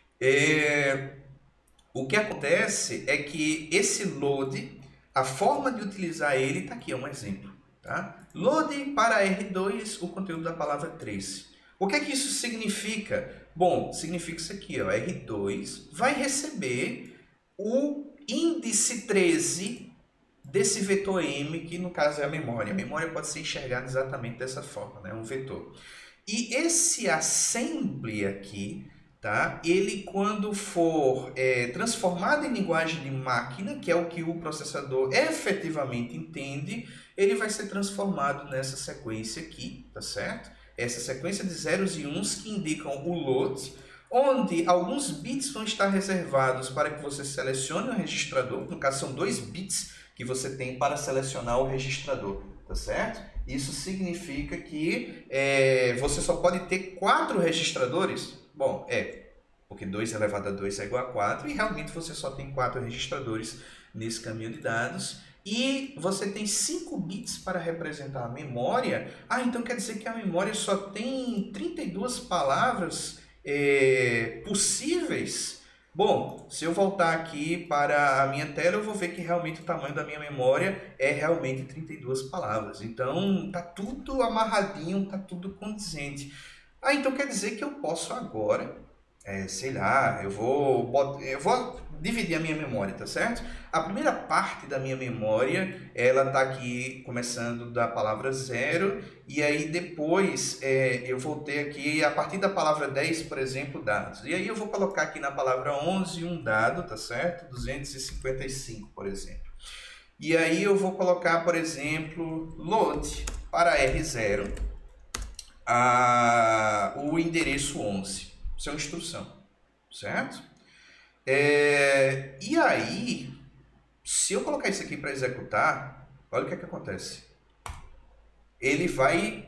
É, o que acontece é que esse load, a forma de utilizar ele, tá aqui, é um exemplo, tá? Load para R dois, o conteúdo da palavra trace. O que é que isso significa? Bom, significa isso aqui, ó, R dois vai receber o índice treze desse vetor M, que no caso é a memória. A memória pode ser enxergada exatamente dessa forma, né? Um vetor. E esse assembly aqui, tá? Ele quando for é, transformado em linguagem de máquina, que é o que o processador efetivamente entende, ele vai ser transformado nessa sequência aqui, tá certo? Essa sequência de zeros e uns que indicam o load, onde alguns bits vão estar reservados para que você selecione o registrador, no caso são dois bits que você tem para selecionar o registrador, tá certo? Isso significa que é, você só pode ter quatro registradores? Bom, é, porque dois elevado a dois é igual a quatro, e realmente você só tem quatro registradores nesse caminho de dados. E você tem cinco bits para representar a memória. Ah, então quer dizer que a memória só tem trinta e duas palavras é, possíveis? Bom, se eu voltar aqui para a minha tela, eu vou ver que realmente o tamanho da minha memória é realmente trinta e duas palavras. Então, tá tudo amarradinho, tá tudo condizente. Ah, então quer dizer que eu posso agora, é, sei lá, eu vou, bot- eu vou dividir a minha memória, tá certo? A primeira parte da minha memória, ela tá aqui começando da palavra zero, e aí depois é, eu vou ter aqui, a partir da palavra dez, por exemplo, dados. E aí eu vou colocar aqui na palavra onze um dado, tá certo? duzentos e cinquenta e cinco, por exemplo. E aí eu vou colocar, por exemplo, load para R zero, a, o endereço onze. Isso é uma instrução, certo? É, e aí, Se eu colocar isso aqui para executar, olha o que é que acontece. Ele vai...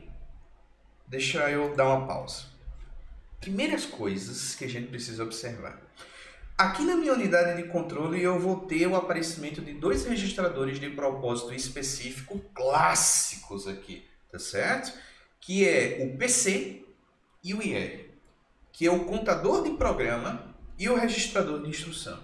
Deixa eu dar uma pausa. Primeiras coisas que a gente precisa observar. Aqui na minha unidade de controle eu vou ter o aparecimento de dois registradores de propósito específico clássicos aqui, tá certo? Que é o P C e o I R, que é o contador de programa e o registrador de instrução.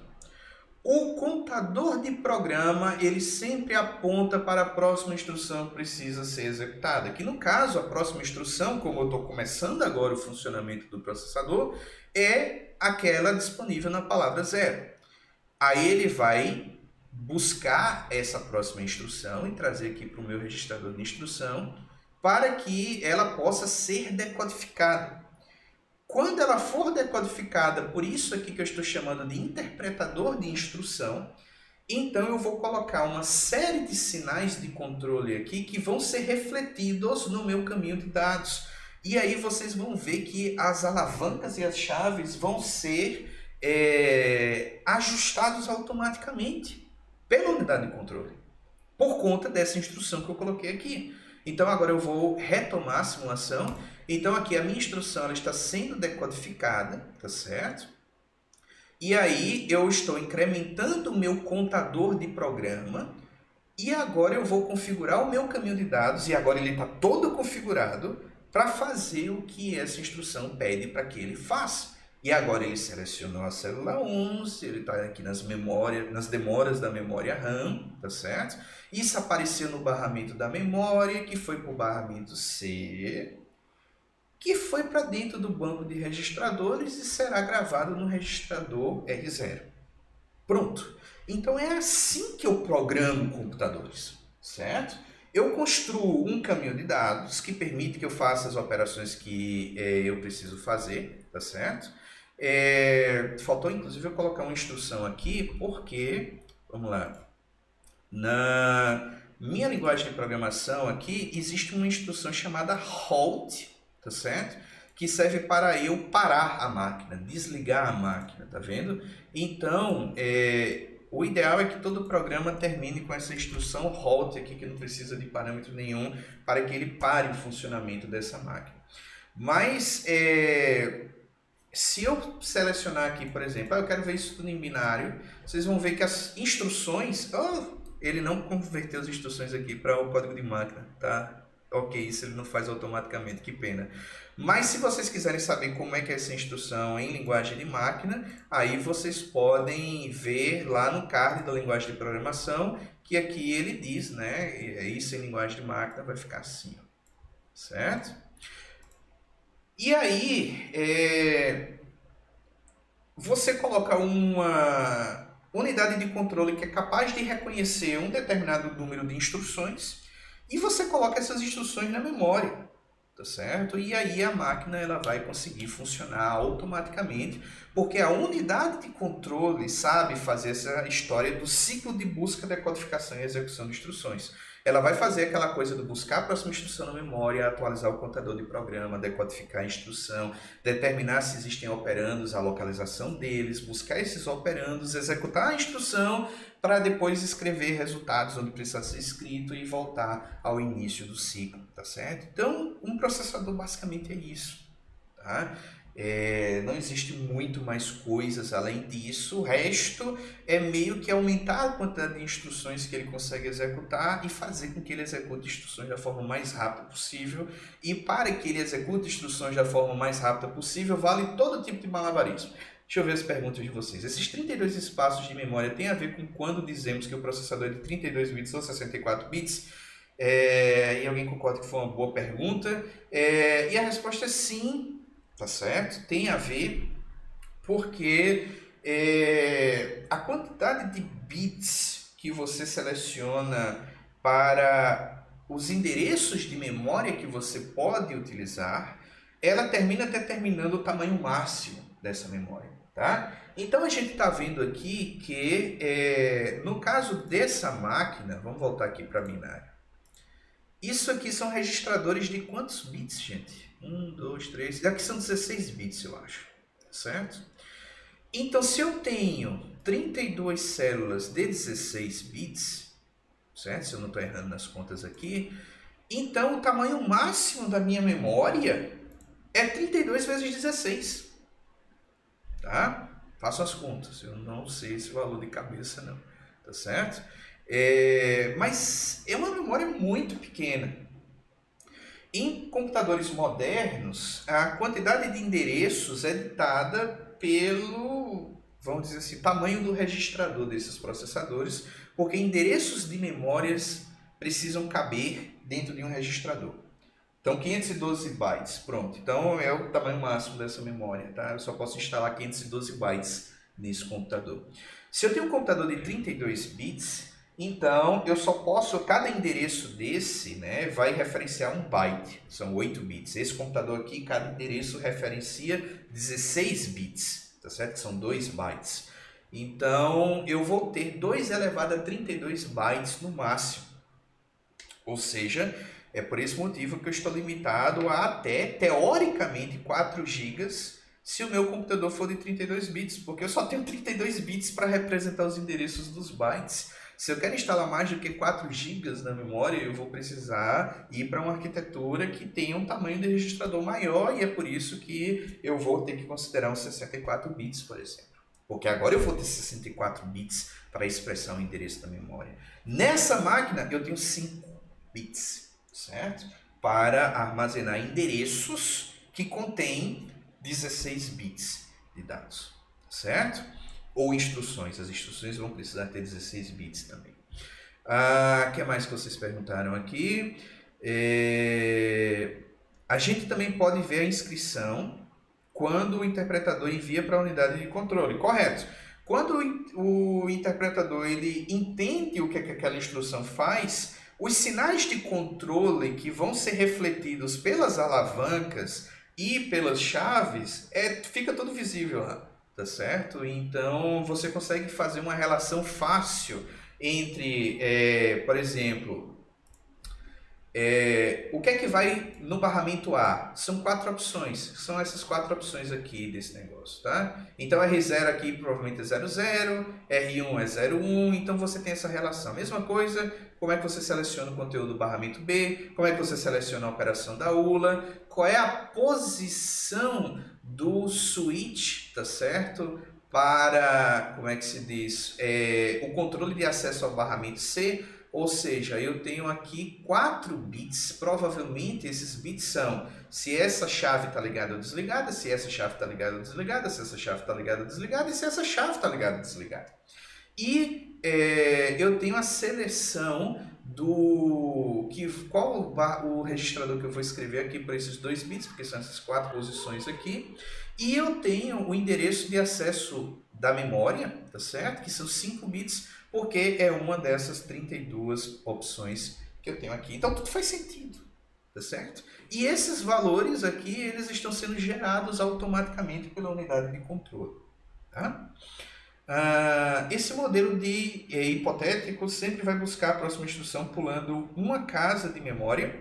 O contador de programa, ele sempre aponta para a próxima instrução que precisa ser executada. Que no caso, a próxima instrução, como eu estou começando agora o funcionamento do processador, é aquela disponível na palavra zero. Aí ele vai buscar essa próxima instrução e trazer aqui para o meu registrador de instrução para que ela possa ser decodificada. Quando ela for decodificada, por isso aqui que eu estou chamando de interpretador de instrução, então eu vou colocar uma série de sinais de controle aqui que vão ser refletidos no meu caminho de dados. E aí vocês vão ver que as alavancas e as chaves vão ser é, ajustados automaticamente pela unidade de controle, por conta dessa instrução que eu coloquei aqui. Então agora eu vou retomar a simulação. Então aqui a minha instrução ela está sendo decodificada, tá certo? E aí eu estou incrementando o meu contador de programa e agora eu vou configurar o meu caminho de dados e agora ele está todo configurado para fazer o que essa instrução pede para que ele faça. E agora ele selecionou a célula onze, ele está aqui nas memórias, nas demoras da memória RAM, tá certo? Isso apareceu no barramento da memória, que foi para o barramento C, que foi para dentro do banco de registradores e será gravado no registrador R zero. Pronto. Então é assim que eu programo computadores, certo? Eu construo um caminho de dados que permite que eu faça as operações que é, eu preciso fazer, tá certo? É, faltou inclusive eu colocar uma instrução aqui, porque, vamos lá, na minha linguagem de programação aqui existe uma instrução chamada halt, tá certo? Que serve para eu parar a máquina, desligar a máquina, tá vendo? Então, é, o ideal é que todo programa termine com essa instrução halt aqui, que não precisa de parâmetro nenhum, para que ele pare o funcionamento dessa máquina. Mas, é, se eu selecionar aqui, por exemplo, ah, eu quero ver isso tudo em binário, vocês vão ver que as instruções, oh, ele não converteu as instruções aqui para o código de máquina, tá? Ok, isso ele não faz automaticamente, que pena. Mas se vocês quiserem saber como é que é essa instrução em linguagem de máquina, aí vocês podem ver lá no card da linguagem de programação, que aqui ele diz, né, isso em linguagem de máquina vai ficar assim, ó, certo? E aí, é, você coloca uma unidade de controle que é capaz de reconhecer um determinado número de instruções e você coloca essas instruções na memória, tá certo? E aí a máquina ela vai conseguir funcionar automaticamente, porque a unidade de controle sabe fazer essa história do ciclo de busca, decodificação e execução de instruções. Ela vai fazer aquela coisa do buscar a próxima instrução na memória, atualizar o contador de programa, decodificar a instrução, determinar se existem operandos, a localização deles, buscar esses operandos, executar a instrução para depois escrever resultados onde precisa ser escrito e voltar ao início do ciclo, tá certo? Então, um processador basicamente é isso, tá? É, não existe muito mais coisas além disso. O resto é meio que aumentar a quantidade de instruções que ele consegue executar e fazer com que ele execute instruções da forma mais rápida possível. E para que ele execute instruções da forma mais rápida possível, vale todo tipo de malabarismo. Deixa eu ver as perguntas de vocês. Esses trinta e dois espaços de memória tem a ver com quando dizemos que o processador é de trinta e dois bits ou sessenta e quatro bits? É, e alguém concorda que foi uma boa pergunta? É, e a resposta é sim. Tá certo? Tem a ver porque é, a quantidade de bits que você seleciona para os endereços de memória que você pode utilizar, ela termina determinando o tamanho máximo dessa memória, tá? Então a gente está vendo aqui que é, no caso dessa máquina, vamos voltar aqui para binário. Isso aqui são registradores de quantos bits, gente? um, dois, três, aqui são dezesseis bits, eu acho, certo? Então, se eu tenho trinta e duas células de dezesseis bits, certo? Se eu não estou errando nas contas aqui. Então, o tamanho máximo da minha memória é trinta e dois vezes dezesseis. Tá? Faço as contas. Eu não sei esse valor de cabeça, não. Tá certo? É, mas é uma memória muito pequena. Em computadores modernos, a quantidade de endereços é ditada pelo, vamos dizer assim, tamanho do registrador desses processadores, porque endereços de memórias precisam caber dentro de um registrador. Então, quinhentos e doze bytes, pronto. Então, é o tamanho máximo dessa memória, tá? Eu só posso instalar quinhentos e doze bytes nesse computador. Se eu tenho um computador de trinta e dois bits, então eu só posso, cada endereço desse, né, vai referenciar um byte, são oito bits. Esse computador aqui, cada endereço referencia dezesseis bits, tá certo? São dois bytes. Então, eu vou ter dois elevado a trinta e dois bytes no máximo. Ou seja, é por esse motivo que eu estou limitado a até, teoricamente, quatro gigas se o meu computador for de trinta e dois bits, porque eu só tenho trinta e dois bits para representar os endereços dos bytes. Se eu quero instalar mais do que quatro gigas na memória, eu vou precisar ir para uma arquitetura que tenha um tamanho de registrador maior, e é por isso que eu vou ter que considerar uns sessenta e quatro bits, por exemplo. Porque agora eu vou ter sessenta e quatro bits para expressar o endereço da memória. Nessa máquina eu tenho cinco bits, certo? Para armazenar endereços que contêm dezesseis bits de dados, certo? Ou instruções. As instruções vão precisar ter dezesseis bits também. Ah, o que mais que vocês perguntaram aqui? É... A gente também pode ver a inscrição quando o interpretador envia para a unidade de controle. Correto. Quando o interpretador ele entende o que, é que aquela instrução faz, os sinais de controle que vão ser refletidos pelas alavancas e pelas chaves, é, fica tudo visível lá, tá certo? Então, você consegue fazer uma relação fácil entre, é, por exemplo, é, o que é que vai no barramento A? São quatro opções, são essas quatro opções aqui desse negócio, tá? Então, R zero aqui provavelmente é zero zero, R um é zero um, então você tem essa relação. Mesma coisa, como é que você seleciona o conteúdo do barramento B, como é que você seleciona a operação da U L A, qual é a posição do switch, tá certo? Para, como é que se diz, é, o controle de acesso ao barramento C, ou seja, eu tenho aqui quatro bits, provavelmente esses bits são se essa chave está ligada ou desligada, se essa chave está ligada ou desligada, se essa chave está ligada ou desligada e se essa chave está ligada ou desligada. E é, eu tenho a seleção do que, qual o, o registrador que eu vou escrever aqui para esses dois bits, porque são essas quatro posições aqui. E eu tenho o endereço de acesso da memória, tá certo? Que são cinco bits, porque é uma dessas trinta e duas opções que eu tenho aqui. Então tudo faz sentido, tá certo? E esses valores aqui, eles estão sendo gerados automaticamente pela unidade de controle, tá? Uh, esse modelo de é, hipotético sempre vai buscar a próxima instrução pulando uma casa de memória,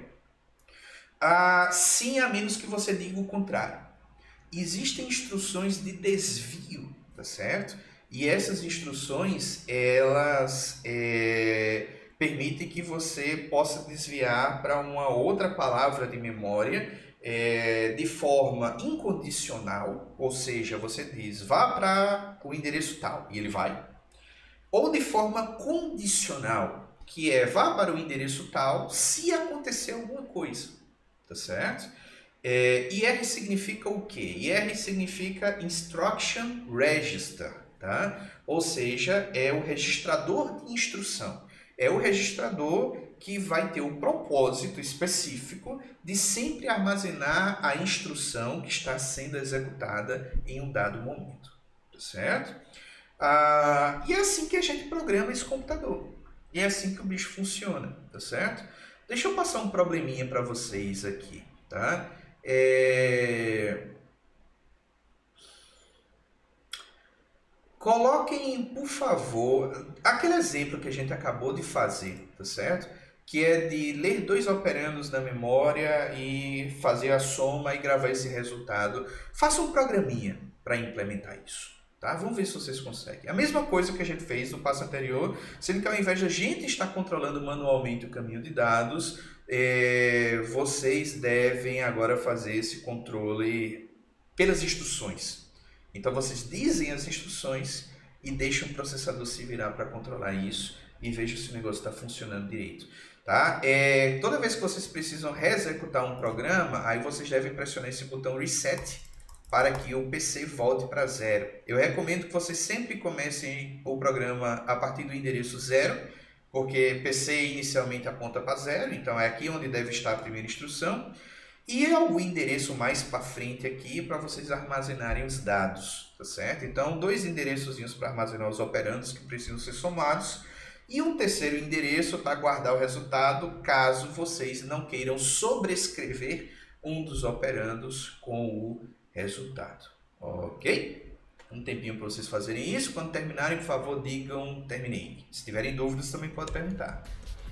uh, sim, a menos que você diga o contrário. Existem instruções de desvio, tá certo? E essas instruções, elas é, permitem que você possa desviar para uma outra palavra de memória é, de forma incondicional, ou seja, você diz, vá para o endereço tal, e ele vai. Ou de forma condicional, que é, vá para o endereço tal se acontecer alguma coisa, tá certo? É, I R significa o quê? I R significa Instruction Register, tá? Ou seja, é o registrador de instrução. É o registrador que vai ter o propósito específico de sempre armazenar a instrução que está sendo executada em um dado momento, tá certo? Ah, e é assim que a gente programa esse computador. E é assim que o bicho funciona, tá certo? Deixa eu passar um probleminha para vocês aqui, tá? É... Coloquem, por favor, aquele exemplo que a gente acabou de fazer, tá certo? Que é de ler dois operandos na memória e fazer a soma e gravar esse resultado. Faça um programinha para implementar isso, Tá? Vamos ver se vocês conseguem. A mesma coisa que a gente fez no passo anterior, sendo que ao invés de a gente estar controlando manualmente o caminho de dados, é, vocês devem agora fazer esse controle pelas instruções. Então vocês dizem as instruções e deixam o processador se virar para controlar isso e vejam se o negócio está funcionando direito. Tá? É, toda vez que vocês precisam reexecutar um programa, aí vocês devem pressionar esse botão Reset para que o P C volte para zero. Eu recomendo que vocês sempre comecem o programa a partir do endereço zero, porque P C inicialmente aponta para zero, então é aqui onde deve estar a primeira instrução. E é o endereço mais para frente aqui para vocês armazenarem os dados, tá certo? Então, dois endereçozinhos para armazenar os operandos que precisam ser somados. E um terceiro endereço para guardar o resultado, caso vocês não queiram sobrescrever um dos operandos com o resultado. Ok? Um tempinho para vocês fazerem isso. Quando terminarem, por favor, digam terminei. Se tiverem dúvidas, também pode perguntar.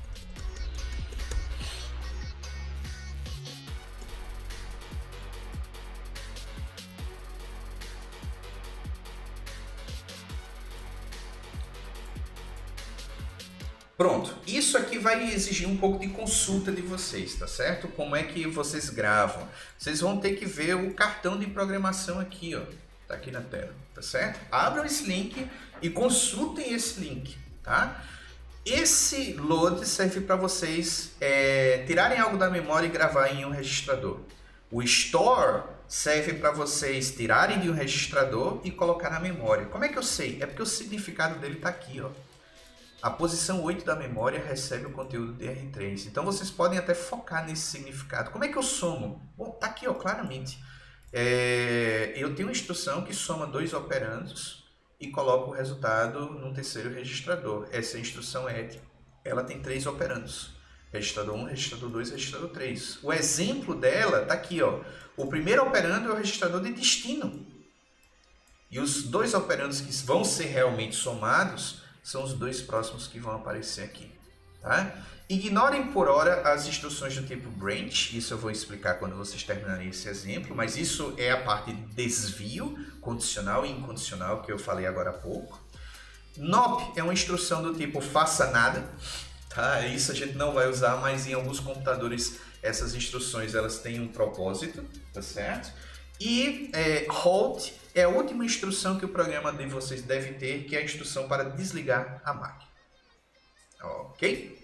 Pronto, isso aqui vai exigir um pouco de consulta de vocês, tá certo? Como é que vocês gravam? Vocês vão ter que ver o cartão de programação aqui, ó. Tá aqui na tela, tá certo? Abram esse link e consultem esse link, tá? Esse load serve para vocês é, tirarem algo da memória e gravar em um registrador. O store serve para vocês tirarem de um registrador e colocar na memória. Como é que eu sei? É porque o significado dele tá aqui, ó. A posição oito da memória recebe o conteúdo D R três. Então vocês podem até focar nesse significado. Como é que eu somo? Bom, tá aqui, ó, claramente. É, eu tenho uma instrução que soma dois operandos e coloca o resultado num terceiro registrador. Essa instrução é, ela tem três operandos. Registrador um, registrador dois, registrador três. O exemplo dela tá aqui, ó. O primeiro operando é o registrador de destino. E os dois operandos que vão ser realmente somados são os dois próximos que vão aparecer aqui, tá? Ignorem por hora as instruções do tipo branch, isso eu vou explicar quando vocês terminarem esse exemplo, mas isso é a parte de desvio condicional e incondicional que eu falei agora há pouco. Nop é uma instrução do tipo faça nada, tá? Isso a gente não vai usar, mas em alguns computadores essas instruções elas têm um propósito, tá certo? E é, halt é a última instrução que o programa de vocês deve ter, que é a instrução para desligar a máquina. Ok?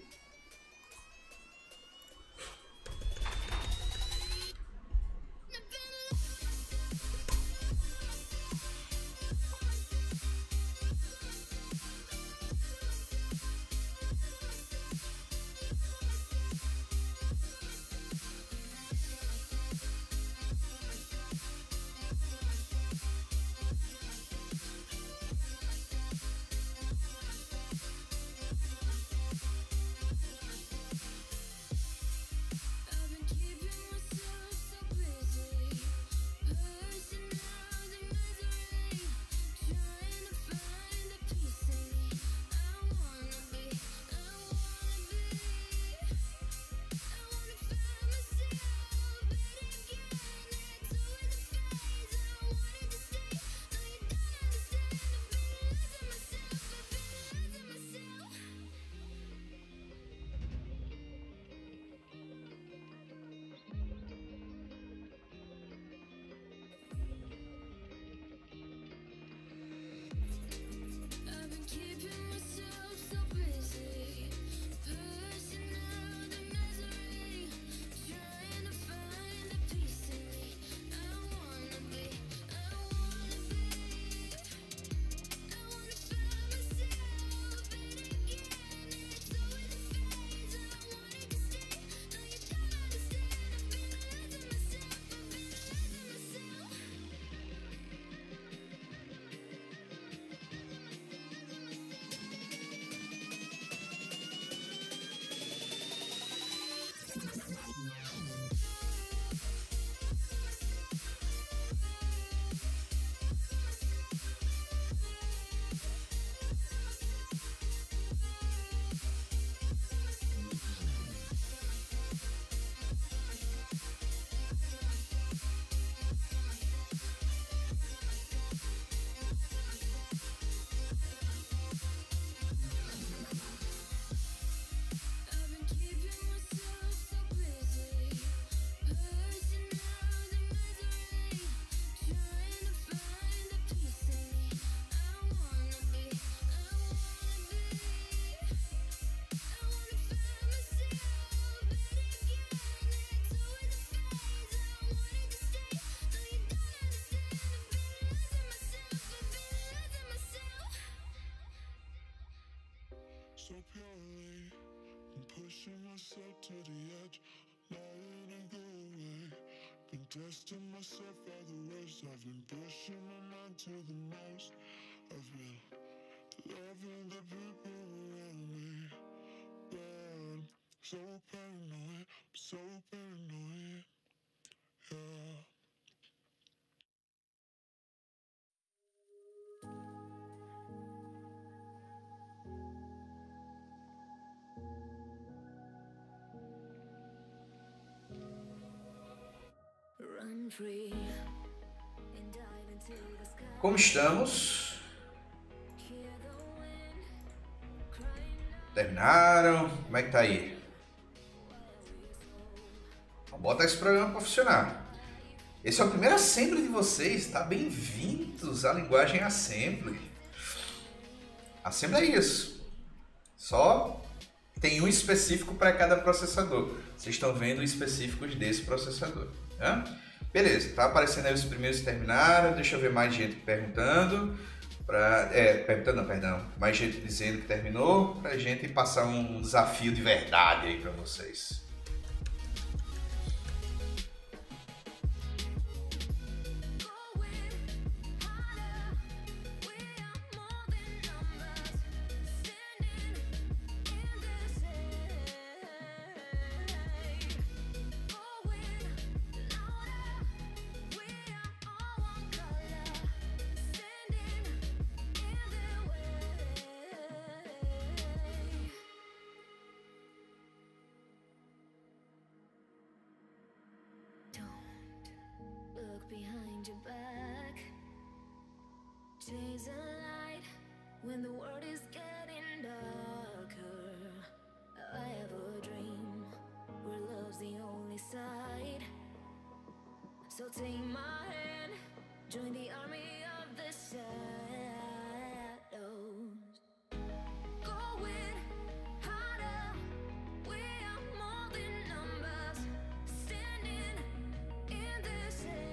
pushing myself to the edge, not letting go away. Been testing myself at the worst. I've been pushing my mind to the most. I've been loving the people around me, but so paranoid, so paranoid, yeah.
Como estamos? Terminaram? Como é que tá aí? Vamos botar esse programa para funcionar. Esse é o primeiro assembly de vocês, tá? Bem-vindos à linguagem assembly. Assembly é isso. Só tem um específico para cada processador. Vocês estão vendo os específicos desse processador, né? Beleza, tá aparecendo aí os primeiros que terminaram. Deixa eu ver mais gente perguntando. Pra, é, perguntando, não, perdão. Mais gente dizendo que terminou. Pra gente passar um desafio de verdade aí pra vocês.
Behind your back, chase a light when the world is getting darker. I have a dream where love's the only side. So take my hand, join the army of the shadows. Going harder, we are more than numbers, standing in this air.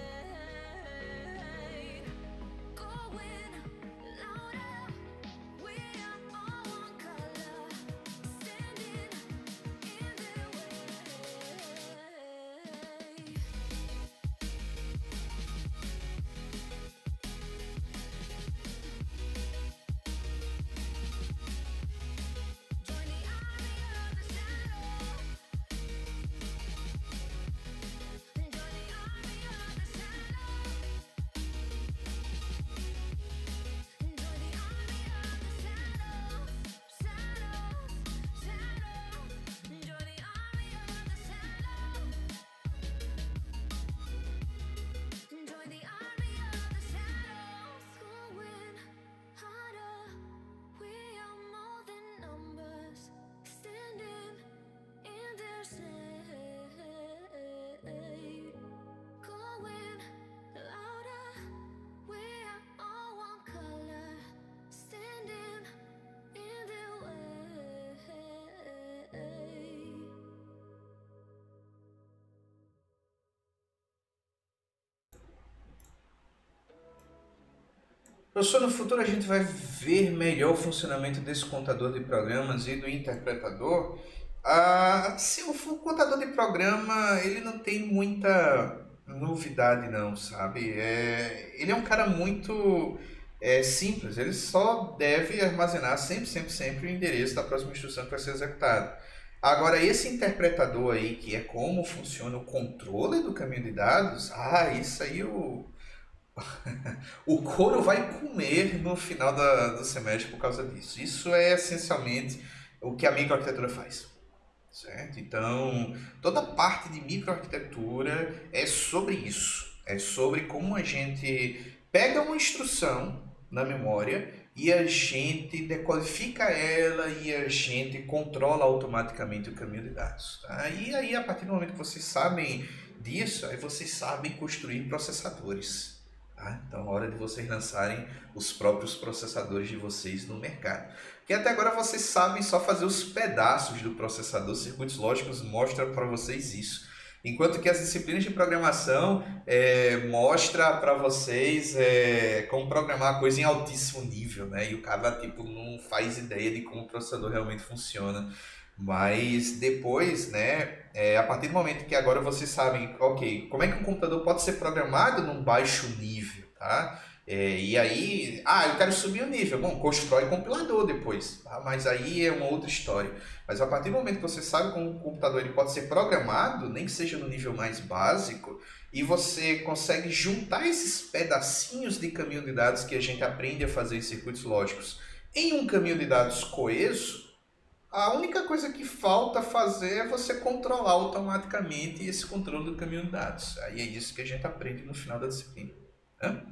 Professor, no futuro a gente vai ver melhor o funcionamento desse contador de programas e do interpretador. Ah, se o contador de programa, ele não tem muita novidade não, sabe? É, ele é um cara muito é, simples, ele só deve armazenar sempre, sempre, sempre o endereço da próxima instrução que vai ser executada. Agora, esse interpretador aí, que é como funciona o controle do caminho de dados, ah, isso aí o... o couro vai comer no final da, do semestre por causa disso. Isso é essencialmente o que a microarquitetura faz, certo? Então, toda parte de microarquitetura é sobre isso. É sobre como a gente pega uma instrução na memória e a gente decodifica ela e a gente controla automaticamente o caminho de dados, tá? E aí, a partir do momento que vocês sabem disso, aí vocês sabem construir processadores. Então, é hora de vocês lançarem os próprios processadores de vocês no mercado. Que até agora vocês sabem só fazer os pedaços do processador. Circuitos lógicos mostram para vocês isso. Enquanto que as disciplinas de programação é, mostram para vocês é, como programar a coisa em altíssimo nível, né? E o cara tipo, não faz ideia de como o processador realmente funciona. Mas depois, né, é, a partir do momento que agora vocês sabem, ok, como é que um computador pode ser programado num baixo nível, tá? É, e aí, ah, eu quero subir o nível. Bom, constrói compilador depois, tá? Mas aí é uma outra história. Mas a partir do momento que você sabe como o computador ele pode ser programado, nem que seja no nível mais básico, e você consegue juntar esses pedacinhos de caminho de dados que a gente aprende a fazer em circuitos lógicos em um caminho de dados coeso, a única coisa que falta fazer é você controlar automaticamente esse controle do caminho de dados. Aí é isso que a gente aprende no final da disciplina. Né?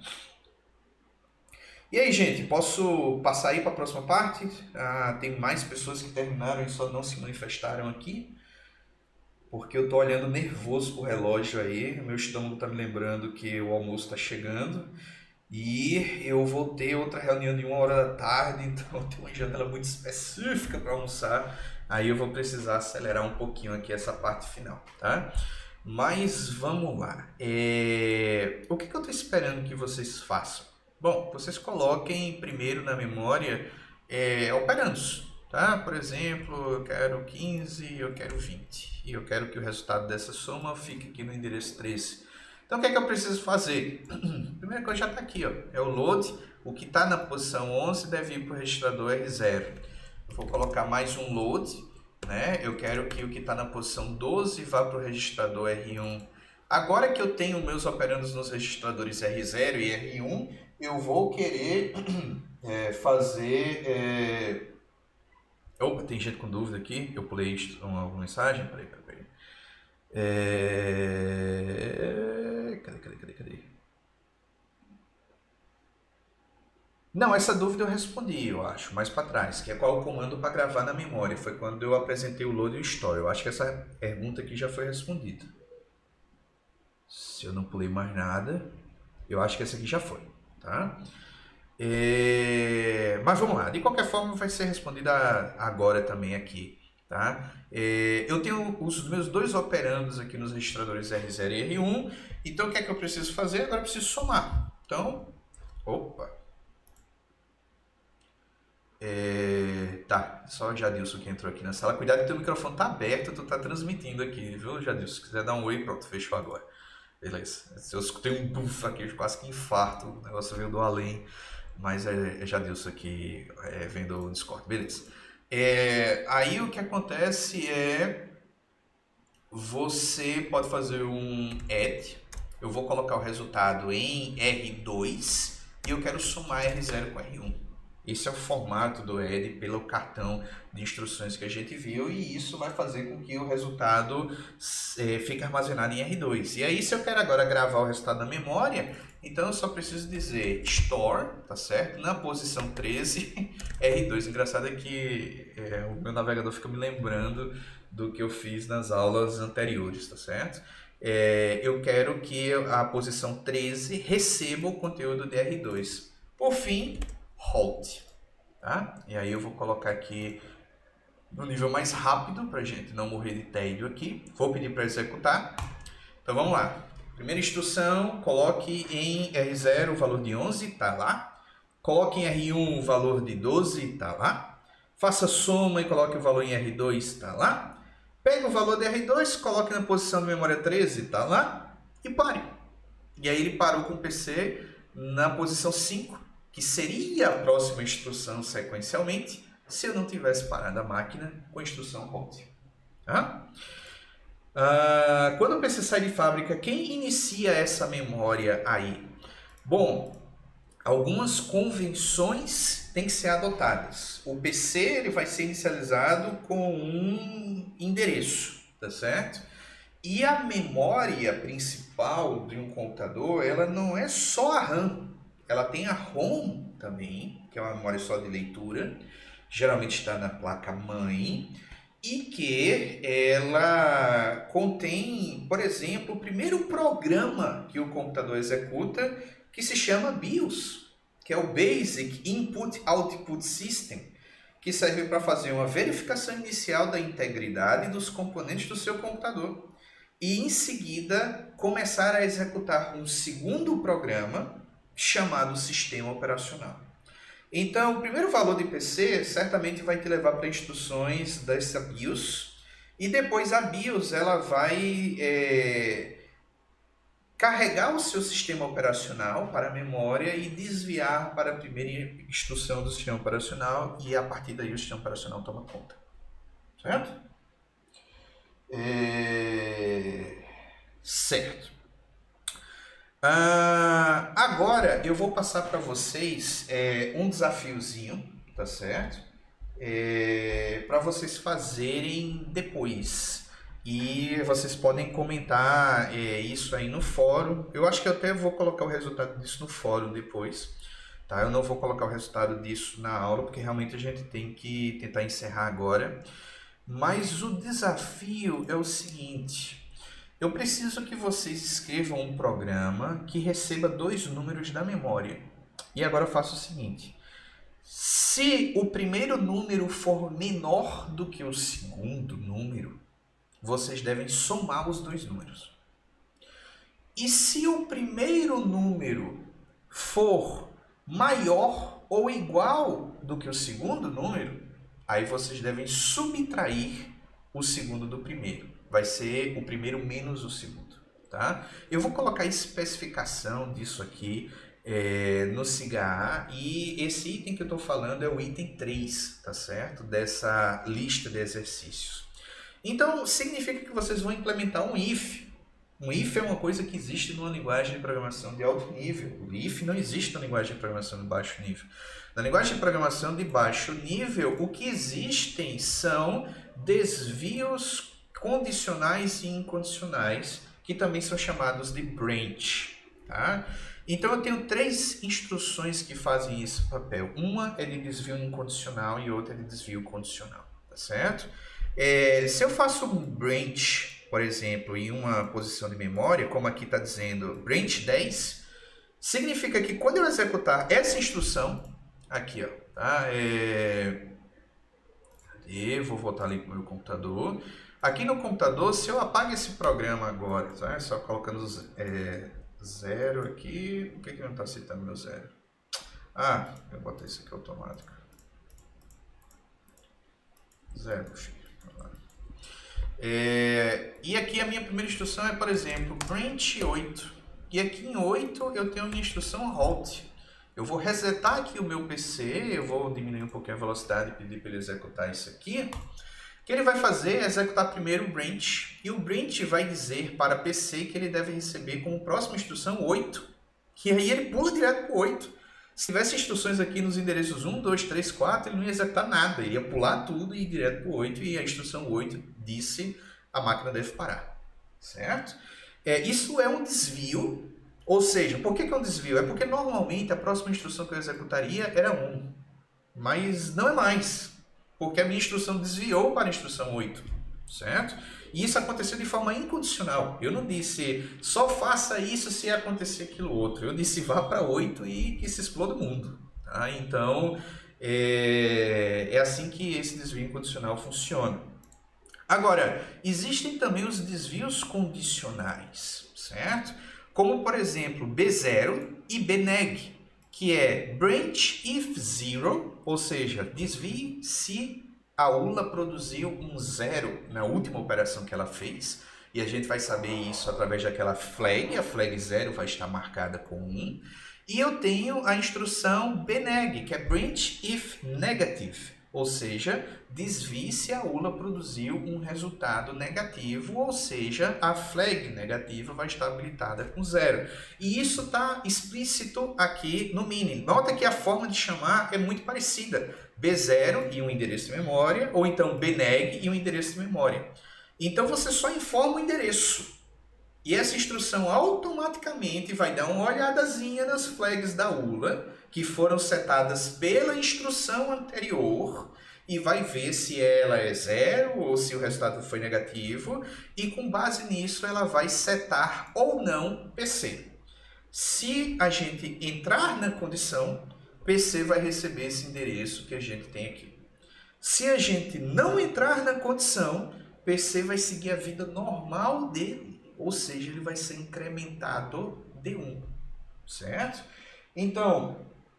E aí, gente, posso passar aí para a próxima parte? Ah, tem mais pessoas que terminaram e só não se manifestaram aqui. Porque eu tô olhando nervoso pro relógio aí. Meu estômago tá me lembrando que o almoço está chegando. E eu vou ter outra reunião de uma hora da tarde, então tem uma janela muito específica para almoçar. Aí eu vou precisar acelerar um pouquinho aqui essa parte final, tá? Mas vamos lá. É... O que, que eu estou esperando que vocês façam? Bom, vocês coloquem primeiro na memória é, operandos, tá? Por exemplo, eu quero quinze, eu quero vinte. E eu quero que o resultado dessa soma fique aqui no endereço treze. Então, o que é que eu preciso fazer? Primeira coisa já está aqui, ó, é o load. O que está na posição onze deve ir para o registrador R zero. Eu vou colocar mais um load, né? Eu quero que o que está na posição doze vá para o registrador R um. Agora que eu tenho meus operandos nos registradores R zero e R um, eu vou querer é, fazer... É... Opa, tem gente com dúvida aqui. Eu pulei uma, uma mensagem. Peraí, peraí, peraí. É... Cadê, cadê, cadê, cadê? Não, essa dúvida eu respondi, eu acho, mais para trás, que é qual o comando para gravar na memória. Foi quando eu apresentei o load e o store. Eu acho que essa pergunta aqui já foi respondida. Se eu não pulei mais nada, eu acho que essa aqui já foi, tá? É... Mas vamos lá, de qualquer forma vai ser respondida agora também aqui, tá? É... Eu tenho os meus dois operandos aqui nos registradores R zero e R um, então o que é que eu preciso fazer? Agora eu preciso somar. Então, opa! É... Tá, só o Jadilson que entrou aqui na sala. Cuidado que teu microfone tá aberto, tu tá transmitindo aqui, viu, Jadilson? Se quiser dar um oi, pronto, fechou agora. Beleza. Se eu escutei um buf aqui, eu quase que infarto, o negócio veio do além. Mas é, é Jadilson aqui é, vendo o Discord, beleza. É, aí o que acontece é... Você pode fazer um add. Eu vou colocar o resultado em R dois e eu quero somar R zero com R um. Esse é o formato do add pelo cartão de instruções que a gente viu e isso vai fazer com que o resultado é, fique armazenado em R dois. E aí, se eu quero agora gravar o resultado na memória, então eu só preciso dizer store, tá certo? Na posição treze, R dois. Engraçado é que é, o meu navegador fica me lembrando do que eu fiz nas aulas anteriores, tá certo? É, eu quero que a posição treze receba o conteúdo de R dois. Por fim, halt, tá? E aí eu vou colocar aqui no nível mais rápido para a gente não morrer de tédio aqui. Vou pedir para executar. Então vamos lá. Primeira instrução, coloque em R zero o valor de onze, tá lá. Coloque em R um o valor de doze, tá lá. Faça soma e coloque o valor em R dois, tá lá. Pega o valor de R dois, coloque na posição de memória treze, tá lá. E pare. E aí ele parou com o P C na posição cinco. Que seria a próxima instrução sequencialmente, se eu não tivesse parado a máquina com a instrução halt. Tá? Ah, quando o P C sai de fábrica, quem inicia essa memória aí? Bom, algumas convenções têm que ser adotadas. O P C ele vai ser inicializado com um endereço, tá certo? E a memória principal de um computador, ela não é só a RAM. Ela tem a ROM também, que é uma memória só de leitura, geralmente está na placa-mãe, e que ela contém, por exemplo, o primeiro programa que o computador executa, que se chama BIOS, que é o Basic Input Output System, que serve para fazer uma verificação inicial da integridade dos componentes do seu computador, e em seguida começar a executar um segundo programa, chamado sistema operacional. Então, o primeiro valor de P C certamente vai te levar para instruções dessa BIOS, e depois a BIOS ela vai é, carregar o seu sistema operacional para a memória e desviar para a primeira instrução do sistema operacional, e a partir daí o sistema operacional toma conta. Certo? É... Certo. Ah, agora eu vou passar para vocês é, um desafiozinho, tá certo? É, para vocês fazerem depois. E vocês podem comentar é, isso aí no fórum. Eu acho que eu até vou colocar o resultado disso no fórum depois. Tá? Eu não vou colocar o resultado disso na aula, porque realmente a gente tem que tentar encerrar agora. Mas o desafio é o seguinte: eu preciso que vocês escrevam um programa que receba dois números da memória. E agora eu faço o seguinte: se o primeiro número for menor do que o segundo número, vocês devem somar os dois números. E se o primeiro número for maior ou igual do que o segundo número, aí vocês devem subtrair o segundo do primeiro. Vai ser o primeiro menos o segundo, tá? Eu vou colocar a especificação disso aqui é, no SIGA A, e esse item que eu estou falando é o item três, tá certo? Dessa lista de exercícios. Então, significa que vocês vão implementar um if. Um if é uma coisa que existe numa linguagem de programação de alto nível. O if não existe na linguagem de programação de baixo nível. Na linguagem de programação de baixo nível, o que existem são desvios condicionais e incondicionais, que também são chamados de branch. Tá? Então, eu tenho três instruções que fazem esse papel. Uma é de desvio incondicional e outra é de desvio condicional. Tá certo? É, se eu faço um branch, por exemplo, em uma posição de memória, como aqui está dizendo branch dez, significa que quando eu executar essa instrução, aqui, ó, tá? É... Eu vou voltar ali para o meu computador. Aqui no computador, se eu apago esse programa agora, tá? Só colocando é, zero aqui. Por que, que não está citando meu zero? Ah, eu botei isso aqui automático. Zero, filho. É, e aqui a minha primeira instrução é, por exemplo, print oito. E aqui em oito eu tenho a minha instrução halt. Eu vou resetar aqui o meu P C, eu vou diminuir um pouquinho a velocidade e pedir para ele executar isso aqui. O que ele vai fazer é executar primeiro o branch. E o branch vai dizer para P C que ele deve receber como próxima instrução oito. E aí ele pula direto para o oito. Se tivesse instruções aqui nos endereços um, dois, três, quatro, ele não ia executar nada. Ele ia pular tudo e ir direto para o oito. E a instrução oito disse a máquina deve parar. Certo? É, isso é um desvio. Ou seja, por que, que é um desvio? É porque normalmente a próxima instrução que eu executaria era um. Mas não é mais. Porque a minha instrução desviou para a instrução oito. Certo? E isso aconteceu de forma incondicional. Eu não disse só faça isso se acontecer aquilo outro. Eu disse vá para oito e que se exploda o mundo. Tá? Então, é, é assim que esse desvio incondicional funciona. Agora, existem também os desvios condicionais, certo? Como, por exemplo, B zero e B neg, que é branch if zero, ou seja, desvie se a U L A produziu um zero na última operação que ela fez, e a gente vai saber isso através daquela flag, a flag zero vai estar marcada com um. E eu tenho a instrução B neg, que é branch if negative, ou seja, desvie se a U L A produziu um resultado negativo, ou seja, a flag negativa vai estar habilitada com zero. E isso está explícito aqui no mini. Nota que a forma de chamar é muito parecida. B zero e um endereço de memória, ou então B neg e um endereço de memória. Então você só informa o endereço. E essa instrução automaticamente vai dar uma olhadazinha nas flags da U L A, que foram setadas pela instrução anterior, e vai ver se ela é zero ou se o resultado foi negativo, e com base nisso ela vai setar ou não P C. Se a gente entrar na condição, P C vai receber esse endereço que a gente tem aqui. Se a gente não entrar na condição, P C vai seguir a vida normal dele, ou seja, ele vai ser incrementado de um, certo? Então,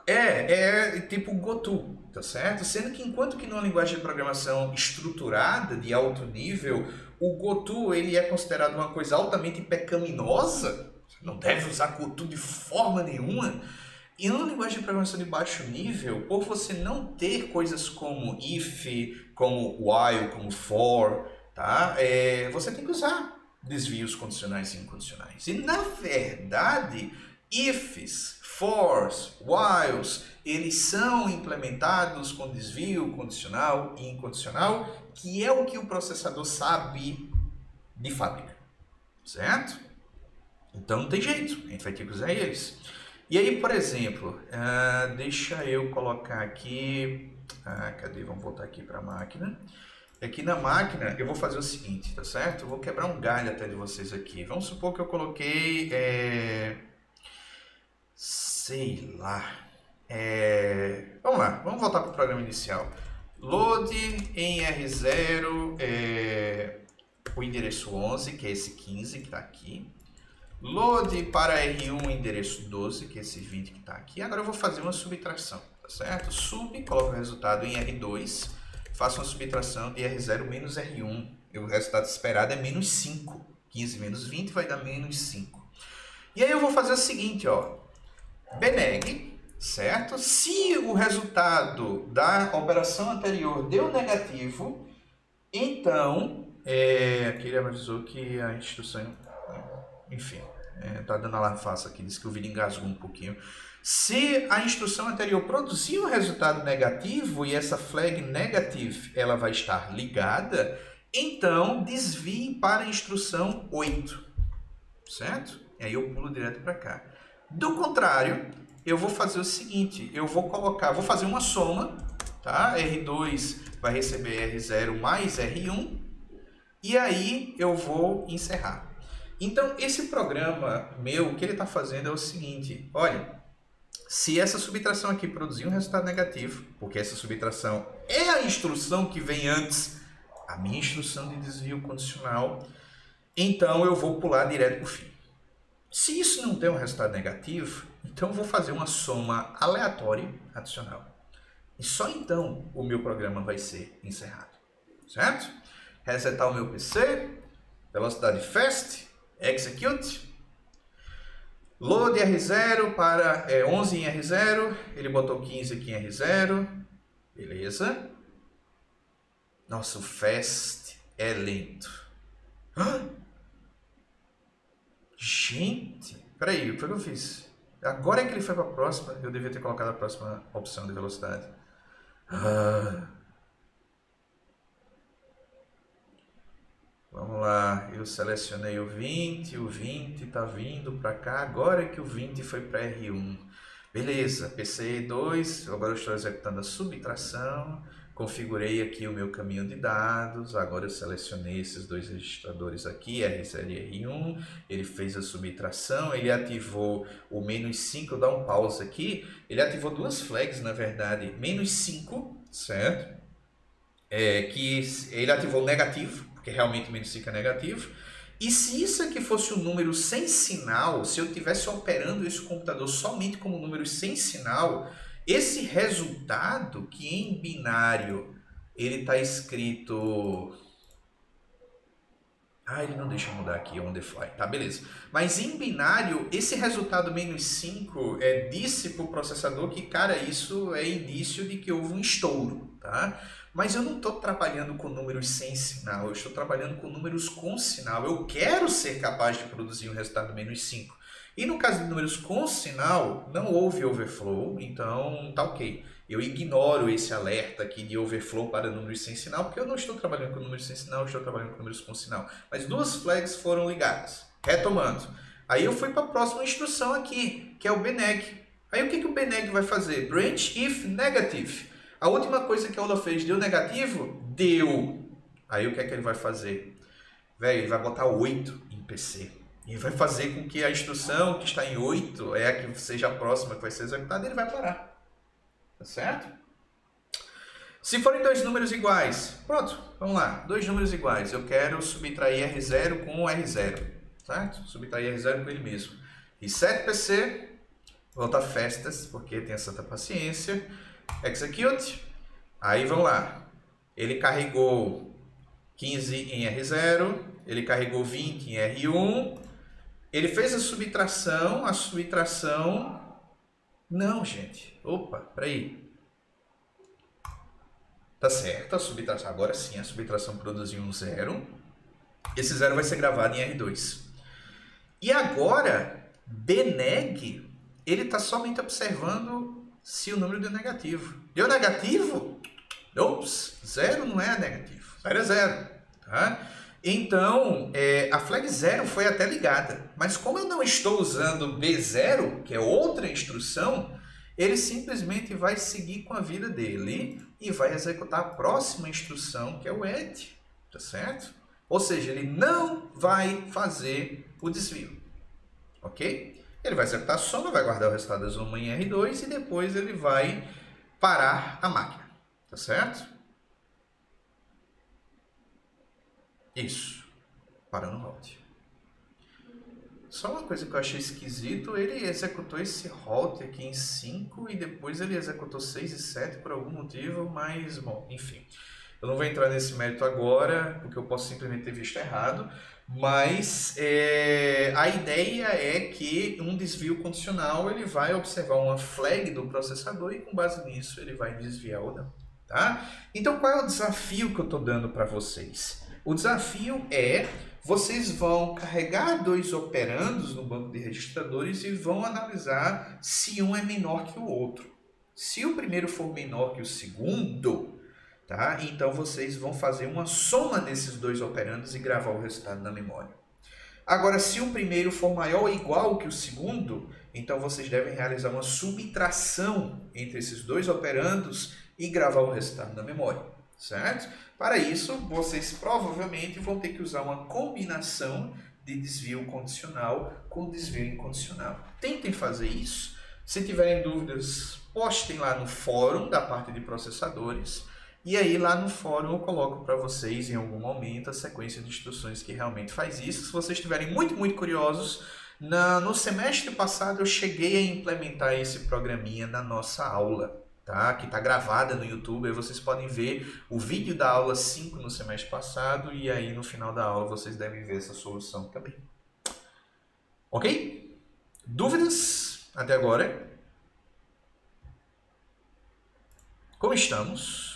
É, é tipo GoTo, tá certo? Sendo que enquanto que numa linguagem de programação estruturada, de alto nível, o GoTo ele é considerado uma coisa altamente pecaminosa, você não deve usar GoTo de forma nenhuma. E numa linguagem de programação de baixo nível, por você não ter coisas como if, como while, como for, tá? É, você tem que usar desvios condicionais e incondicionais. E na verdade, ifs, fors, whiles, eles são implementados com desvio condicional e incondicional, que é o que o processador sabe de fábrica, certo? Então não tem jeito, a gente vai ter que usar eles. E aí, por exemplo, uh, deixa eu colocar aqui, ah, cadê? Vamos voltar aqui para a máquina. Aqui na máquina eu vou fazer o seguinte, tá certo? Eu vou quebrar um galho até de vocês aqui. Vamos supor que eu coloquei, é... sei lá, é... vamos lá, vamos voltar para o programa inicial. Load em R zero, é... o endereço onze, que é esse quinze que está aqui. Load para R um, endereço doze, que é esse vinte que está aqui. Agora eu vou fazer uma subtração, tá certo? Sub, coloco o resultado em R dois, faço uma subtração de R zero menos R um. E o resultado esperado é menos cinco. quinze menos vinte vai dar menos cinco. E aí eu vou fazer o seguinte, ó. Bneg, certo? Se o resultado da operação anterior deu negativo, então, é, aqui ele avisou que a instrução... Enfim, é, tá dando alarme falso aqui, disse que o vídeo engasgou um pouquinho. Se a instrução anterior produzir um resultado negativo e essa flag negative ela vai estar ligada, então desvie para a instrução oito, certo? E aí eu pulo direto para cá. Do contrário, eu vou fazer o seguinte, eu vou colocar, vou fazer uma soma, tá? R dois vai receber R zero mais R um e aí eu vou encerrar. Então, esse programa meu, o que ele está fazendo é o seguinte, olha, se essa subtração aqui produzir um resultado negativo, porque essa subtração é a instrução que vem antes, a minha instrução de desvio condicional, então eu vou pular direto para o fim. Se isso não der um resultado negativo, então eu vou fazer uma soma aleatória adicional. E só então o meu programa vai ser encerrado, certo? Resetar o meu P C, velocidade fast, execute, load R zero para é, onze em R zero, ele botou quinze aqui em R zero, beleza. Nossa, o fast é lento. Hã? Gente, peraí, o que foi que eu fiz? Agora é que ele foi para a próxima, eu devia ter colocado a próxima opção de velocidade. Ah. Vamos lá, eu selecionei o vinte, o vinte está vindo para cá, agora é que o vinte foi para R um. Beleza, P C I dois, agora eu estou executando a subtração, configurei aqui o meu caminho de dados, agora eu selecionei esses dois registradores aqui, R zero e R um, ele fez a subtração, ele ativou o menos cinco, eu dar um pause aqui, ele ativou duas flags na verdade, menos cinco, certo? É, que ele ativou o negativo, porque realmente menos cinco é negativo. E se isso aqui fosse um número sem sinal, se eu estivesse operando esse computador somente como números sem sinal, esse resultado que em binário ele está escrito... Ah, ele não deixa eu mudar aqui on the fly. Tá, beleza. Mas em binário, esse resultado menos cinco é, disse para o processador que, cara, isso é indício de que houve um estouro, tá? Mas eu não estou trabalhando com números sem sinal, eu estou trabalhando com números com sinal. Eu quero ser capaz de produzir um resultado menos cinco. E no caso de números com sinal, não houve overflow, então tá ok. Eu ignoro esse alerta aqui de overflow para números sem sinal, porque eu não estou trabalhando com números sem sinal, eu estou trabalhando com números com sinal. Mas duas flags foram ligadas. Retomando. Aí eu fui para a próxima instrução aqui, que é o bneg. Aí o que, que o bneg vai fazer? Branch if negative. A última coisa que a aula fez deu negativo? Deu. Aí o que é que ele vai fazer? Velho, ele vai botar oito em P C. E vai fazer com que a instrução que está em oito é a que seja a próxima que vai ser executada e ele vai parar. Tá certo? Se forem dois números iguais, pronto, vamos lá. Dois números iguais. Eu quero subtrair R zero com R zero. Certo? Subtrair R zero com ele mesmo. Reset P C. volta festas, porque tem a santa paciência, execute, aí vamos lá, ele carregou quinze em R zero, ele carregou vinte em R um, ele fez a subtração, a subtração, não gente, opa, peraí, tá certo, a subtração, agora sim a subtração produziu um zero, esse zero vai ser gravado em R dois, e agora, deneg, ele está somente observando se o número deu negativo. Deu negativo? Ops, zero não é negativo. Zero é zero. Tá? Então, é, a flag zero foi até ligada. Mas como eu não estou usando B zero, que é outra instrução, ele simplesmente vai seguir com a vida dele e vai executar a próxima instrução, que é o add. Tá certo? Ou seja, ele não vai fazer o desvio. Ok? Ele vai executar a soma, vai guardar o resultado da soma em R dois e depois ele vai parar a máquina. Tá certo? Isso. Para no halt. Só uma coisa que eu achei esquisito, ele executou esse halt aqui em cinco e depois ele executou seis e sete por algum motivo, mas, bom, enfim. Eu não vou entrar nesse mérito agora, porque eu posso simplesmente ter visto errado, mas é, a ideia é que um desvio condicional ele vai observar uma flag do processador e com base nisso ele vai desviar ou não. Tá? Então qual é o desafio que eu estou dando para vocês? O desafio é, vocês vão carregar dois operandos no banco de registradores e vão analisar se um é menor que o outro. Se o primeiro for menor que o segundo, tá? Então vocês vão fazer uma soma desses dois operandos e gravar o resultado na memória. Agora, se o primeiro for maior ou igual que o segundo, então vocês devem realizar uma subtração entre esses dois operandos e gravar o resultado na memória, certo? Para isso, vocês provavelmente vão ter que usar uma combinação de desvio condicional com desvio incondicional. Tentem fazer isso. Se tiverem dúvidas, postem lá no fórum da parte de processadores. E aí lá no fórum eu coloco para vocês em algum momento a sequência de instruções que realmente faz isso. Se vocês estiverem muito, muito curiosos, na, no semestre passado eu cheguei a implementar esse programinha na nossa aula, tá? Que está gravada no YouTube, aí vocês podem ver o vídeo da aula cinco no semestre passado e aí no final da aula vocês devem ver essa solução também. Ok? Dúvidas até agora? Como estamos?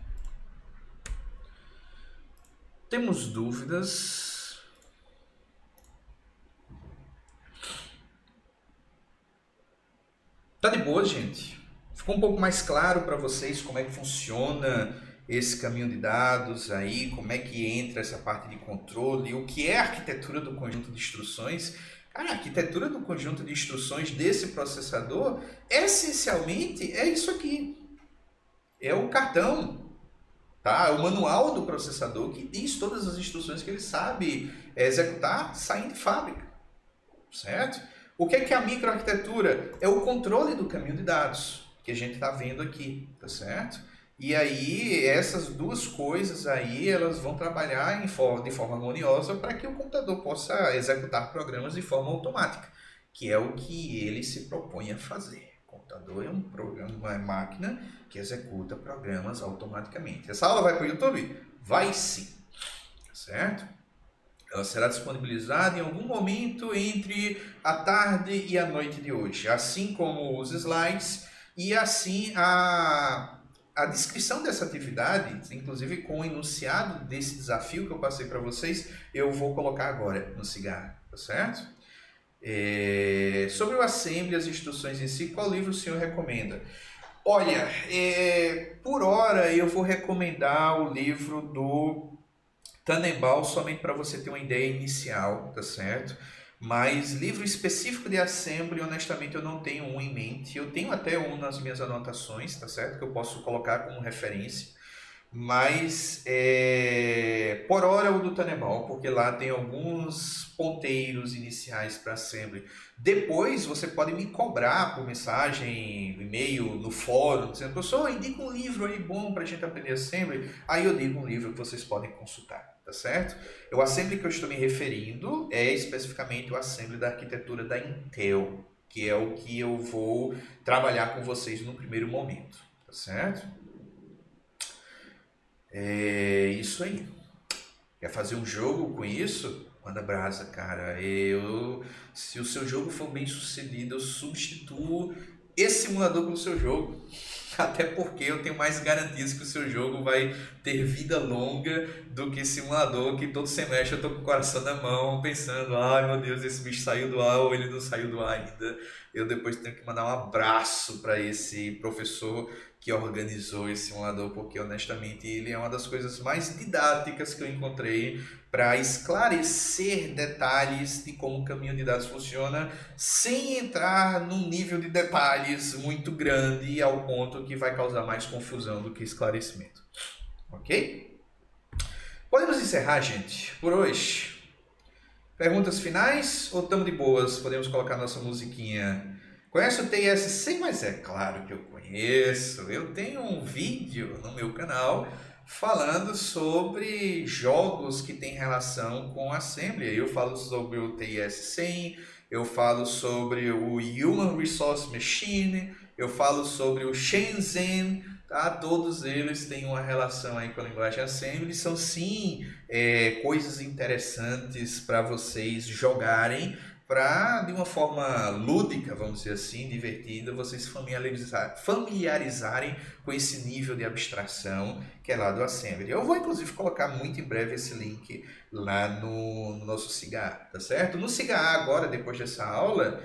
Temos dúvidas? Tá de boa, gente? Ficou um pouco mais claro para vocês como é que funciona esse caminho de dados aí, como é que entra essa parte de controle, o que é a arquitetura do conjunto de instruções? Cara, a arquitetura do conjunto de instruções desse processador, essencialmente, é isso aqui. É o cartão. Tá? É o manual do processador que diz todas as instruções que ele sabe executar saindo de fábrica, certo? O que é que é a microarquitetura? É o controle do caminho de dados, que a gente está vendo aqui, tá certo? E aí, essas duas coisas aí, elas vão trabalhar em forma, de forma harmoniosa para que o computador possa executar programas de forma automática, que é o que ele se propõe a fazer. O computador é um programa, uma máquina que executa programas automaticamente. Essa aula vai para o YouTube? Vai sim, certo? Ela será disponibilizada em algum momento entre a tarde e a noite de hoje, assim como os slides e assim a, a descrição dessa atividade, inclusive com o enunciado desse desafio que eu passei para vocês, eu vou colocar agora no cigarro, tá certo? É, sobre o assembly, as instruções em si, qual livro o senhor recomenda? Olha, é, por hora eu vou recomendar o livro do Tannenbaum, somente para você ter uma ideia inicial, tá certo? Mas livro específico de assembly, honestamente, eu não tenho um em mente. Eu tenho até um nas minhas anotações, tá certo? Que eu posso colocar como referência. Mas, é, por hora, o do Tannenbaum, porque lá tem alguns ponteiros iniciais para assembly. Depois, você pode me cobrar por mensagem, e-mail, no fórum, dizendo, professor, indica um livro aí bom para a gente aprender assembly. Aí eu digo um livro que vocês podem consultar, tá certo? O assembly que eu estou me referindo é especificamente o assembly da arquitetura da Intel, que é o que eu vou trabalhar com vocês no primeiro momento, tá certo? É isso aí. Quer fazer um jogo com isso? Manda brasa, cara. Eu, se o seu jogo for bem sucedido, eu substituo esse simulador pelo seu jogo. Até porque eu tenho mais garantias que o seu jogo vai ter vida longa do que simulador, que todo semestre eu tô com o coração na mão, pensando, ai meu Deus, esse bicho saiu do ar ou ele não saiu do ar ainda. Eu depois tenho que mandar um abraço para esse professor que organizou esse simulador, porque honestamente ele é uma das coisas mais didáticas que eu encontrei para esclarecer detalhes de como o caminho de dados funciona, sem entrar num nível de detalhes muito grande ao ponto que vai causar mais confusão do que esclarecimento. Ok? Podemos encerrar, gente, por hoje. Perguntas finais ou estamos de boas? Podemos colocar nossa musiquinha. Conhece o T I S cem? Mas é claro que eu conheço. Eu tenho um vídeo no meu canal falando sobre jogos que têm relação com Assembly. Eu falo sobre o T I S cem, eu falo sobre o Human Resource Machine, eu falo sobre o Shenzhen, tá? Todos eles têm uma relação aí com a linguagem Assembly. São sim é, coisas interessantes para vocês jogarem, para, de uma forma lúdica, vamos dizer assim, divertida, vocês familiarizar, familiarizarem com esse nível de abstração que é lá do Assembly. Eu vou, inclusive, colocar muito em breve esse link lá no, no nosso Cigar, tá certo? No Cigar, agora, depois dessa aula,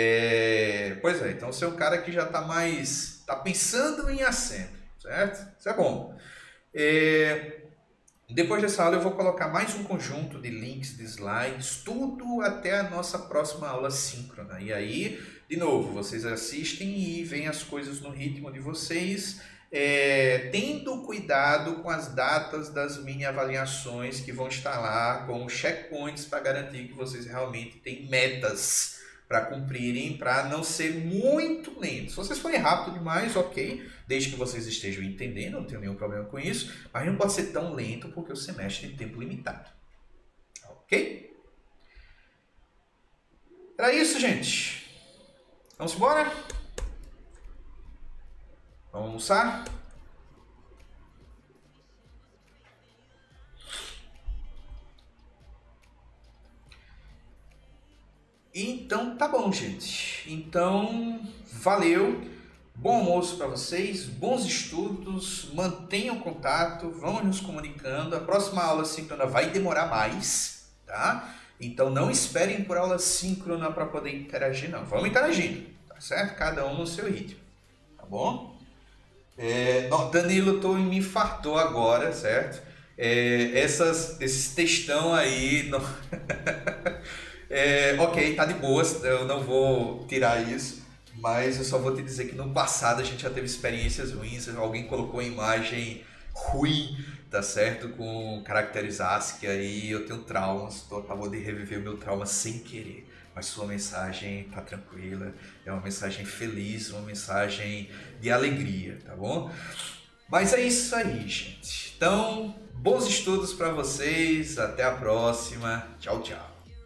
é... pois é, então você é um cara que já está mais, está pensando em Assembly, certo? Isso é bom. É... Depois dessa aula eu vou colocar mais um conjunto de links, de slides, tudo até a nossa próxima aula síncrona. E aí, de novo, vocês assistem e veem as coisas no ritmo de vocês, é, tendo cuidado com as datas das mini avaliações que vão estar lá com checkpoints para garantir que vocês realmente têm metas para cumprirem, para não ser muito lento. Se vocês forem rápido demais, ok, desde que vocês estejam entendendo, não tenho nenhum problema com isso, mas não pode ser tão lento porque o semestre tem tempo limitado. Ok? Era isso, gente. Vamos embora? Vamos almoçar? Então, tá bom, gente. Então, valeu. Bom almoço para vocês, bons estudos, mantenham contato, vamos nos comunicando. A próxima aula síncrona vai demorar mais, tá? Então, não esperem por aula síncrona para poder interagir, não. Vamos interagindo, tá certo? Cada um no seu ritmo, tá bom? É, Danilo, tô, me infartou agora, certo? É, essas, esses textão aí... Não... É, ok, tá de boas, eu não vou tirar isso, mas eu só vou te dizer que no passado a gente já teve experiências ruins, alguém colocou a imagem ruim, tá certo, com caracteres ASCII, aí eu tenho traumas, tô, acabou de reviver o meu trauma sem querer, mas sua mensagem tá tranquila, é uma mensagem feliz, uma mensagem de alegria, tá bom? Mas é isso aí, gente. Então, bons estudos para vocês, até a próxima, tchau, tchau.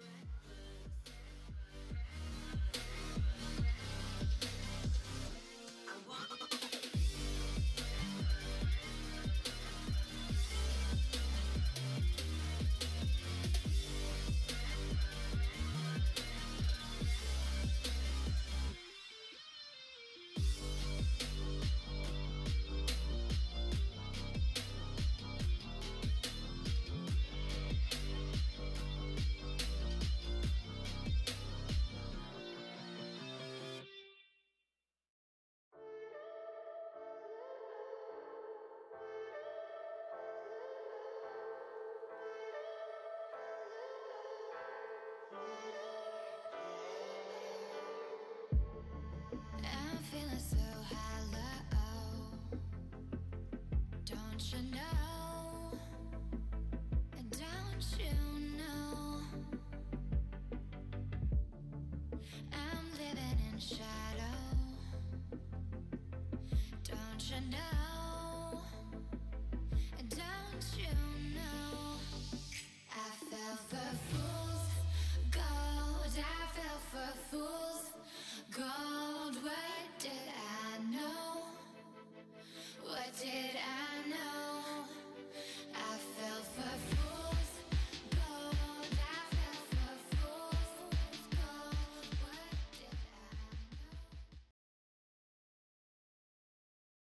Don't you know? Don't you know? I'm living in shadow.